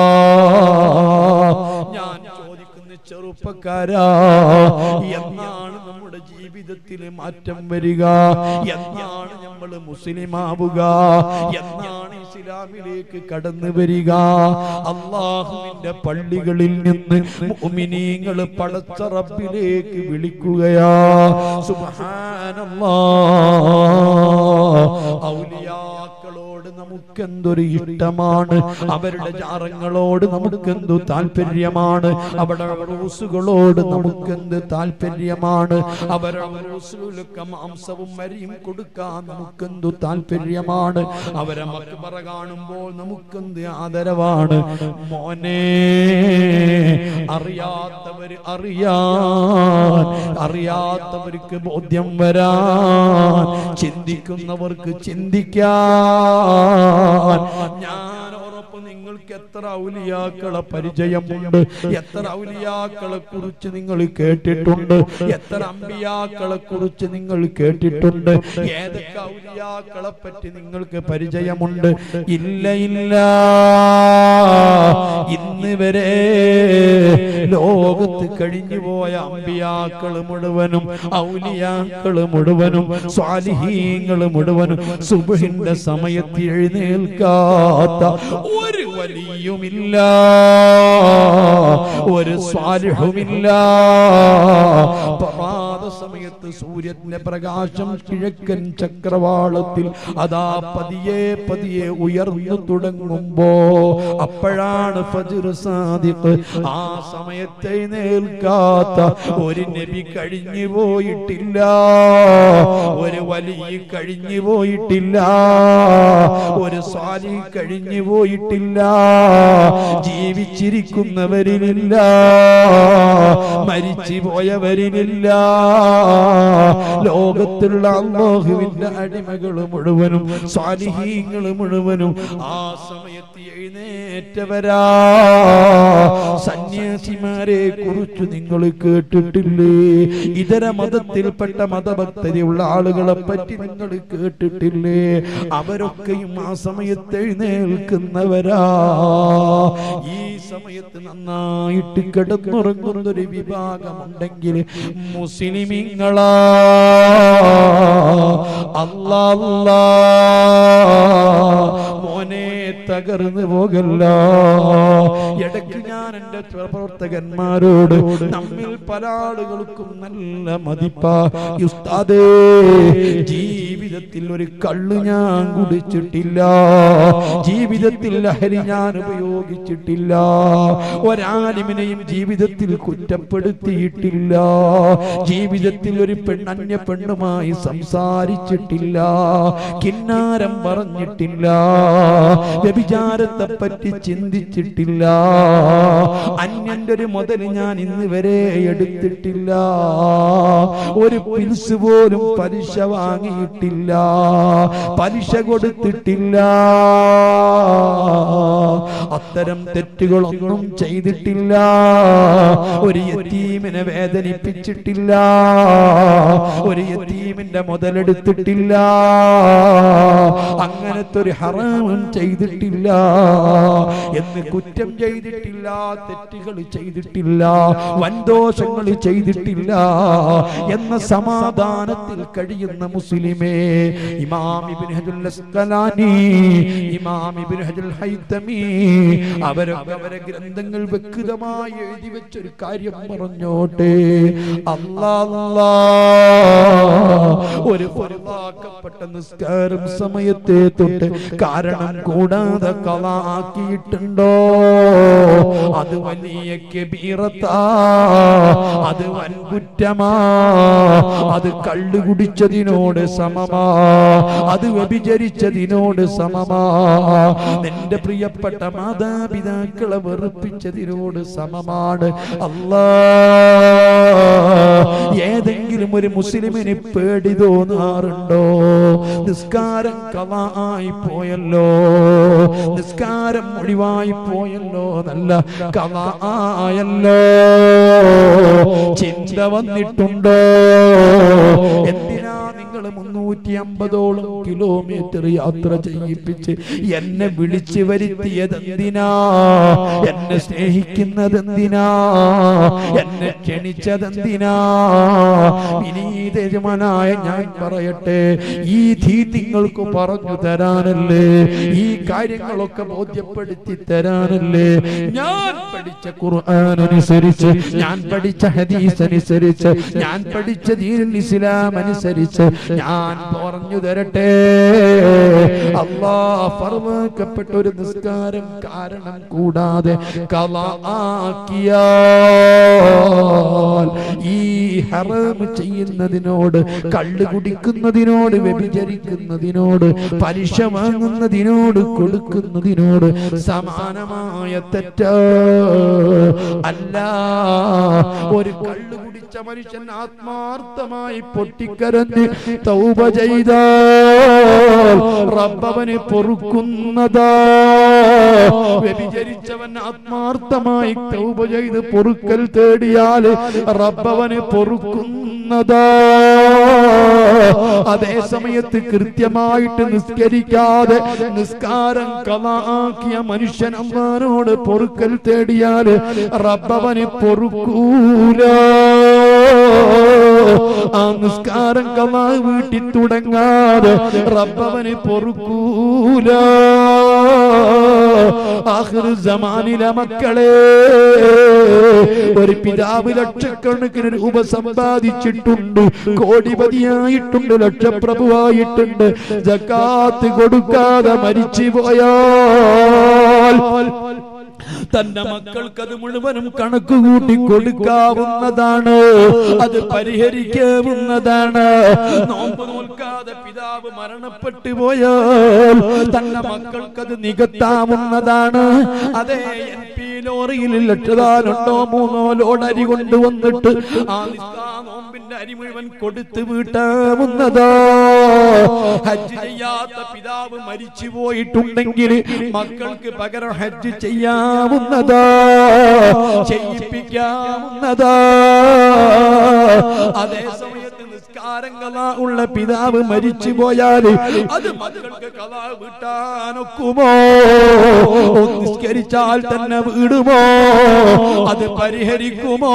ഞാൻ ചോദിക്കുന്ന ചെറുപ്പക്കാരാ, എന്നാണ് നമ്മുടെ ജീവിതത്തിൽ മാറ്റം വരിക? എന്നാണ് നമ്മൾ മുസ്ലിമാവുക? എന്നാണ് ഇസ്ലാമിലേക്ക് കടന്നു വരിക? അല്ലാഹുവിന്റെ പള്ളികളിൽ നിന്ന് മുഅ്മിനീങ്ങൾ പടച്ച റബ്ബിലേക്ക് വിളിക്കുകയാ. സുബ്ഹാനല്ലാഹ്. ഔലിയാക്കളോട് നമ്മൾ നമുക്കെന്തൊരു ഇഷ്ടമാണ്, അവരുടെ ജാറങ്ങളോട് നമുക്കെന്തു താല്പര്യമാണ്, അവരുടെ റൂസുകളോട് നമുക്കെന്ത് താല്പര്യമാണ്, അവരുടെ റൂസുകൾക്ക് മാംസവും മരിയും കൊടുക്കാൻ നമുക്കെന്തു താല്പര്യമാണ്, അവരെ മക്ബറ കാണുമ്പോൾ നമുക്കെന്ത് ആദരവാണ്. മോനെ, അറിയാത്തവര് അറിയാൻ, അറിയാത്തവർക്ക് ബോധ്യം വരാൻ, ചിന്തിക്കുന്നവർക്ക് ചിന്തിക്കാൻ. ഞാൻ ഉറപ്പ് നിങ്ങൾക്ക് എത്ര ഔലിയാക്കളെ പരിചയമുണ്ട്, എത്ര ഔലിയാക്കളെ കുറിച്ച് നിങ്ങൾ കേട്ടിട്ടുണ്ട്, എത്ര അമ്പിയാക്കളെ കുറിച്ച് നിങ്ങൾ കേട്ടിട്ടുണ്ട്, ഏതൊക്കെ ഔലിയാക്കളെ പറ്റി നിങ്ങൾക്ക് പരിചയമുണ്ട്? ഇല്ല ഇല്ല, ഇന്ന് വരെ ലോകത്ത് കഴിഞ്ഞുപോയ അമ്പിയാക്കൾ മുഴുവനും ഔലിയാക്കൾ മുഴുവനും സ്വാലിഹീങ്ങൾ മുഴുവനും സുബ്ഹിന്റെ സമയത്ത് എഴുന്നേൽക്കാത്ത ഒരു വലിയുമില്ല, ഒരു സ്വാലിഹുമില്ല. പ്രഭാത സമയത്ത് സൂര്യന്റെ പ്രകാശം കിഴക്കൻ ചക്രവാളത്തിൽ അതാ പതിയെ പതിയെ ഉയർന്നു തുടങ്ങുമ്പോ അപ്പോഴാണ് ഫജ്ർ സാദിഖ്. ആ സമയത്ത് എഴുന്നേൽക്കാത്ത ഒരു നബി കഴിഞ്ഞു പോയിട്ടില്ല, ഒരു വലിയ കഴിഞ്ഞു പോയിട്ടില്ല, ഒരു സ്വാലിഹ് കഴിഞ്ഞു പോയിട്ടില്ല. ജീവിച്ചിരിക്കുന്നവരിലില്ല, മരിച്ചു പോയവരിലില്ല. ലോകത്തുള്ള അല്ലാഹുവിന്റെ അടിമകൾ മുഴുവനും സ്വാലിഹീങ്ങൾ മുഴുവനും ആ സമയത്ത് എഴുന്നേറ്റവരാ. സന്യാസിമാരെ കുറിച്ച് നിങ്ങൾ കേട്ടിട്ടില്ലേ? ഇതര മതത്തിൽപ്പെട്ട മതഭക്തരുള്ള ആളുകളെ പറ്റി നിങ്ങൾ കേട്ടിട്ടില്ലേ? അവരൊക്കെയും ആ സമയത്ത് എഴുന്നേൽക്കുന്നവരാ. ഈ സമയത്ത് നന്നായിട്ട് കിടന്നുറങ്ങുന്നൊരു വിഭാഗമുണ്ടെങ്കിൽ മുസ്ലിമീങ്ങളാ. അല്ലാ അല്ലാ, മോനെ തകർന്നു പോകല്ല. ഇടയ്ക്ക് ഞാൻ എന്റെ പ്രവർത്തകന്മാരോട്, നമ്മിൽ പല ആളുകൾക്കും നല്ല മതിപ്പാ, ഉസ്താദേ ജീവിതത്തിൽ ഒരു കള്ള് ഞാൻ കുടിച്ചിട്ടില്ല, ജീവിതത്തിൽ ലഹരി ഞാൻ ഉപയോഗിച്ചിട്ടില്ല, ഒരാലിമിനെയും ജീവിതത്തിൽ കുറ്റപ്പെടുത്തിയിട്ടില്ല, ജീവിതത്തിൽ ഒരു പെണ്ണന്യ പെണ്ണുമായി സംസാരിച്ചിട്ടില്ല, കിന്നാരം പറഞ്ഞിട്ടില്ല, വ്യഭിചാരത്തെ പറ്റി ചിന്തിച്ചിട്ടില്ല, അന്യന്റെ ഒരു മുതൽ ഞാൻ ഇന്ന് വരെ എടുത്തിട്ടില്ല, ഒരു പിൽസ് പോലും പലിശ വാങ്ങിയിട്ടില്ല, പലിശ കൊടുത്തിട്ടില്ല, അത്തരം തെറ്റുകളൊന്നും ചെയ്തിട്ടില്ല, ഒരു യതീമിനെ വേദനിപ്പിച്ചിട്ടില്ല, ഒരു യതീമിന്റെ മുതലെടുത്തിട്ടില്ല, അങ്ങനത്തെ ഒരു ഹറാമും ചെയ്തിട്ടില്ല, എന്ന് കുറ്റം ചെയ്തിട്ടില്ല, തെറ്റുകൾ ചെയ്തിട്ടില്ല, വൻദോഷങ്ങൾ ചെയ്തിട്ടില്ല എന്ന സമാധാനത്തിൽ കഴിയുന്ന മുസ്ലിമേ, ഇമാം ഇബ്നു ഹജറുൽ അസ്ഖലാനി, ഇമാം ഇബ്നു ഹജറുൽ ഹൈതമി അവരൊക്കെ അവരെ ഗ്രന്ഥങ്ങൾ വ്യക്തമായി എഴുതി വെച്ചൊരു കാര്യം പറഞ്ഞോട്ടെ. അല്ലാഹ് ഒരു ഫർളാക്കപ്പെട്ട നിസ്കാരം സമയത്തെ തൊട്ട് കാരണം കൂടാതെ ഖളാ ആക്കിയിട്ടുണ്ടോ, അത് വലിയ കബീറത്താ, അത് വൻകുറ്റമാ, അത് കള്ളു കുടിച്ചതിനോട് സമമാ, അത് വ്യഭിചരിച്ചതിനോട് സമമാ, നിന്റെ പ്രിയപ്പെട്ട മാതാപിതാക്കളെ വെറുപ്പിച്ചതിനോട് സമമാണ്. അല്ലാഹ്, ഏതെങ്കിലും ഒരു മുസ്ലിമിന് പേടി തോന്നാറുണ്ടോ? നിസ്കാരം ഖളാ ആയി പോയല്ലോ, നിസ്കാരം ഒഴിവായി പോയല്ലോ, നല്ല ഖളാ ആയല്ലോ, ചിന്ത വന്നിട്ടുണ്ടോ? എന്തിനാ നിങ്ങൾ മുന്നൂറ്റി അമ്പതോളം കിലോമീറ്റർ യാത്ര ചെയ്യിപ്പിച്ച് എന്നെ വിളിച്ചു വരുത്തിയതെന്തിനാ? എന്നെ സ്നേഹിക്കുന്നതെന്തിനാ? എന്നെ ക്ഷണിച്ചതെന്തിനാ? വിനീതജമാനായ ഞാൻ പറയട്ടെ, ഈ ധീ നിങ്ങൾക്ക് പറഞ്ഞു തരാനല്ലേ, ഈ കാര്യങ്ങളൊക്കെ ബോധ്യപ്പെടുത്തി തരാനല്ലേ ഞാൻ പഠിച്ച ഖുർആൻ അനുസരിച്ച്, ഞാൻ പഠിച്ച ഹദീസ് അനുസരിച്ച്, ഞാൻ പഠിച്ച ദീനുൽ ഇസ്ലാം അനുസരിച്ച് ഞാൻ പറഞ്ഞു തരട്ടെ. അല്ലാഹ് ഫർമാക്കപ്പെട്ട ഒരു നിസ്കാരം കാരണം കൂടാതെ ഖളാ ആക്കിയാൽ ഈ ഹറാം ചെയ്യുന്നതിനോട്, കള്ള് കുടിക്കുന്നതിനോട്, വ്യഭിചരിക്കുന്നതിനോട്, പലിശ വാങ്ങുന്നതിനോട്, കൊടുക്കുന്നതിനോട് സമാനമായ തെറ്റാ അല്ല. ഒരു കള്ള് കുടിച്ച മനുഷ്യൻ ആത്മാർത്ഥമായി പൊട്ടിക്കരഞ്ഞ് തൗബ ചെയ്താൽ റബ്ബവനെ പൊറുക്കുന്നതാ. വ്യഭിചരിച്ചവൻ ആത്മാർത്ഥമായി തൗബ ചെയ്ത് പൊറുക്കൽ തേടിയാൽ റബ്ബവനെ പൊറുക്കുന്നതാ. അതേ സമയത്ത് കൃത്യമായിട്ട് നിസ്കരിക്കാതെ നിസ്കാരം ഖളാ ആക്കിയ മനുഷ്യൻ അല്ലാഹുവോട് പൊറുക്കൽ തേടിയാൽ റബ്ബവനെ പൊറുക്കൂല. ആ നിസ്കാരം ഖളാ വീട്ടി തുടങ്ങാതെ റബ്ബവനെ പൊറുക്കൂല. ആഖിർ സമാനിലെ മക്കളെ, ഒരു പിതാവ് ലക്ഷക്കണക്കിന് രൂപ സമ്പാദിച്ചിട്ടുണ്ട്, കോടിപതിയായിട്ടുണ്ട്, ലക്ഷപ്രഭുവായിട്ടുണ്ട്. സകാത്ത് കൊടുക്കാതെ മരിച്ചു പോയാൽ തന്റെ മക്കൾക്ക് അത് മുഴുവനും കണക്ക് കൂട്ടി കൊടുക്കാവുന്നതാണ്, അത് പരിഹരിക്കാവുന്നതാണ്. നോമ്പ് നോൽക്കാതെ പിതാവ് മരണപ്പെട്ടു പോയാൽ തന്റെ മക്കൾക്കത് നികത്താവുന്നതാണ്. അതേ എൻ പി ലോറിയിൽ ലക്ഷതാലുണ്ടോ മൂന്നോ ലോഡ് അരി കൊണ്ടുവന്നിട്ട് ആ നോമ്പിന്റെ അരി മുഴുവൻ കൊടുത്ത് വീട്ടാവുന്നതാ. ഹജ്ജ് ചെയ്യാത്ത പിതാവ് മരിച്ചു പോയിട്ടുണ്ടെങ്കിൽ മക്കൾക്ക് പകരം ഹജ്ജ് ചെയ്യാവുന്നതാ, ചെയ്യിപ്പിക്കാവുന്നതാ. അതേ സമയത്ത് നിസ്കാരം ഖളാ ഉള്ള പിതാവ് മരിച്ചു പോയാൽ അത് മക്കൾക്ക് ഖളാ വീട്ടാനൊക്കുമോ? നിസ്കരിച്ചാൽ തന്നെ വീടുമോ? അത് പരിഹരിക്കുമോ?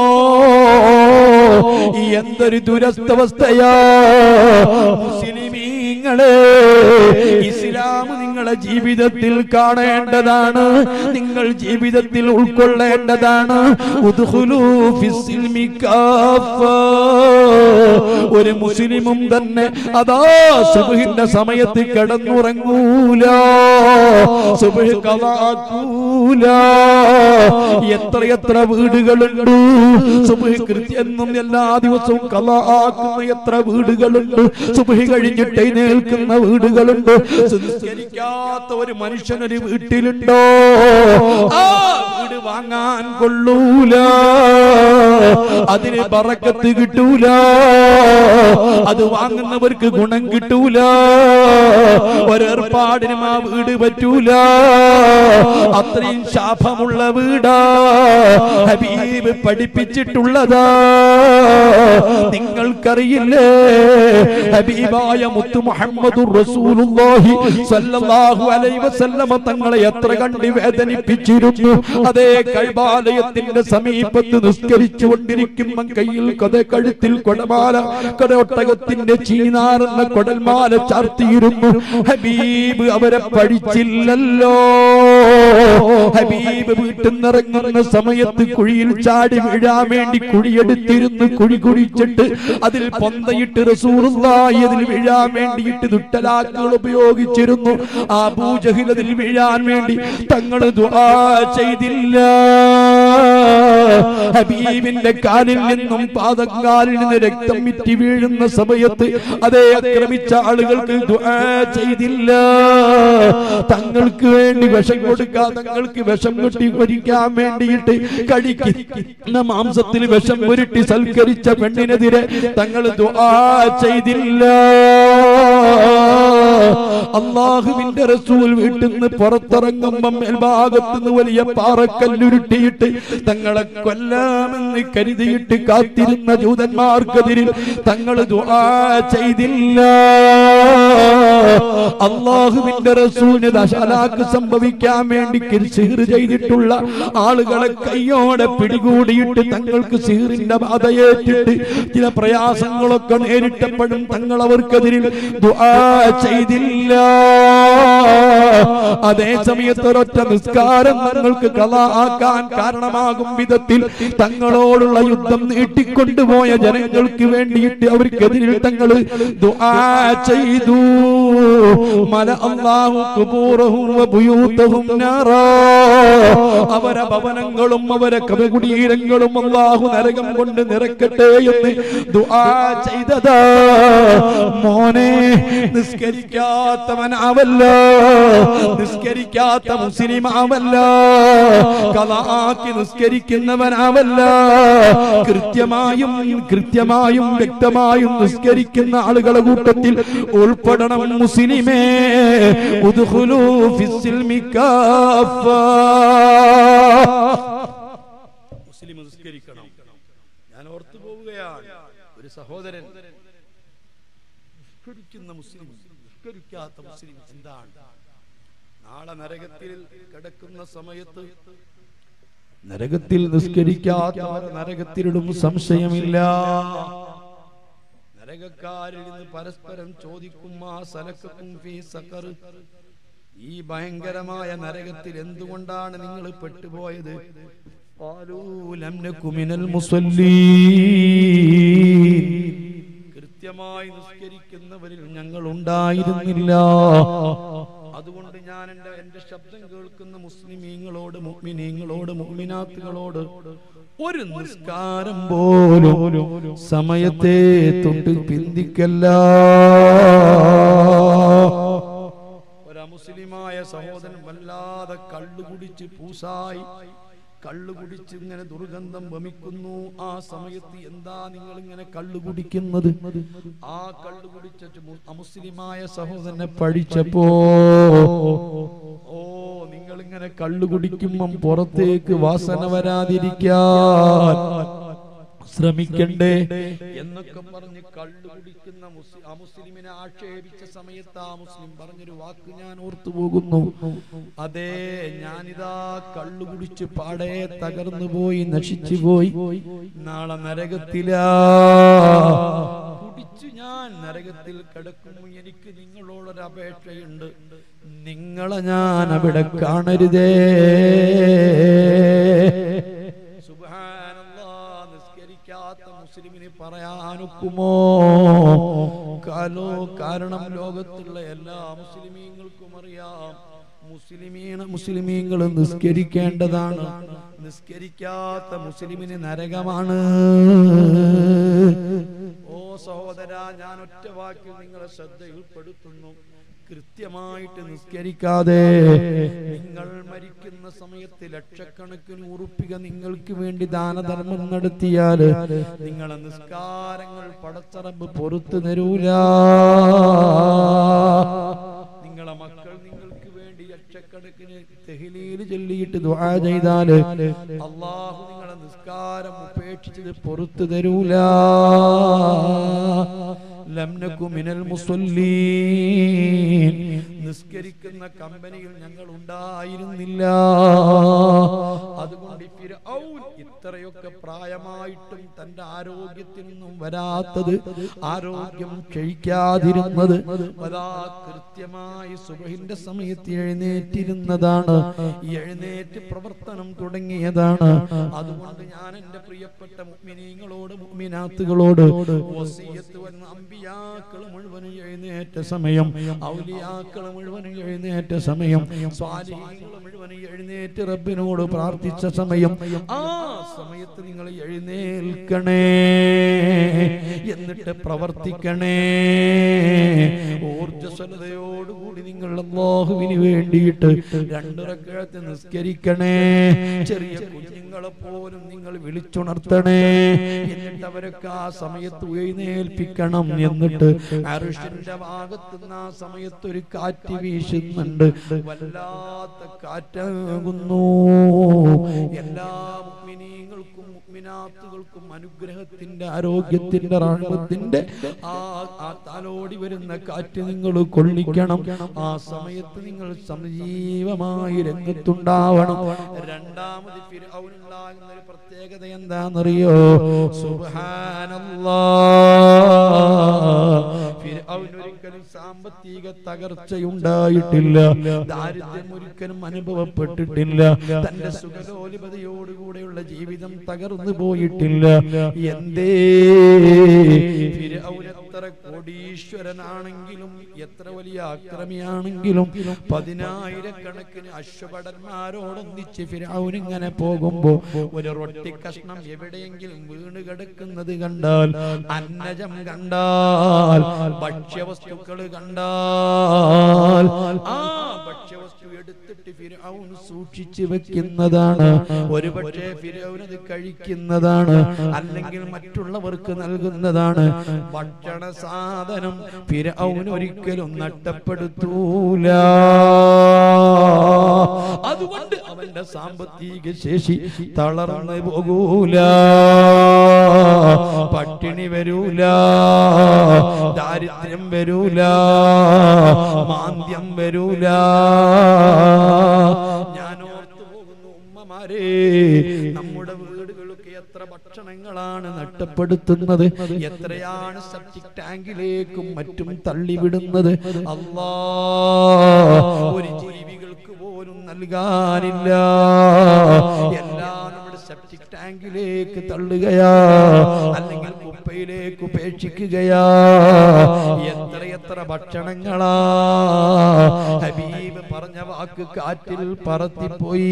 എന്തൊരു ദുരവസ്ഥയാ മുസ്ലിമീങ്ങളെ! ഇസ്ലാം നിങ്ങളെ ജീവിതത്തിൽ കാണേണ്ടതാണ്, നിങ്ങൾ ജീവിതത്തിൽ ഉൾക്കൊള്ളേണ്ടതാണ്. ഉദ്ഖുലൂ ഫിസ്സിൽമി കാഫ. ഒരു മുസ്ലിമും തന്നെ അതാ സുബ്ഹിന്റെ സമയത്ത് കിടന്നുറങ്ങൂല, സുബ്ഹ് ഖളാ ആക്കൂല. എത്രയെത്ര വീടുകളുണ്ട് സുബ്ഹ് കൃത്യന്നും എല്ലാ ദിവസവും ഖളാ ആക്കുന്ന എത്ര വീടുകളുണ്ട്, സുബ്ഹ് കഴിഞ്ഞിട്ട് എഴുന്നേൽക്കുന്ന വീടുകളുണ്ട്. നിസ്കരിക്കാത്ത ഒരു മനുഷ്യനൊരു വീട്ടിലുണ്ടോ? ആ വീട് വാങ്ങാൻ കൊള്ളൂല, അതിന് ബറക്കത്ത് കിട്ടൂല, അത് വാങ്ങുന്നവർക്ക് ഗുണം കിട്ടൂല, ഒരേർപ്പാടിനും ആ വീട് പറ്റൂല. അത്രയും ശാപമുള്ള വീടാ ഹബീബ് പഠിപ്പിച്ചിട്ടുള്ളതാ. നിങ്ങൾക്കറിയില്ലേ ഹബീബായ മുത്തു മുഹമ്മദുർ റസൂലുള്ളാഹി സ്വല്ലല്ലാഹു അലൈഹി വസല്ലമ തങ്ങളെ എത്ര കണ്ട് വേദനിപ്പിച്ചിരുന്നു. അതേ കഅബാലയത്തിന്റെ സമീപത്ത് നിസ്കരിച്ചുകൊണ്ടിരിക്കുമ്പോൾ കയ്യിൽ കഥ, കഴുത്തിൽ കൊടമാല, കടൊട്ടകത്തിന്റെ ചീനാറെന്ന കൊടൽമാല ചാർത്തിയിരുന്നു. ഹബീബ് അവരെ പഠിച്ചില്ലല്ലോ. ഹബീബ് വീട്ടിൽ നിന്നിറങ്ങുന്ന സമയത്ത് കുഴിയിൽ ചാടി വീഴാൻ വേണ്ടി കുഴിയെടുത്തിരുന്നു. കുഴി കുഴിച്ചിട്ട് അതിൽ പൊന്തയിട്ട് റസൂലുള്ളാഹി അതിൽ വീഴാൻ വേണ്ടിയിട്ട് ദുട്ടലാക്കുകൾ ഉപയോഗിച്ചിരുന്നു. ആ അബൂജഹൽ അതിൽ വീഴാൻ വേണ്ടി തങ്ങൾ ദുആ ചെയ്തില്ല. ഹബീബിന്റെ കാലിൽ നിന്നും പാദക്കാലിൽ നിന്ന് രക്തം മിറ്റി വീഴുന്ന സമയത്ത് അതേ ആക്രമിച്ച ആളുകൾക്ക് ദുആ ചെയ്തില്ല. തങ്ങൾക്ക് വേണ്ടി വിഷം കൊടുക്കാൻ, തങ്ങൾക്ക് വിഷം കൊട്ടി ഭരിക്കാൻ വേണ്ടിയിട്ട് കഴിക്കുന്ന മാംസത്തിൽ വിഷം പുരട്ടി സൽക്കരിച്ച പെണ്ണിനെതിരെ തങ്ങൾ ദുആ ചെയ്തില്ല. അല്ലാഹുവിന്റെ റസൂൽ വീട്ടിൽ നിന്ന് പുറത്തിറങ്ങുമ്പം മേൽഭാഗത്ത് നിന്ന് വലിയ പാറക്കല്ലുരുട്ടിയിട്ട് തങ്ങളെ കൊല്ലാമെന്ന് കരുതിയിട്ട് കാത്തിരുന്ന ജൂതന്മാർക്കെതിരിൽ തങ്ങൾ ദുആ ചെയ്തില്ല. അല്ലാഹുവിന്റെ റസൂലിന് ദശലാക്ക് സംഭവിക്കാൻ വേണ്ടി സിഹ്ർ ചെയ്തിട്ടുള്ള ആളുകളെ കയ്യോടെ പിടികൂടിയിട്ട് തങ്ങൾക്ക് സിഹ്റിന്റെ ബാധയേറ്റിട്ട് ചില പ്രയാസങ്ങളൊക്കെ നേരിട്ടപ്പോഴും തങ്ങൾ അവർക്കെതിരിൽ ദുആ ചെയ്തില്ല. ചെയ്തില്ല. അതേ സമയത്ത് ഒരൊറ്റ നിസ്കാരം തങ്ങൾക്ക് ഖളാ ആക്കാൻ കാരണമാകും വിധത്തിൽ തങ്ങളോടുള്ള യുദ്ധം നീട്ടിക്കൊണ്ടുപോയ ജനങ്ങൾക്ക് വേണ്ടിയിട്ട് അവർക്കെതിരിൽ തങ്ങൾ ദുആ ചെയ്തു. മല അല്ലാഹു ഖുബൂറഹും വബുയൂതഹും നാറാ. അവരെ ഭവനങ്ങളും അവരെ കബകുടീരങ്ങളും അല്ലാഹു നരകം കൊണ്ട് നിറക്കട്ടെ എന്ന് ദുആ ചെയ്തതാ. മോനെ, നിസ്കരിക്കാത്തവനാവല്ല, നിസ്കരിക്കാത്ത മുസ്ലിമാവല്ല, ഖളാക്കി നിസ്കരിക്കുന്നവനാവല്ല, കൃത്യമായും കൃത്യമായും വ്യക്തമായും നിസ്കരിക്കുന്ന ആളുകളെ കൂട്ടത്തിൽ ഉൾപ്പെടണം മുസ്ലിമേ. ഉദ്ഖുലൂ ഫിസ്സിൽമി കാഫ. മുസ്ലിം നിസ്കരിക്കണം. ഞാൻ ഓർത്തു പോവുകയാണ്, ഒരു സഹോദരൻ നിസ്കരിക്കുന്ന മുസ്ലിം നിസ്കരിക്കാത്ത മുസ്ലിം എന്താണ്? നാളെ നരകത്തിൽ കിടക്കുന്ന സമയത്ത് നരകത്തിൽ നിസ്കരിക്കാത്തവർ നരകത്തിലിടും, സംശയമില്ല. നരകക്കാരിൽ നിന്ന് പരസ്പരം ചോദിക്കും, ആ സലക്കക്കും ഫീ സഖർ, ഈ ഭയങ്കരമായ നരകത്തിൽ എന്തുകൊണ്ടാണ് നിങ്ങൾ പെട്ടുപോയത്? ഖാലൂ ലം നകു മിനൽ മുസല്ലീൻ, കൃത്യമായി നിസ്കരിക്കുന്നവരിൽ ഞങ്ങൾ ഉണ്ടായിരുന്നില്ല. അതുകൊണ്ട് ഞാൻ എൻ്റെ എൻ്റെ ശബ്ദം കേൾക്കുന്ന മുസ്ലിമീങ്ങളോട്, മുഅ്മിനീങ്ങളോട്, മുഅ്മിനാത്തുകളോട് ഒരു നിസ്കാരം പോലും സമയത്തെ തൊട്ട് പിന്തിക്കല്ല. ഒരു മുസ്ലിമായ സഹോദരൻ വല്ലാതെ കള്ളു കുടിച്ച് പൂസായി, കള്ളു കുടിച്ച് ഇങ്ങനെ ദുർഗന്ധം വമിക്കുന്നു. ആ സമയത്ത് എന്താ നിങ്ങൾ ഇങ്ങനെ കള്ളു കുടിക്കുന്നത്? ആ കള്ളു കുടിച്ച അമുസ്ലിമായ സഹോദരനെ പഠിച്ചപ്പോ, ഓ നിങ്ങൾ ഇങ്ങനെ കള്ളു കുടിക്കുമ്പം പുറത്തേക്ക് വാസന വരാതിരിക്കാൻ ശ്രമിക്കണ്ടേ എന്നൊക്കെ പറഞ്ഞ് കള്ളു കുടിക്കുന്ന അമുസ്ലിമിനെ ആക്ഷേപിച്ച സമയത്ത് ആ മുസ്ലിം പറഞ്ഞൊരു വാക്ക് ഞാൻ ഓർത്തു പോകുന്നു. അതേ, ഞാനിതാ കള്ളു കുടിച്ച് പാടെ തകർന്നു പോയി, നശിച്ചു പോയി, നാളെ നരകത്തിലാ. കുടിച്ചു ഞാൻ നരകത്തിൽ കിടക്കുമ്പോൾ എനിക്ക് നിങ്ങളോടൊരു അപേക്ഷയുണ്ട്, നിങ്ങളെ ഞാൻ അവിടെ കാണരുതേ. മുസ്ലിമിന് പറയാനൊക്കുമോ? കാലോ കാരണം ലോകത്തുള്ള എല്ലാ മുസ്ലിമീങ്ങൾക്കും അറിയാം, മുസ്ലിമീന മുസ്ലിമീങ്ങൾ നിസ്കരിക്കേണ്ടതാണ്. നിസ്കരിക്കാത്ത മുസ്ലിമിന് നരകമാണ്. ഓ സഹോദര, ഞാൻ ഒറ്റ വാക്കിൽ നിങ്ങളെ ശ്രദ്ധയിൽപ്പെടുത്തുന്നു, കൃത്യമായിട്ട് നിസ്കരിക്കാതെ നിങ്ങൾ മരിക്കുന്ന സമയത്ത് ലക്ഷക്കണക്കിന് ഉറുപ്പിക നിങ്ങൾക്ക് വേണ്ടി ദാനധർമ്മം നടത്തിയാൽ നിങ്ങളെ നിസ്കാരങ്ങൾ പടച്ചറബ് പൊറുത്തു തരൂല. നിങ്ങളെ മക്കൾ നിങ്ങൾക്ക് വേണ്ടി ലക്ഷക്കണക്കിന് തഹ്ലീൽ ചൊല്ലിയിട്ട് ദുആ ചെയ്താൽ അല്ലാഹു നിങ്ങളെ നിസ്കാരം ഉപേക്ഷിച്ചത് പൊറുത്തു തരൂല. ലം നകു മിനൽ മുസല്ലീൻ, നിസ്കരിക്കുന്ന കമ്പനിയിൽ ഞങ്ങൾ ഉണ്ടായിരുന്നില്ല. അതുകൊണ്ട് ഫിർഔൻ ഇത്രയൊക്കെ പ്രായമായിട്ടും തന്റെ ആരോഗ്യത്തിൽ നിന്നും വരാത്തത്, ആരോഗ്യം ക്ഷയിക്കാതിരുന്നത്, അതാ കൃത്യമായി സുബഹിന്റെ സമയത്ത് എഴുന്നേറ്റിരുന്നതാണ്, എഴുന്നേറ്റ് പ്രവർത്തനം തുടങ്ങിയതാണ്. അതുകൊണ്ട് ഞാൻ എന്റെ പ്രിയപ്പെട്ട മുഅ്മിനീങ്ങളോട്, മുഅ്മിനാത്തുകളോട് വസിയത്ത് വന്ന അമ്പിയാക്കൾ മുഴുവനും എഴുന്നേറ്റ സമയം, ഔലിയാക്കൾ മുഴുവനും എഴുന്നേറ്റ സമയം, സ്വാലിഹീങ്ങൾ മുഴുവനും എഴുന്നേറ്റ് റബ്ബിനോട് പ്രാർത്ഥിച്ച സമയം, ആ സമയത്ത് നിങ്ങൾ എഴുന്നേൽക്കണേ, എന്നിട്ട് പ്രവർത്തിക്കണേ. ഊർജ്ജസ്വലതയോടുകൂടി നിങ്ങൾ അല്ലാഹുവിന് വേണ്ടിയിട്ട് രണ്ട് റക്അത്ത് നിസ്കരിക്കണേ. ചെറിയ കുഞ്ഞുങ്ങളെ പോലും നിങ്ങൾ വിളിച്ചുണർത്തണേ. എന്നിട്ട് അവരൊക്കെ ആ സമയത്ത് എഴുന്നേൽപ്പിക്കണം. എന്നിട്ട് അർശിന്റെ ഭാഗത്തുനിന്ന് ആ സമയത്ത് ഒരു കാറ്റ് വീശുന്നുണ്ട്, വല്ലാത്ത കാറ്റാകുന്നു. എല്ലാ മുഅ്മിനീങ്ങൾക്കും മുഅ്മിനാത്തുകൾക്കും കായിനാത്തുകൾക്കും അനുഗ്രഹത്തിന്റെ ആരോഗ്യത്തിന്റെ റഹ്മത്തിന്റെ ആ ആ താലോടി വരുന്ന കാറ്റ് നിങ്ങൾ കൊള്ളിക്കണം. ആ സമയത്ത് നിങ്ങൾ സജീവമായി രംഗത്തുണ്ടാവണം. രണ്ടാമത് ഫിർഔനുണ്ടാകുന്ന ഒരു പ്രത്യേകത എന്താണെന്നറിയോ? സുബ്ഹാനല്ലാഹ്, ഫിർഔൻ ഒരിക്കലും സാമ്പത്തിക തകർച്ചയുണ്ടായിട്ടില്ല, ദാരിദ്ര്യം ഒരിക്കലും അനുഭവപ്പെട്ടിട്ടില്ല, തന്റെ സുഖലോലുപതയോടുകൂടെയുള്ള ജീവിതം തകർന്നു പോയിട്ടില്ല. എന്തേ? ഫിർഔൻ എത്ര കോടീശ്വരനാണെങ്കിലും എത്ര വലിയ ആക്രമിയാണെങ്കിലും പതിനായിരക്കണക്കിന് അശ്വഭടന്മാരോടൊന്നിച്ച് ഫിർഔൻ ഇങ്ങനെ പോകുമ്പോ ഒരു റൊട്ടി കഷ്ണം എവിടെയെങ്കിലും വീണ് കിടക്കുന്നത് കണ്ടാൽ, അന്നജം കണ്ടാൽ, ഭക്ഷ്യവസ്തുക്കൾ കണ്ടാൽ ആ ഭക്ഷ്യവസ്തു എടുത്തിട്ട് ഫിർഔൻ സൂക്ഷിച്ചു വെക്കുന്നതാണ്. ഒരു പക്ഷേ ഫിർഔൻ അത് കഴിക്കുന്നതാണ്, അല്ലെങ്കിൽ മറ്റുള്ളവർക്ക് നൽകുന്നതാണ്. ഭക്ഷണ സാധനം ഫിർഔൻ ഒരിക്കലും നഷ്ടപ്പെടുത്തൂല. അതുകൊണ്ട് അവന്റെ സാമ്പത്തിക ശേഷി തളർന്നു പോകൂല, പട്ടിണി വരൂല, ദാരിദ്ര്യം വരൂല, മാന്ദ്യം വരൂല. ഞാൻ ഓർത്തു പോകുന്നു, ഉമ്മമാരെ, നമ്മുടെ വീടുകളൊക്കെ എത്ര ഭക്ഷണങ്ങളാണ് നഷ്ടപ്പെടുത്തുന്നത്, എത്രയാണ് സെപ്റ്റിക് ടാങ്കിലേക്കും മറ്റും തള്ളിവിടുന്നത്. അല്ലാഹ് ഒരു ജീവികൾക്ക് പോലും നൽകാനില്ല, എല്ലാം നമ്മുടെ സെപ്റ്റിക് ടാങ്കിലേക്ക് തള്ളുകയാ, അല്ലെങ്കിൽ കുപ്പയിലേക്ക് ഉപേക്ഷിക്കുകയാ. എത്ര എത്ര ഭക്ഷണങ്ങളാ ഹബീബ് പറഞ്ഞ വാക്ക് കാറ്റിൽ പറത്തിപ്പോയി.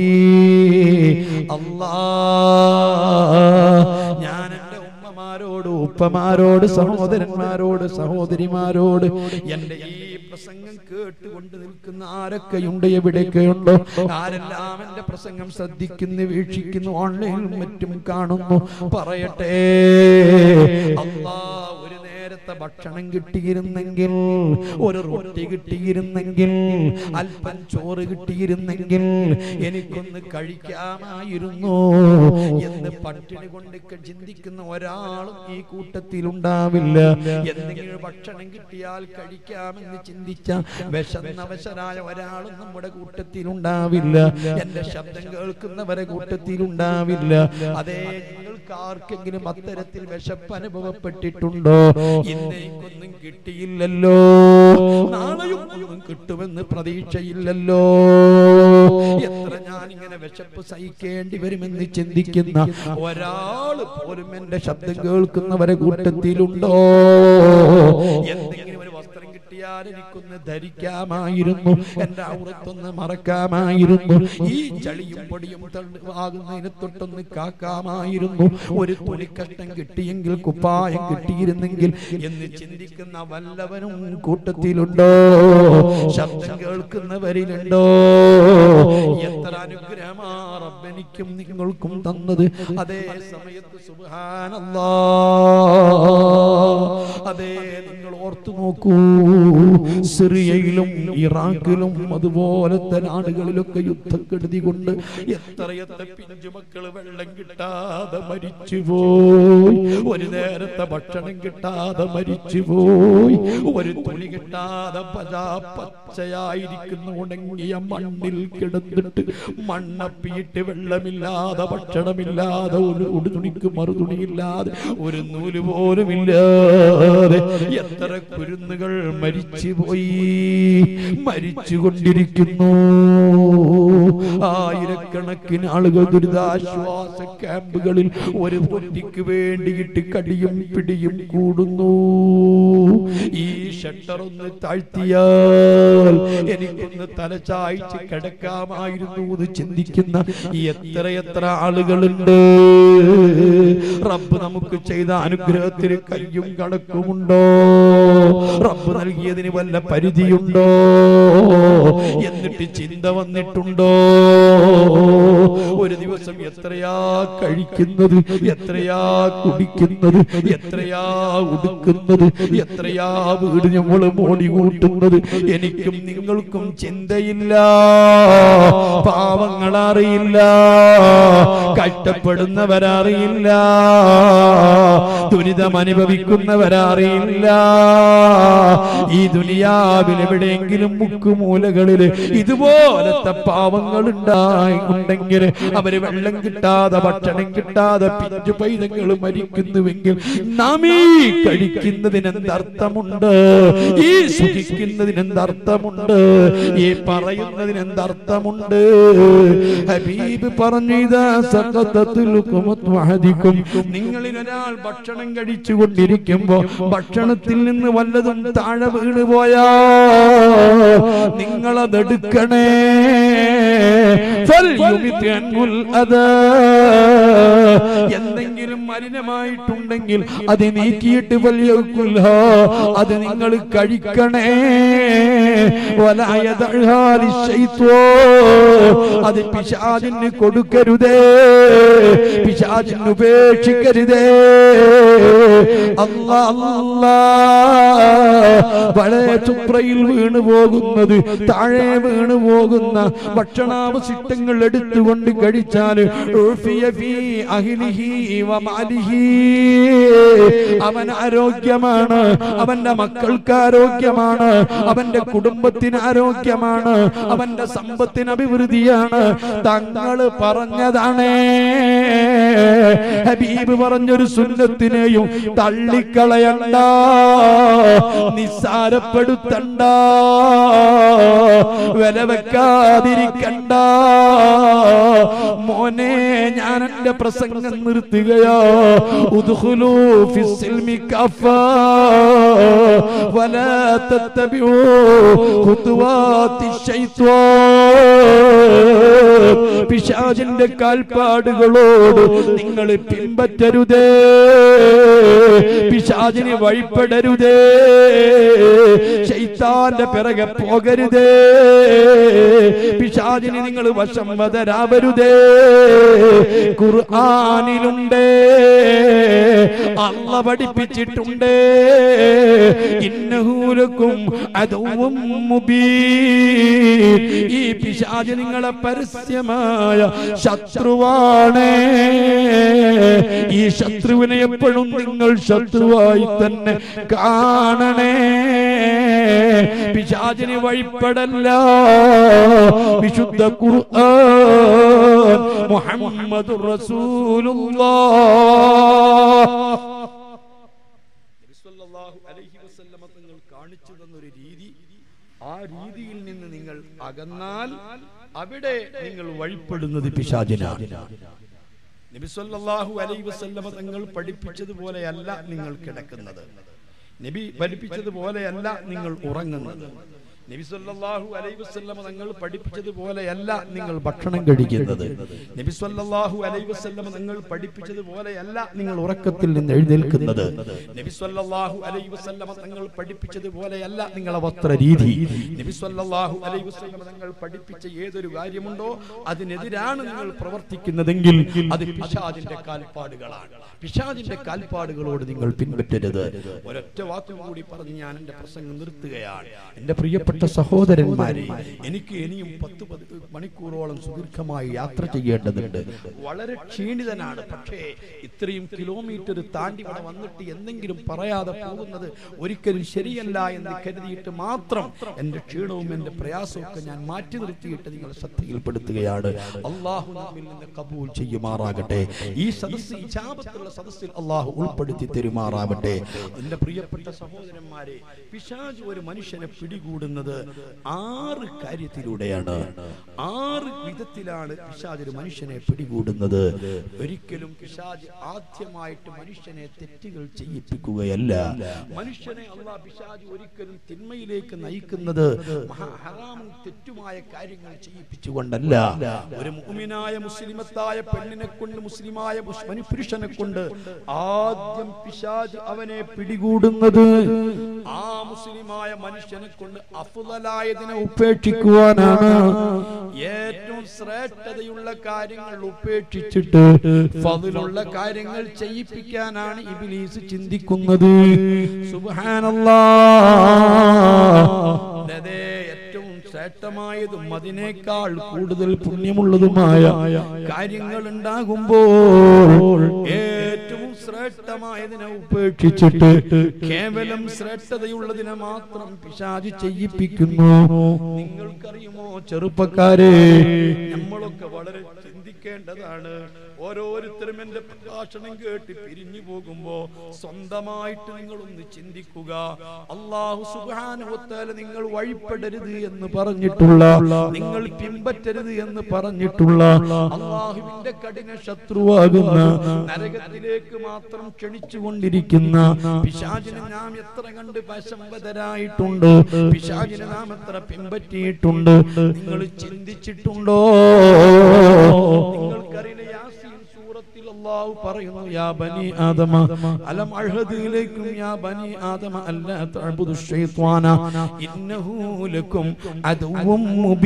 അല്ലാഹ്, ഞാൻ എന്റെ ഉമ്മമാരോട്, ഉപ്പമാരോട്, സഹോദരന്മാരോട്, സഹോദരിമാരോട്, എന്റെ ഈ പ്രസംഗം കേട്ടുകൊണ്ട് നിൽക്കുന്ന ആരൊക്കെയുണ്ട്, എവിടെയൊക്കെയുണ്ടോ, ആരെല്ലാം എന്റെ പ്രസംഗം ശ്രദ്ധിക്കുന്നു, വീക്ഷിക്കുന്നു, ഓൺലൈനിലും മറ്റും കാണുന്നു, പറയട്ടെ, അല്ലാഹ് ഒരു നേരത്തെ ഭക്ഷണം കിട്ടിയിരുന്നെങ്കിൽ, ഒരു റൊട്ടി കിട്ടിയിരുന്നെങ്കിൽ, അല്പം ചോറ് കിട്ടിയിരുന്നെങ്കിൽ എനിക്കൊന്ന് കഴിക്കാമായിരുന്നു എന്ന് പട്ടിണി കൊണ്ടൊക്കെ ചിന്തിക്കുന്ന ഒരാളും ഈ കൂട്ടത്തിൽ ഉണ്ടാവില്ല. എന്തെങ്കിലും ഭക്ഷണം കിട്ടിയാൽ കഴിക്കാമെന്ന് ചിന്തിച്ച വിശന്നവശരായ ഒരാളും നമ്മുടെ കൂട്ടത്തിൽ ഉണ്ടാവില്ല. എന്റെ ശബ്ദം കേൾക്കുന്നവരെ കൂട്ടത്തിൽ ഉണ്ടാവില്ല. അതേ, നിങ്ങൾക്ക് ആർക്കെങ്കിലും അത്തരത്തിൽ വിശപ്പ് അനുഭവപ്പെട്ടിട്ടുണ്ടോ? ഇന്നേക്കൊന്നും കിട്ടിയില്ലല്ലോ, നാളെയും ഒന്നും കിട്ടുമെന്ന് പ്രതീക്ഷയില്ലല്ലോ, എത്ര ഞാൻ ഇങ്ങനെ വിശപ്പ് സഹിക്കേണ്ടി വരുമെന്ന് ചിന്തിക്കുന്ന ഒരാൾ പോലും എന്റെ ശബ്ദം കേൾക്കുന്നവരെ കൂട്ടത്തിലുണ്ടോ? എന്തെങ്കിലും ഒരു വസ്ത്രം കിട്ടിയാൽ എനിക്കൊന്ന് ധരിക്കാമായിരുന്നു, എന്റെ ഔറത്തൊന്ന് മറക്കാമായിരുന്നു, ഈ ചളിയും പൊടിയും തള്ളുവാകുന്നതിനെ തൊട്ടൊന്ന് കാക്കാമായിരുന്നു, ഒരു തുണിക്കഷ്ടം കിട്ടിയെങ്കിൽ, കുപ്പായം കിട്ടിയിരുന്നെങ്കിൽ എന്ന് ചിന്തിക്കുന്ന വല്ലവനും കൂട്ടത്തിലുണ്ടോ? ശബ്ദം കേൾക്കുന്നവരിലുണ്ടോ? എത്ര അനുഗ്രഹമാ റബ്ബ് എനിക്കും നിങ്ങൾക്കും തന്നത്. അതേ സമയത്ത് സുബ്ഹാനല്ലാഹ്, അതേ, നിങ്ങൾ ഓർത്തു നോക്കൂ, സിറിയയിലും ഇറാഖിലും അതുപോലത്തെ നാടുകളിലൊക്കെ യുദ്ധക്കെടുതി കൊണ്ട് എത്രയെത്ര പിഞ്ചുമക്കള് വെള്ളം കിട്ടാതെ മരിച്ചുപോയി, ഒരു നേരത്തെ ഭക്ഷണം കിട്ടാതെ മരിച്ചുപോയി, ഒരു തുണി കിട്ടാതെ പച്ചയായിരിക്കുന്ന ഉണങ്ങിയ മണ്ണിൽ കിടന്നിട്ട് മണ്ണപ്പിയിട്ട് വെള്ളമില്ലാതെ, ഭക്ഷണമില്ലാതെ, ഒരു ഉടുതുണിക്ക് മറുതുണിയില്ലാതെ, ഒരു നൂല് പോലും ഇല്ലാതെ എത്ര കുരുന്നുകൾ മരിച്ചുപോയി, മരിച്ചുകൊണ്ടിരിക്കുന്നു. ആയിരക്കണക്കിന് ആളുകൾ ദുരിതാശ്വാസ ക്യാമ്പുകളിൽ ഒരു പൊന്നിക്ക് വേണ്ടിയിട്ട് കടിയും പിടിയും കൂടുന്നു. ഈ ഷട്ടർ ഒന്ന് താഴ്ത്തിയാൽ എനിക്കൊന്ന് തലചായ്ച്ച് കിടക്കാമായിരുന്നു എന്ന് ചിന്തിക്കുന്ന എത്രയെത്ര ആളുകളുണ്ട്. റബ്ബ് നമുക്ക് ചെയ്ത അനുഗ്രഹത്തിന് കയ്യും കണക്കുമുണ്ടോ? റബ്ബ് നൽകിയതിന് വല്ല പരിധിയുണ്ടോ? എന്നിട്ട് ചിന്ത വന്നിട്ടുണ്ടോ? ഒരു ദിവസം എത്രയാ കഴിക്കുന്നത്, എത്രയാ കുടിക്കുന്നത്, എത്രയാ ഉടുക്കുന്നത്, എത്രയാ വീട് നമ്മൾ മോടി കൂട്ടുന്നത്? എനിക്കും നിങ്ങൾക്കും ചിന്തയില്ല. പാവങ്ങളറിയില്ല, കഷ്ടപ്പെടുന്നവരറിയില്ല, ദുരിതം അനുഭവിക്കുന്നവരറിയില്ല. ഈ ദുനിയാവിൽ എവിടെയെങ്കിലും മുക്കുമൂലകളിൽ ഇതുപോലത്തെ പാവങ്ങൾ ഉണ്ടായി ഉണ്ടെങ്കിൽ അവര് വെള്ളം കിട്ടാതെ, ഭക്ഷണം കിട്ടാതെ പിഞ്ചു പൈതങ്ങൾ മരിക്കുന്നുവെങ്കിൽ നാം ഈ കഴിക്കുന്നതിന് എന്തർത്ഥമുണ്ട്? ഈ സുഖിക്കുന്നതിന് എന്തർത്ഥമുണ്ട്? ഈ പറയുന്നതിന് എന്തർത്ഥമുണ്ട്? ഹബീബ് പറഞ്ഞു, ഇദാ സഖതത്തുൽ ലുഖ്മത്തു അഹദിക്കും, നിങ്ങളിൽ ഒരാൾ ഭക്ഷണം കഴിച്ചുകൊണ്ടിരിക്കുമ്പോ ഭക്ഷണത്തിൽ നിന്ന് വല്ലതും താഴെ വീണ് പോയാ നിങ്ങളതെടുക്കണേ. എന്തെങ്കിലും മലിനമായിട്ടുണ്ടെങ്കിൽ അത് നീക്കിയിട്ട് വലിയ അത് നിങ്ങൾ കഴിക്കണേ. അത് പിശാചിന് കൊടുക്കരുതേ, പിശാചിന് ഉപേക്ഷിക്കരുതേ. അല്ലാ അല്ലാ, വളരെ ചുപ്രയിൽ വീണു പോകുന്നത്, താഴെ വീണു പോകുന്ന ഭക്ഷണാവശിഷ്ടങ്ങൾ എടുത്തുകൊണ്ട് കഴിച്ചാൽ അവൻ ആരോഗ്യമാണ്, അവന്റെ മക്കൾക്ക് ആരോഗ്യമാണ്, അവന്റെ കുടുംബത്തിന് ആരോഗ്യമാണ്, അവന്റെ സമ്പത്തിന് അഭിവൃദ്ധിയാണ്. തങ്ങള് പറഞ്ഞതാണേ. ഹബീബ് പറഞ്ഞൊരു സുന്നത്തിനെയും തള്ളിക്കളയണ്ട, നിസ്സാരപ്പെടുത്തണ്ട, വില വെക്കാതിരിക്കണ്ട. മോനെ, ഞാൻ എന്റെ പ്രസംഗം നിർത്തുകയോ. ഉദ്ഖുലൂ ഫിസ്സിൽമി കഫാ വലാ തത്തബിഊ ഖുതുവാതി ശൈത്വാൻ. പിശാചിന്റെ കാൽപ്പാടുകളോട് നിങ്ങൾ പിൻപറ്റരുതേ, പിശാചിന് വഴിപ്പെടരുതേ, ശൈത്താന്റെ പിറകെ പോകരുതേ, പിശാചിന് നിങ്ങൾ വശംവദരാവരുതേ. ഖുർആനിലുണ്ട്, അല്ലാഹു പഠിപ്പിച്ചിട്ടുണ്ട്, ഇന്നഹു ലക്കും അദുവ്വും മുബീൻ. ഈ പിശാച് നിങ്ങളെ പരസ്യമായ ശത്രുവാണ്. ഈ ശത്രുവിനെ എപ്പോഴും നിങ്ങൾ ശത്രുവായി തന്നെ കാണണേ. പിശാചിന് വഴിപ്പെടല്ല. വിശുദ്ധ ഖുർആൻ മുഹമ്മദുർ റസൂലുള്ളാഹ് സല്ലല്ലാഹു അലൈഹി വസല്ലമ തങ്ങൾ കാണിച്ചു തന്നൊരു രീതി, ആ രീതിയിൽ നിന്ന് നിങ്ങൾ അകന്നാൽ അവിടെ നിങ്ങൾ വഴിപ്പെടുന്നത് പിശാചിനാണ്. നബി സല്ലല്ലാഹു അലൈഹി വസല്ലമ തങ്ങൾ പഠിപ്പിച്ചതുപോലെയല്ല നിങ്ങൾ കിടക്കുന്നത്, നബി പഠിപ്പിച്ചതുപോലെയല്ല നിങ്ങൾ ഉറങ്ങുന്നത്, നബി സല്ലല്ലാഹു അലൈഹി വസല്ലമ തങ്ങൾ പഠിപ്പിച്ചതുപോലെയല്ല നിങ്ങൾ ഭക്ഷണം കഴിക്കുന്നത്, നബി സല്ലല്ലാഹു അലൈഹി വസല്ലമ തങ്ങൾ പഠിപ്പിച്ചതുപോലെയല്ല നിങ്ങൾ ഉറക്കത്തിൽ നിന്ന് എഴുന്നേൽക്കുന്നത്, നബി സല്ലല്ലാഹു അലൈഹി വസല്ലമ തങ്ങൾ പഠിപ്പിച്ചതുപോലെയല്ല നിങ്ങളുടെ വസ്ത്രരീതി, നബി സല്ലല്ലാഹു അലൈഹി വസല്ലമ തങ്ങൾ പഠിപ്പിച്ച ഏതൊരു കാര്യമുണ്ടോ അതിനെതിരാണ് നിങ്ങൾ പ്രവർത്തിക്കുന്നതെങ്കിൽ അത് പിശാചിന്റെ കാൽപ്പാടുകളാണ്. പിശാചിന്റെ കാൽപ്പാടുകളോട് നിങ്ങൾ പിൻപറ്റരുത്. ഒരൊറ്റ വാക്കുകൂടി പറഞ്ഞ് ഞാൻ എന്റെ പ്രസംഗം നിർത്തുകയാണ്. എന്റെ പ്രിയപ്പെട്ട സഹോദരന്മാരെ, എനിക്ക് ഇനിയും പത്ത് മണിക്കൂറോളം സുദീർഘമായി യാത്ര ചെയ്യേണ്ടതുണ്ട്. വളരെ ക്ഷീണിതനാണ്. പക്ഷേ ഇത്രയും കിലോമീറ്റർ താണ്ടി ഇവിടെ വന്നിട്ട് എന്തെങ്കിലും പറയാതെ പോകുന്നത് ഒരിക്കലും ശരിയല്ല എന്ന് കരുതിയിട്ട് മാത്രം എന്റെ ക്ഷീണവും എന്റെ പ്രയാസവും ഒക്കെ ഞാൻ മാറ്റി നിർത്തിയിട്ട് നിങ്ങളെ ശ്രദ്ധയിൽപ്പെടുത്തുകയാണ്. അള്ളാഹു നമ്മിൽ നിന്ന് കബൂൽ ചെയ്യുമാറാകട്ടെ. ഈ സദസ്സ് ഇജാബത്തുള്ള സദസ്സിൽ അള്ളാഹു ഉൾപ്പെടുത്തി തരുമാറാവട്ടെ. എന്റെ പ്രിയപ്പെട്ട സഹോദരന്മാരെ, പിശാച് ഒരു മനുഷ്യനെ പിടികൂടുന്നത് ആറ് കാര്യത്തിലൂടെയാണ്. ആറ് വിധത്തിലാണ് പിശാച് ഒരു മനുഷ്യനെ പിടികൂടുന്നത്. ഒരിക്കലും പിശാച് ആദ്യമായിട്ട് മനുഷ്യനെ തെറ്റുകൾ ചെയ്യിപ്പിക്കുകയല്ല. മനുഷ്യനെ അല്ലാഹു പിശാച് ഒരിക്കലും തിന്മയിലേക്ക് നയിക്കുന്നത് ഹറാമും തെറ്റുമായ കാര്യങ്ങൾ ചെയ്യിപ്പിച്ചുകൊണ്ടല്ല. ഒരു മുഅ്മിനായ മുസ്ലിമത്തായ പെണ്ണിനെ കൊണ്ട്, മുസ്ലിമായ പുരുഷനെ കൊണ്ട് ആദ്യം പിശാച് അവനെ പിടികൂടുന്നത് ആ മുസ്ലിമായ മനുഷ്യനെ കൊണ്ട് അഫ്ളലായതിനെ ഉപേക്ഷിക്കുവാനാണ്, ഏറ്റവും ശ്രേഷ്ഠതയുള്ള കാര്യങ്ങൾ ഉപേക്ഷിച്ചിട്ട് ഫദ്ലുള്ള കാര്യങ്ങൾ ചെയ്യിപ്പിക്കാനാണ് ഇബ്ലീസ് ചിന്തിക്കുന്നത്. സുബ്ഹാനല്ലാഹ്. ഏറ്റവും ശ്രേഷ്ഠമായതും അതിനേക്കാൾ കൂടുതൽ പുണ്യമുള്ളതുമായ കാര്യങ്ങൾ ഉണ്ടാകുമ്പോൾ ഏറ്റവും ശ്രേഷ്ഠമായതിനെ ഉപേക്ഷിച്ചിട്ട് കേവലം ശ്രേഷ്ഠതയുള്ളതിനെ മാത്രം പിശാച് ചെയ്യിപ്പിക്കുന്നു. നിങ്ങൾക്കറിയുമോ ചെറുപ്പക്കാരെ, നമ്മളൊക്കെ വളരെ ചിന്തിക്കേണ്ടതാണ്. ഓരോരുത്തരും എന്റെ പ്രഭാഷണം കേട്ട് പിരിഞ്ഞു പോകുമ്പോ സ്വന്തമായിട്ട് നിങ്ങളൊന്ന് ചിന്തിക്കുക. അല്ലാഹു സുബ്ഹാനഹു വ തആല നിങ്ങൾ വഴിപ്പെടരുത് എന്ന് പറഞ്ഞിട്ടുള്ള, നിങ്ങൾ പിൻപറ്റരുത് എന്ന് പറഞ്ഞിട്ടുള്ള അല്ലാഹുവിന്റെ കഠിന ശത്രുവാകുന്ന നരകത്തിലേക്ക് മാത്രം ക്ഷണിച്ചുകൊണ്ടിരിക്കുന്ന പിശാചിനെ നാം എത്ര കണ്ട് വശംവദരായിട്ടുണ്ട്, പിശാചിനെ നാം എത്ര പിൻപറ്റിയിട്ടുണ്ട്, നിങ്ങൾ ചിന്തിച്ചിട്ടുണ്ടോ? നിങ്ങൾക്കറിയില്ല, അല്ലാഹു പറയുന്നു, യാ ബനി ആദമ അലം അഅ്ഹദ് ഇലൈക്കും യാ ബനി ആദമ അല്ലാ തഅബുദു ശൈത്വാന ഇന്നഹു ലക്കും അദുവ്വും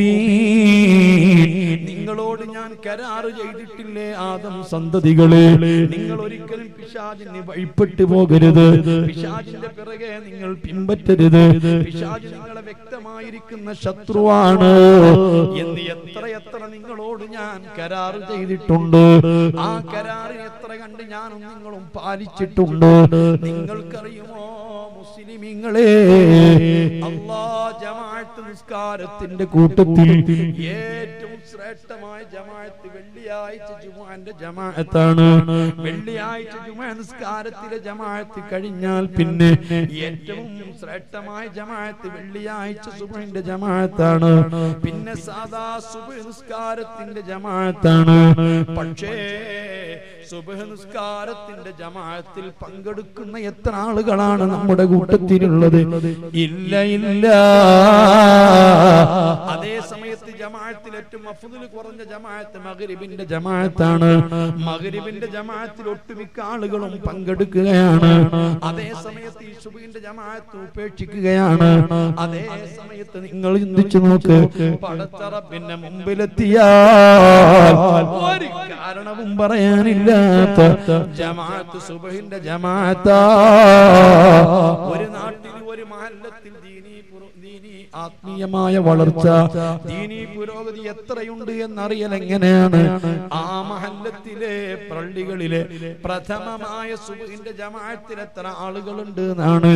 മുബീൻ. നിങ്ങളോട് ഞാൻ കരാർ ചെയ്തിട്ടില്ലേ ആദം സന്തതികളെ, നിങ്ങൾ ഒരിക്കലും പിശാചിന് വഴിപ്പെട്ടു പോകരുത്, പിശാചിന്റെ പിറകെ നിങ്ങൾ പിൻപറ്റരുത്, പിശാച് നിങ്ങളെ വ്യക്തമായിരിക്കുന്ന ശത്രുവാണ് എന്ന് എത്ര എത്ര നിങ്ങളോട് ഞാൻ കരാർ ചെയ്തിട്ടുണ്ട്. ആ കരാർ എത്ര കണ്ട് ഞാനും നിങ്ങളും പാലിച്ചിട്ടുണ്ട്. നിങ്ങൾക്കറിയുമോ മുസ്ലിമീങ്ങളെ, അല്ലാഹ് ജമാഅത്ത് നിസ്കാരത്തിന്റെ കൂട്ടത്തിൽ ഏറ്റവും ശ്രേഷ്ഠമായ ജമാഅത്ത് വെള്ളിയാഴ്ച ജുമുഅന്റെ ജമാഅത്താണ്. വെള്ളിയാഴ്ച ജുമുഅ നിസ്കാരത്തിലെ ജമാഅത്ത് കഴിഞ്ഞാൽ പിന്നെ ഏറ്റവും ശ്രേഷ്ഠമായ ജമാഅത്ത് വെള്ളിയാഴ്ച സുബ്ഹിന്റെ ജമാഅത്താണ്. പിന്നെ സാദാ സുബ്ഹ് നിസ്കാരത്തിന്റെ ജമാഅത്താണ്. പക്ഷേ സുബ്ഹ് നിസ്കാരത്തിന്റെ ജമാഅത്തിൽ പങ്കെടുക്കുന്ന എത്ര ആളുകളാണ് നമ്മുടെ കൂട്ടത്തിലുള്ളത്? ഇല്ല ഇല്ല. അതേ സമയത്ത് ജമാഅത്തിൽ ഏറ്റവും അഫ്ളൽ കുറഞ്ഞ ജമാഅത്ത് മഗ്രിബിന്റെ ജമാഅത്താണ്. മഗ്രിബിന്റെ ജമാഅത്തിൽ ഒട്ടുമിക്ക ആളുകളും പങ്കെടുക്കുകയാണ്. അതേ സമയത്ത് ഈ സുബ്ഹിന്റെ ജമാഅത്ത് ഉപേക്ഷിക്കുകയാണ്. അതേ സമയത്ത് നിങ്ങൾ ചിന്തിച്ചു നോക്ക്, പടച്ചറബിന്റെ മുമ്പിലെത്തിയാൽ ഒരു കാരണവും പറയാനില്ല ജമാഅത്ത് സുബ്ഹിന്റെ ജമാഅത്താ. ഒരു നാട്ടിൽ ഒരു മഹല്ലത്തിൽ ദീനി ദീനി ആത്മീയമായ വളർച്ച, ദീനി പുരോഗതി എത്രയുണ്ട് എന്നറിയൽ എങ്ങനെയാണ്? ആ മഹല്ലത്തിലെ പള്ളികളിലെ പ്രഥമമായ സുബ്ഹിന്റെ ജമാഅത്തിൽ എത്ര ആളുകളുണ്ട് എന്നാണ്.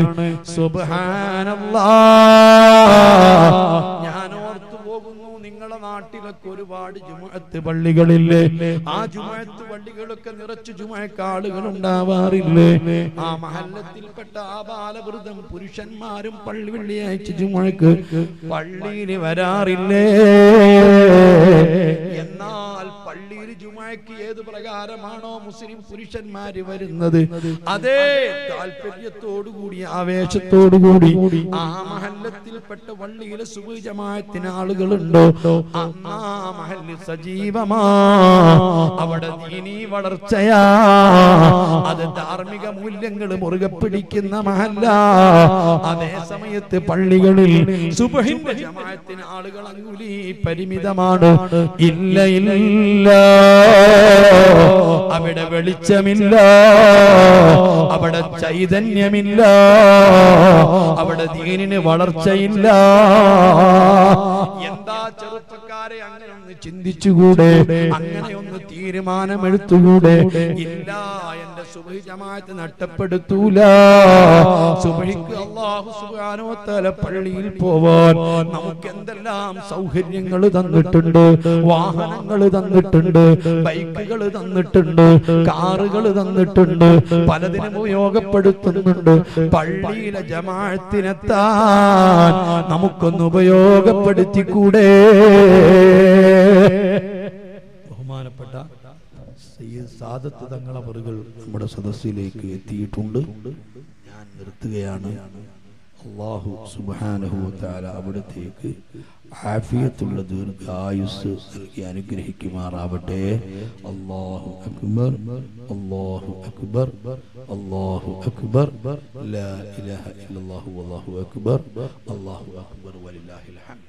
സുബ്ഹാനല്ലാഹ്. ഞാൻ ഓർത്തു പോകുന്നു, നിങ്ങളുടെ നാട്ടിലൊക്കെ ഒരുപാട് ജുമുഅത്ത് പള്ളികളില്ലേ? ആ ജുമുഅത്ത് പള്ളികളൊക്കെ നിറച്ചു ജുമുഅക്ക് ആളുകൾ ഉണ്ടാവാറില്ലേ? ആ മഹല്ലത്തിൽപ്പെട്ട ആ ബാലവൃദ്ധം പുരുഷന്മാരും പള്ളി വെള്ളിയാഴ്ച ജുമുഅക്ക് പള്ളിയിൽ വരാറില്ലേ? എന്നാൽ പള്ളിയിൽ ജുമുഅക്ക് ഏത് പ്രകാരമാണോ മുസ്ലിം പുരുഷന്മാര് വരുന്നത്, അതേ താല്പര്യത്തോടുകൂടി ആവേശത്തോടുകൂടി ആ മഹല്ലത്തിൽപ്പെട്ട പള്ളിയിലെ സുബ്ഹ് ജമാഅത്തിന് ആളുകളുണ്ടോ, ആ മഹല്ല് സജീവമാ. അവിടെ ദീനീ വളർച്ചയാ, അത് ധാർമ്മിക മൂല്യങ്ങൾ മുറുകെ പിടിക്കുന്ന മഹല്ല. അതേ സമയത്ത് പള്ളികളിൽ സുബ്ഹിന്റെ ജമാഅത്തിന് ആളുകൾ അങ്കുലി പരിമിതമാണ്. ഇല്ല ഇല്ല, അവിടെ വെളിച്ചമില്ല, അവിടെ ചൈതന്യമില്ല, അവിടെ ദീനിന് വളർച്ചയില്ല. എന്താ ചെറുപ്പക്കാരെ അങ്ങനെ ഒന്ന് ചിന്തിച്ചുകൂടെ? അങ്ങനെ ഒന്ന് തീരുമാനമെടുത്തുകൂടെ? ഇല്ല, എന്റെ സുബ്ഹി ജമാഅത്ത് നഷ്ടപ്പെടുത്തൂല. സുബ്ഹിക്ക് അല്ലാഹു സുബ്ഹാനഹു വ തആല പള്ളിയിൽ പോവാൻ നമുക്ക് എന്തെല്ലാം സൗകര്യങ്ങൾ തന്നിട്ടുണ്ട്. വാഹനങ്ങൾ തന്നിട്ടുണ്ട്, ബൈക്കുകൾ തന്നിട്ടുണ്ട്, കാറുകൾ തന്നിട്ടുണ്ട്, പലതിനും ഉപയോഗപ്പെടുത്തുന്നുണ്ട്. പള്ളിയിലെ ജമാഅത്തിനെത്താൻ നമുക്കൊന്ന് ഉപയോഗപ്പെടുത്തിക്കൂടെ? ബഹുമാനപ്പെട്ട സയ്യിദ് സാദത്ത് തങ്ങൾ അവറുകൾ നമ്മുടെ സദസ്സിലേക്ക് എത്തിയിട്ടുണ്ട്. ഞാൻ നിർത്തുകയാണ്. അല്ലാഹു സുബ്ഹാനഹു വ തആല അവിടത്തേക്ക് ആഫിയത്തുള്ള ദീർഘായുസ് നൽകി അനുഗ്രഹിക്കുമാറാവട്ടെ. അല്ലാഹു അക്ബർ, അല്ലാഹു അക്ബർ, അല്ലാഹു അക്ബർ, ലാ ഇലാഹ ഇല്ലല്ലാഹു വല്ലാഹു അക്ബർ, അല്ലാഹു അക്ബർ വലില്ലാഹിൽ ഹംദ്.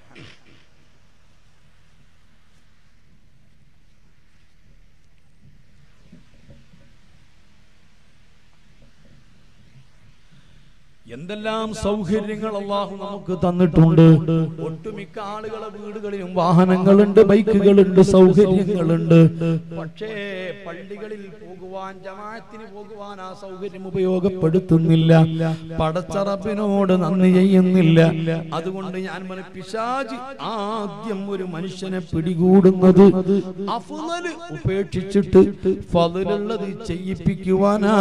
എന്തെല്ലാം സൗകര്യങ്ങൾ അല്ലാഹു നമുക്ക് തന്നിട്ടുണ്ട്. ഒട്ടുമിക്ക ആളുകളെ വീടുകളിലും വാഹനങ്ങളുണ്ട്, ബൈക്കുകളുണ്ട്, സൗകര്യങ്ങളുണ്ട്. പക്ഷേ പള്ളികളിൽ പോകുവാൻ, ജമാഅത്തിന് പോകുവാൻ ആ സൗകര്യം ഉപയോഗപ്പെടുത്തുന്നില്ല. പടച്ച റബ്ബിനോട് നന്ദി ചെയ്യുന്നില്ല. അതുകൊണ്ട് ഞാൻ പറഞ്ഞു, പിശാച് ആദ്യം ഒരു മനുഷ്യനെ പിടികൂടുന്നത് അഫ്ളൽ ഉപേക്ഷിച്ചിട്ട് ഫളലുള്ളത് ചെയ്യിപ്പിക്കുവാനാ.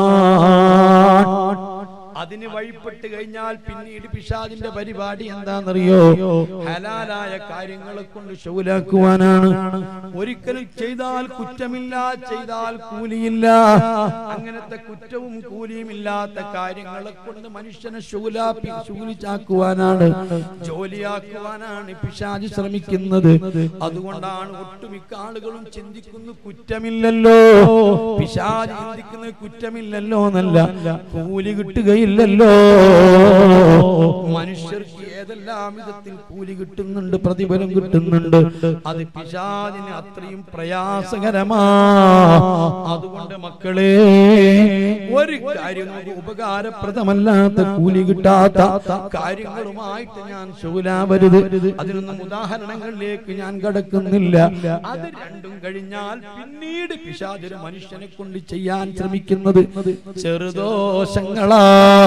അതിന് വഴിപ്പെട്ട് കഴിഞ്ഞാൽ പിന്നീട് പിശാചിന്റെ പരിപാടി എന്താണെന്നറിയോ? ഹലാലായ കാര്യങ്ങളെ കൊണ്ട് ശൗലാക്കുവാനാണ്. ഒരിക്കലും ചെയ്താൽ കുറ്റമില്ല, ചെയ്താൽ കൂലിയില്ല. അങ്ങനത്തെ കുറ്റവും കൂലിയും ഇല്ലാത്ത കാര്യങ്ങളെ കൊണ്ട് മനുഷ്യനെ ശൗലാപ്പി ശൂലിച്ചാക്കുവാനാണ്, ജോലിയാക്കുവാനാണ് പിശാച് ശ്രമിക്കുന്നത്. അതുകൊണ്ടാണ് ഒട്ടുമിക്ക ആളുകളും ചിന്തിക്കുന്നു കുറ്റമില്ലല്ലോ, പിശാച് ചിന്തിക്കുന്നത് കുറ്റമില്ലല്ലോ എന്നല്ല, കൂലി കിട്ടുകയില്ല ല്ലോ. മനുഷ്യർക്ക് ഏതെല്ലാം വിധത്തിൽ കൂലി കിട്ടുന്നുണ്ട്, പ്രതിഫലം കിട്ടുന്നുണ്ട്. അത് പിശാചിന് അത്രയും പ്രയാസകരമാ. അതുകൊണ്ട് മക്കളെ, ഒരു കാര്യം ഉപകാരപ്രദമല്ലാത്ത കൂലി കിട്ടാത്ത കാര്യങ്ങളുമായിട്ട് ഞാൻ ശൂലാവരുത്. അതിനൊന്നും ഉദാഹരണങ്ങളിലേക്ക് ഞാൻ കടക്കുന്നില്ല. അത് രണ്ടും കഴിഞ്ഞാൽ പിന്നീട് പിശാച് ഒരു മനുഷ്യനെ കൊണ്ട് ചെയ്യാൻ ശ്രമിക്കുന്നത് ചെറുദോഷങ്ങളാ.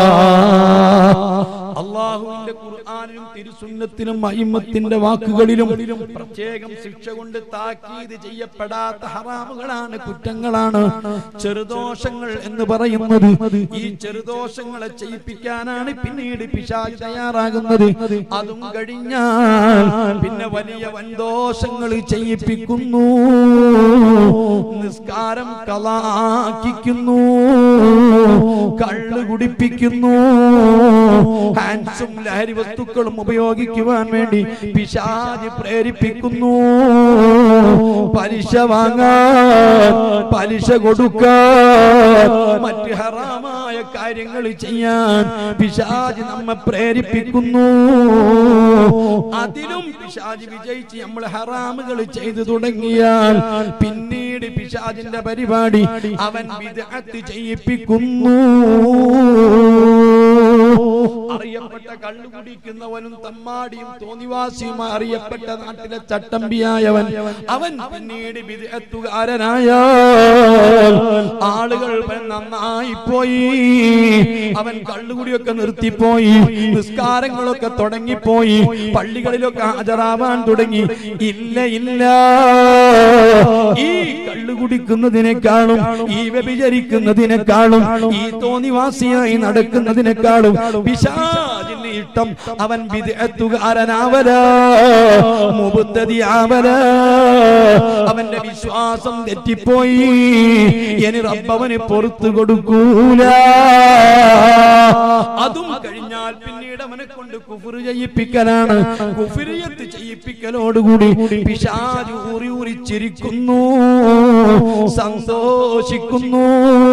അല്ലാഹുവിന്റെ ഖുർആനിലും തിരുസുന്നത്തിലും അയിമ്മത്തിന്റെ വാക്കുകളിലും പ്രത്യേകം ശിക്ഷ കൊണ്ട് താക്കീത് ചെയ്യപ്പെടാത്ത ഹറാമുകളാണ്, കുറ്റങ്ങളാണ് ചെറുദോഷങ്ങൾ എന്ന് പറയുന്നത്. ഈ ചെറുദോഷങ്ങളെ ചെയ്യിപ്പിക്കാനാണ് പിന്നീട് പിശാച് തയ്യാറാകുന്നത്. അതും കഴിഞ്ഞാൽ പിന്നെ വലിയ വൻദോഷങ്ങൾ ചെയ്യിപ്പിക്കുന്നു. നിസ്കാരം കളാക്കിക്കുന്നു, കള്ള് കുടിപ്പിക്കുന്നു, ഹാൻസും ലഹരി വസ്തുക്കളും ഉപയോഗിക്കുവാൻ വേണ്ടി പിശാച് പ്രേരിപ്പിക്കുന്നു. പലിശ വാങ്ങാൻ, പലിശ കൊടുക്കാൻ, മറ്റ് ഹറാമായ കാര്യങ്ങൾ ചെയ്യാൻ പിശാച് നമ്മെ പ്രേരിപ്പിക്കുന്നു. അതിലും പിശാച് വിജയിച്ച് നമ്മൾ ഹറാമുകൾ ചെയ്തു തുടങ്ങിയാൽ പിന്നീട് പിശാചിന്റെ പരിപാടി അവൻ ബിദ്അത്ത് ചെയ്യിപ്പിക്കുന്നു. അറിയപ്പെട്ട കള്ളു കുടിക്കുന്നവനും തമ്മാടിയും തോന്നിവാസിയുമായി അറിയപ്പെട്ട നാട്ടിലെ ചട്ടമ്പിയായവൻ അവൻ പിന്നീട് ബിദ്അത്തുകാരനായാൽ ആളുകൾ നന്നായി പോയി. അവൻ കള്ളുകുടിയൊക്കെ നിർത്തിപ്പോയി, നിസ്കാരങ്ങളൊക്കെ തുടങ്ങിപ്പോയി, പള്ളികളിലൊക്കെ ഹാജരാവാൻ തുടങ്ങി. ഇല്ല ഇല്ല, ഈ കള്ളുകുടിക്കുന്നതിനേക്കാളും, ഈ വ്യഭിചരിക്കുന്നതിനേക്കാളും, ഈ തോന്നിവാസിയായി നടക്കുന്നതിനേക്കാളും പിശാചിന് ഇഷ്ടം അവൻ ബിദ്അത്തുകാരനാവല, മുബ്തദിആവല. അവന്റെ വിശ്വാസം തെറ്റിപ്പോയി, ഇനി റബ്ബ് അവന് പുറത്തു കൊടുക്കൂല. അതും കഴിഞ്ഞാൽ പിന്നീട് അവനെ കൊണ്ട് കുഫ്ർ ചെയ്യിപ്പിക്കലാണ്. കുഫ്രിയത്ത് ചെയ്യിപ്പിക്കലോടുകൂടി പിശാച് ഊറി ഊറി ചിരിക്കുന്നു, സന്തോഷിക്കുന്നു.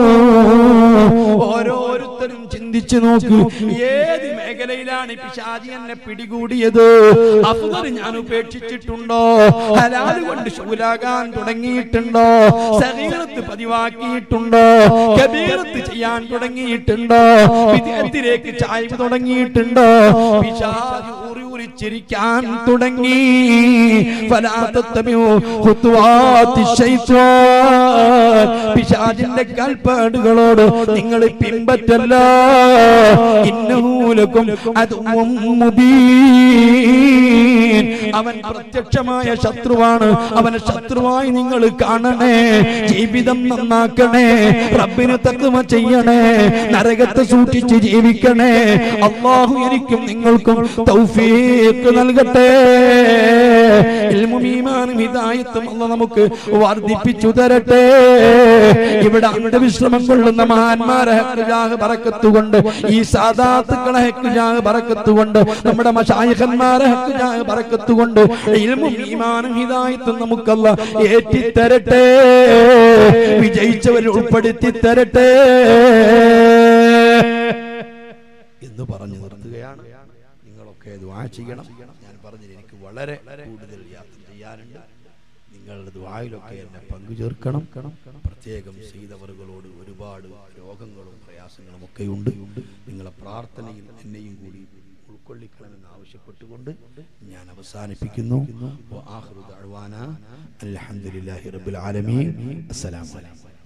ഓരോരുത്തരും ചിന്തിച്ചു നോക്കൂ, ഏത് മേഖലയിലാണ് പിശാച് എന്നെ പിടികൂടിയത്? അഫ്ളൽ ഞാൻ ഉപേക്ഷിച്ചിട്ടുണ്ടോ? ഹലാൽ കൊണ്ട് ശൂലാകാൻ തുടങ്ങിയിട്ടുണ്ടോ? സഗീറത്ത് പതിവാക്കിയിട്ടുണ്ടോ? കബീറത്ത് ചെയ്യാൻ തുടങ്ങിയിട്ടുണ്ടോ? ബിദ്അത്തിലേക്ക് ചായ്വ് തുടങ്ങിയിട്ടുണ്ടോ? പിശാച് ഊറി ഊരി ചിരിക്കാൻ തുടങ്ങി. ഫലാ തത്തബിഉ ഖുതുവാതി ശൈത്വാൻ, പിശാചിന്റെ കാൽപ്പാടുകളോട് നിങ്ങൾ പിൻപറ്റല്ല. ഇന്നഹു ലക്കും അദുവ്വൻ മുബീൻ, അവൻ പ്രത്യക്ഷമായ ശത്രുവാണ്. അവനെ ശത്രുവായി നിങ്ങൾ കാണണേ. ജീവിതം നന്നാക്കണേ, റബ്ബിന് തഖ്വ ചെയ്യണേ, നരകത്തെ സൂക്ഷിച്ച് ജീവിക്കണേ. അല്ലാഹു എനിക്കും നിങ്ങൾക്കും തൗഫീഖ് നൽകട്ടെ. ഇൽമും ഈമാനും ഹിദായത്തും അല്ലാഹു നമുക്ക് വർദ്ധിപ്പിച്ചു തരട്ടെ. ഇവിടെ അന്ത്യവിശ്രമം കൊള്ളുന്ന മഹാന്മാരെ ഹഖ്ജാഹ് ബറക്കത്തുകൊണ്ട്, ഈ സാദാത്തുക്കളെ ഹഖ്ജാഹ് ബറക്കത്തുകൊണ്ട്, നമ്മുടെ മശായിഖന്മാരെ ഹഖ്ജാഹ് ബറക്കത്തുകൊണ്ട് ഇൽമും ഈമാനും ഹിദായത്തും നമുക്കല്ലാഹ് ഏറ്റിത്തരട്ടെ, വിജയിച്ചവരിൽ ഉൾപ്പെടുത്തി തരട്ടെ എന്ന് പറഞ്ഞു നിർത്തുകയാണ്. നിങ്ങളൊക്കെ ദുആ ചെയ്യണം. ഞാൻ പറഞ്ഞില്ല, എനിക്ക് വളരെ കൂടുതൽ യാത്ര ചെയ്യാനുണ്ട്. നിങ്ങളുടെ ദുആയിലൊക്കെ എന്നെ പങ്കുചേർക്കണം. പ്രത്യേകം ചെയ്തവറുകളോട് ഒരുപാട് രോഗങ്ങളും പ്രയാസങ്ങളും ഒക്കെയുണ്ട്. നിങ്ങളെ പ്രാർത്ഥനയിൽ എന്നെയും കൂടി ഉൾക്കൊള്ളിക്കണമെന്ന് ആവശ്യപ്പെട്ടുകൊണ്ട് ഞാൻ അവസാനിപ്പിക്കുന്നു. വആഖിറു ദഅ്വാനാ അൽഹംദുലില്ലാഹി റബ്ബിൽ ആലമീൻ. അസ്സലാമു അലൈക്കും.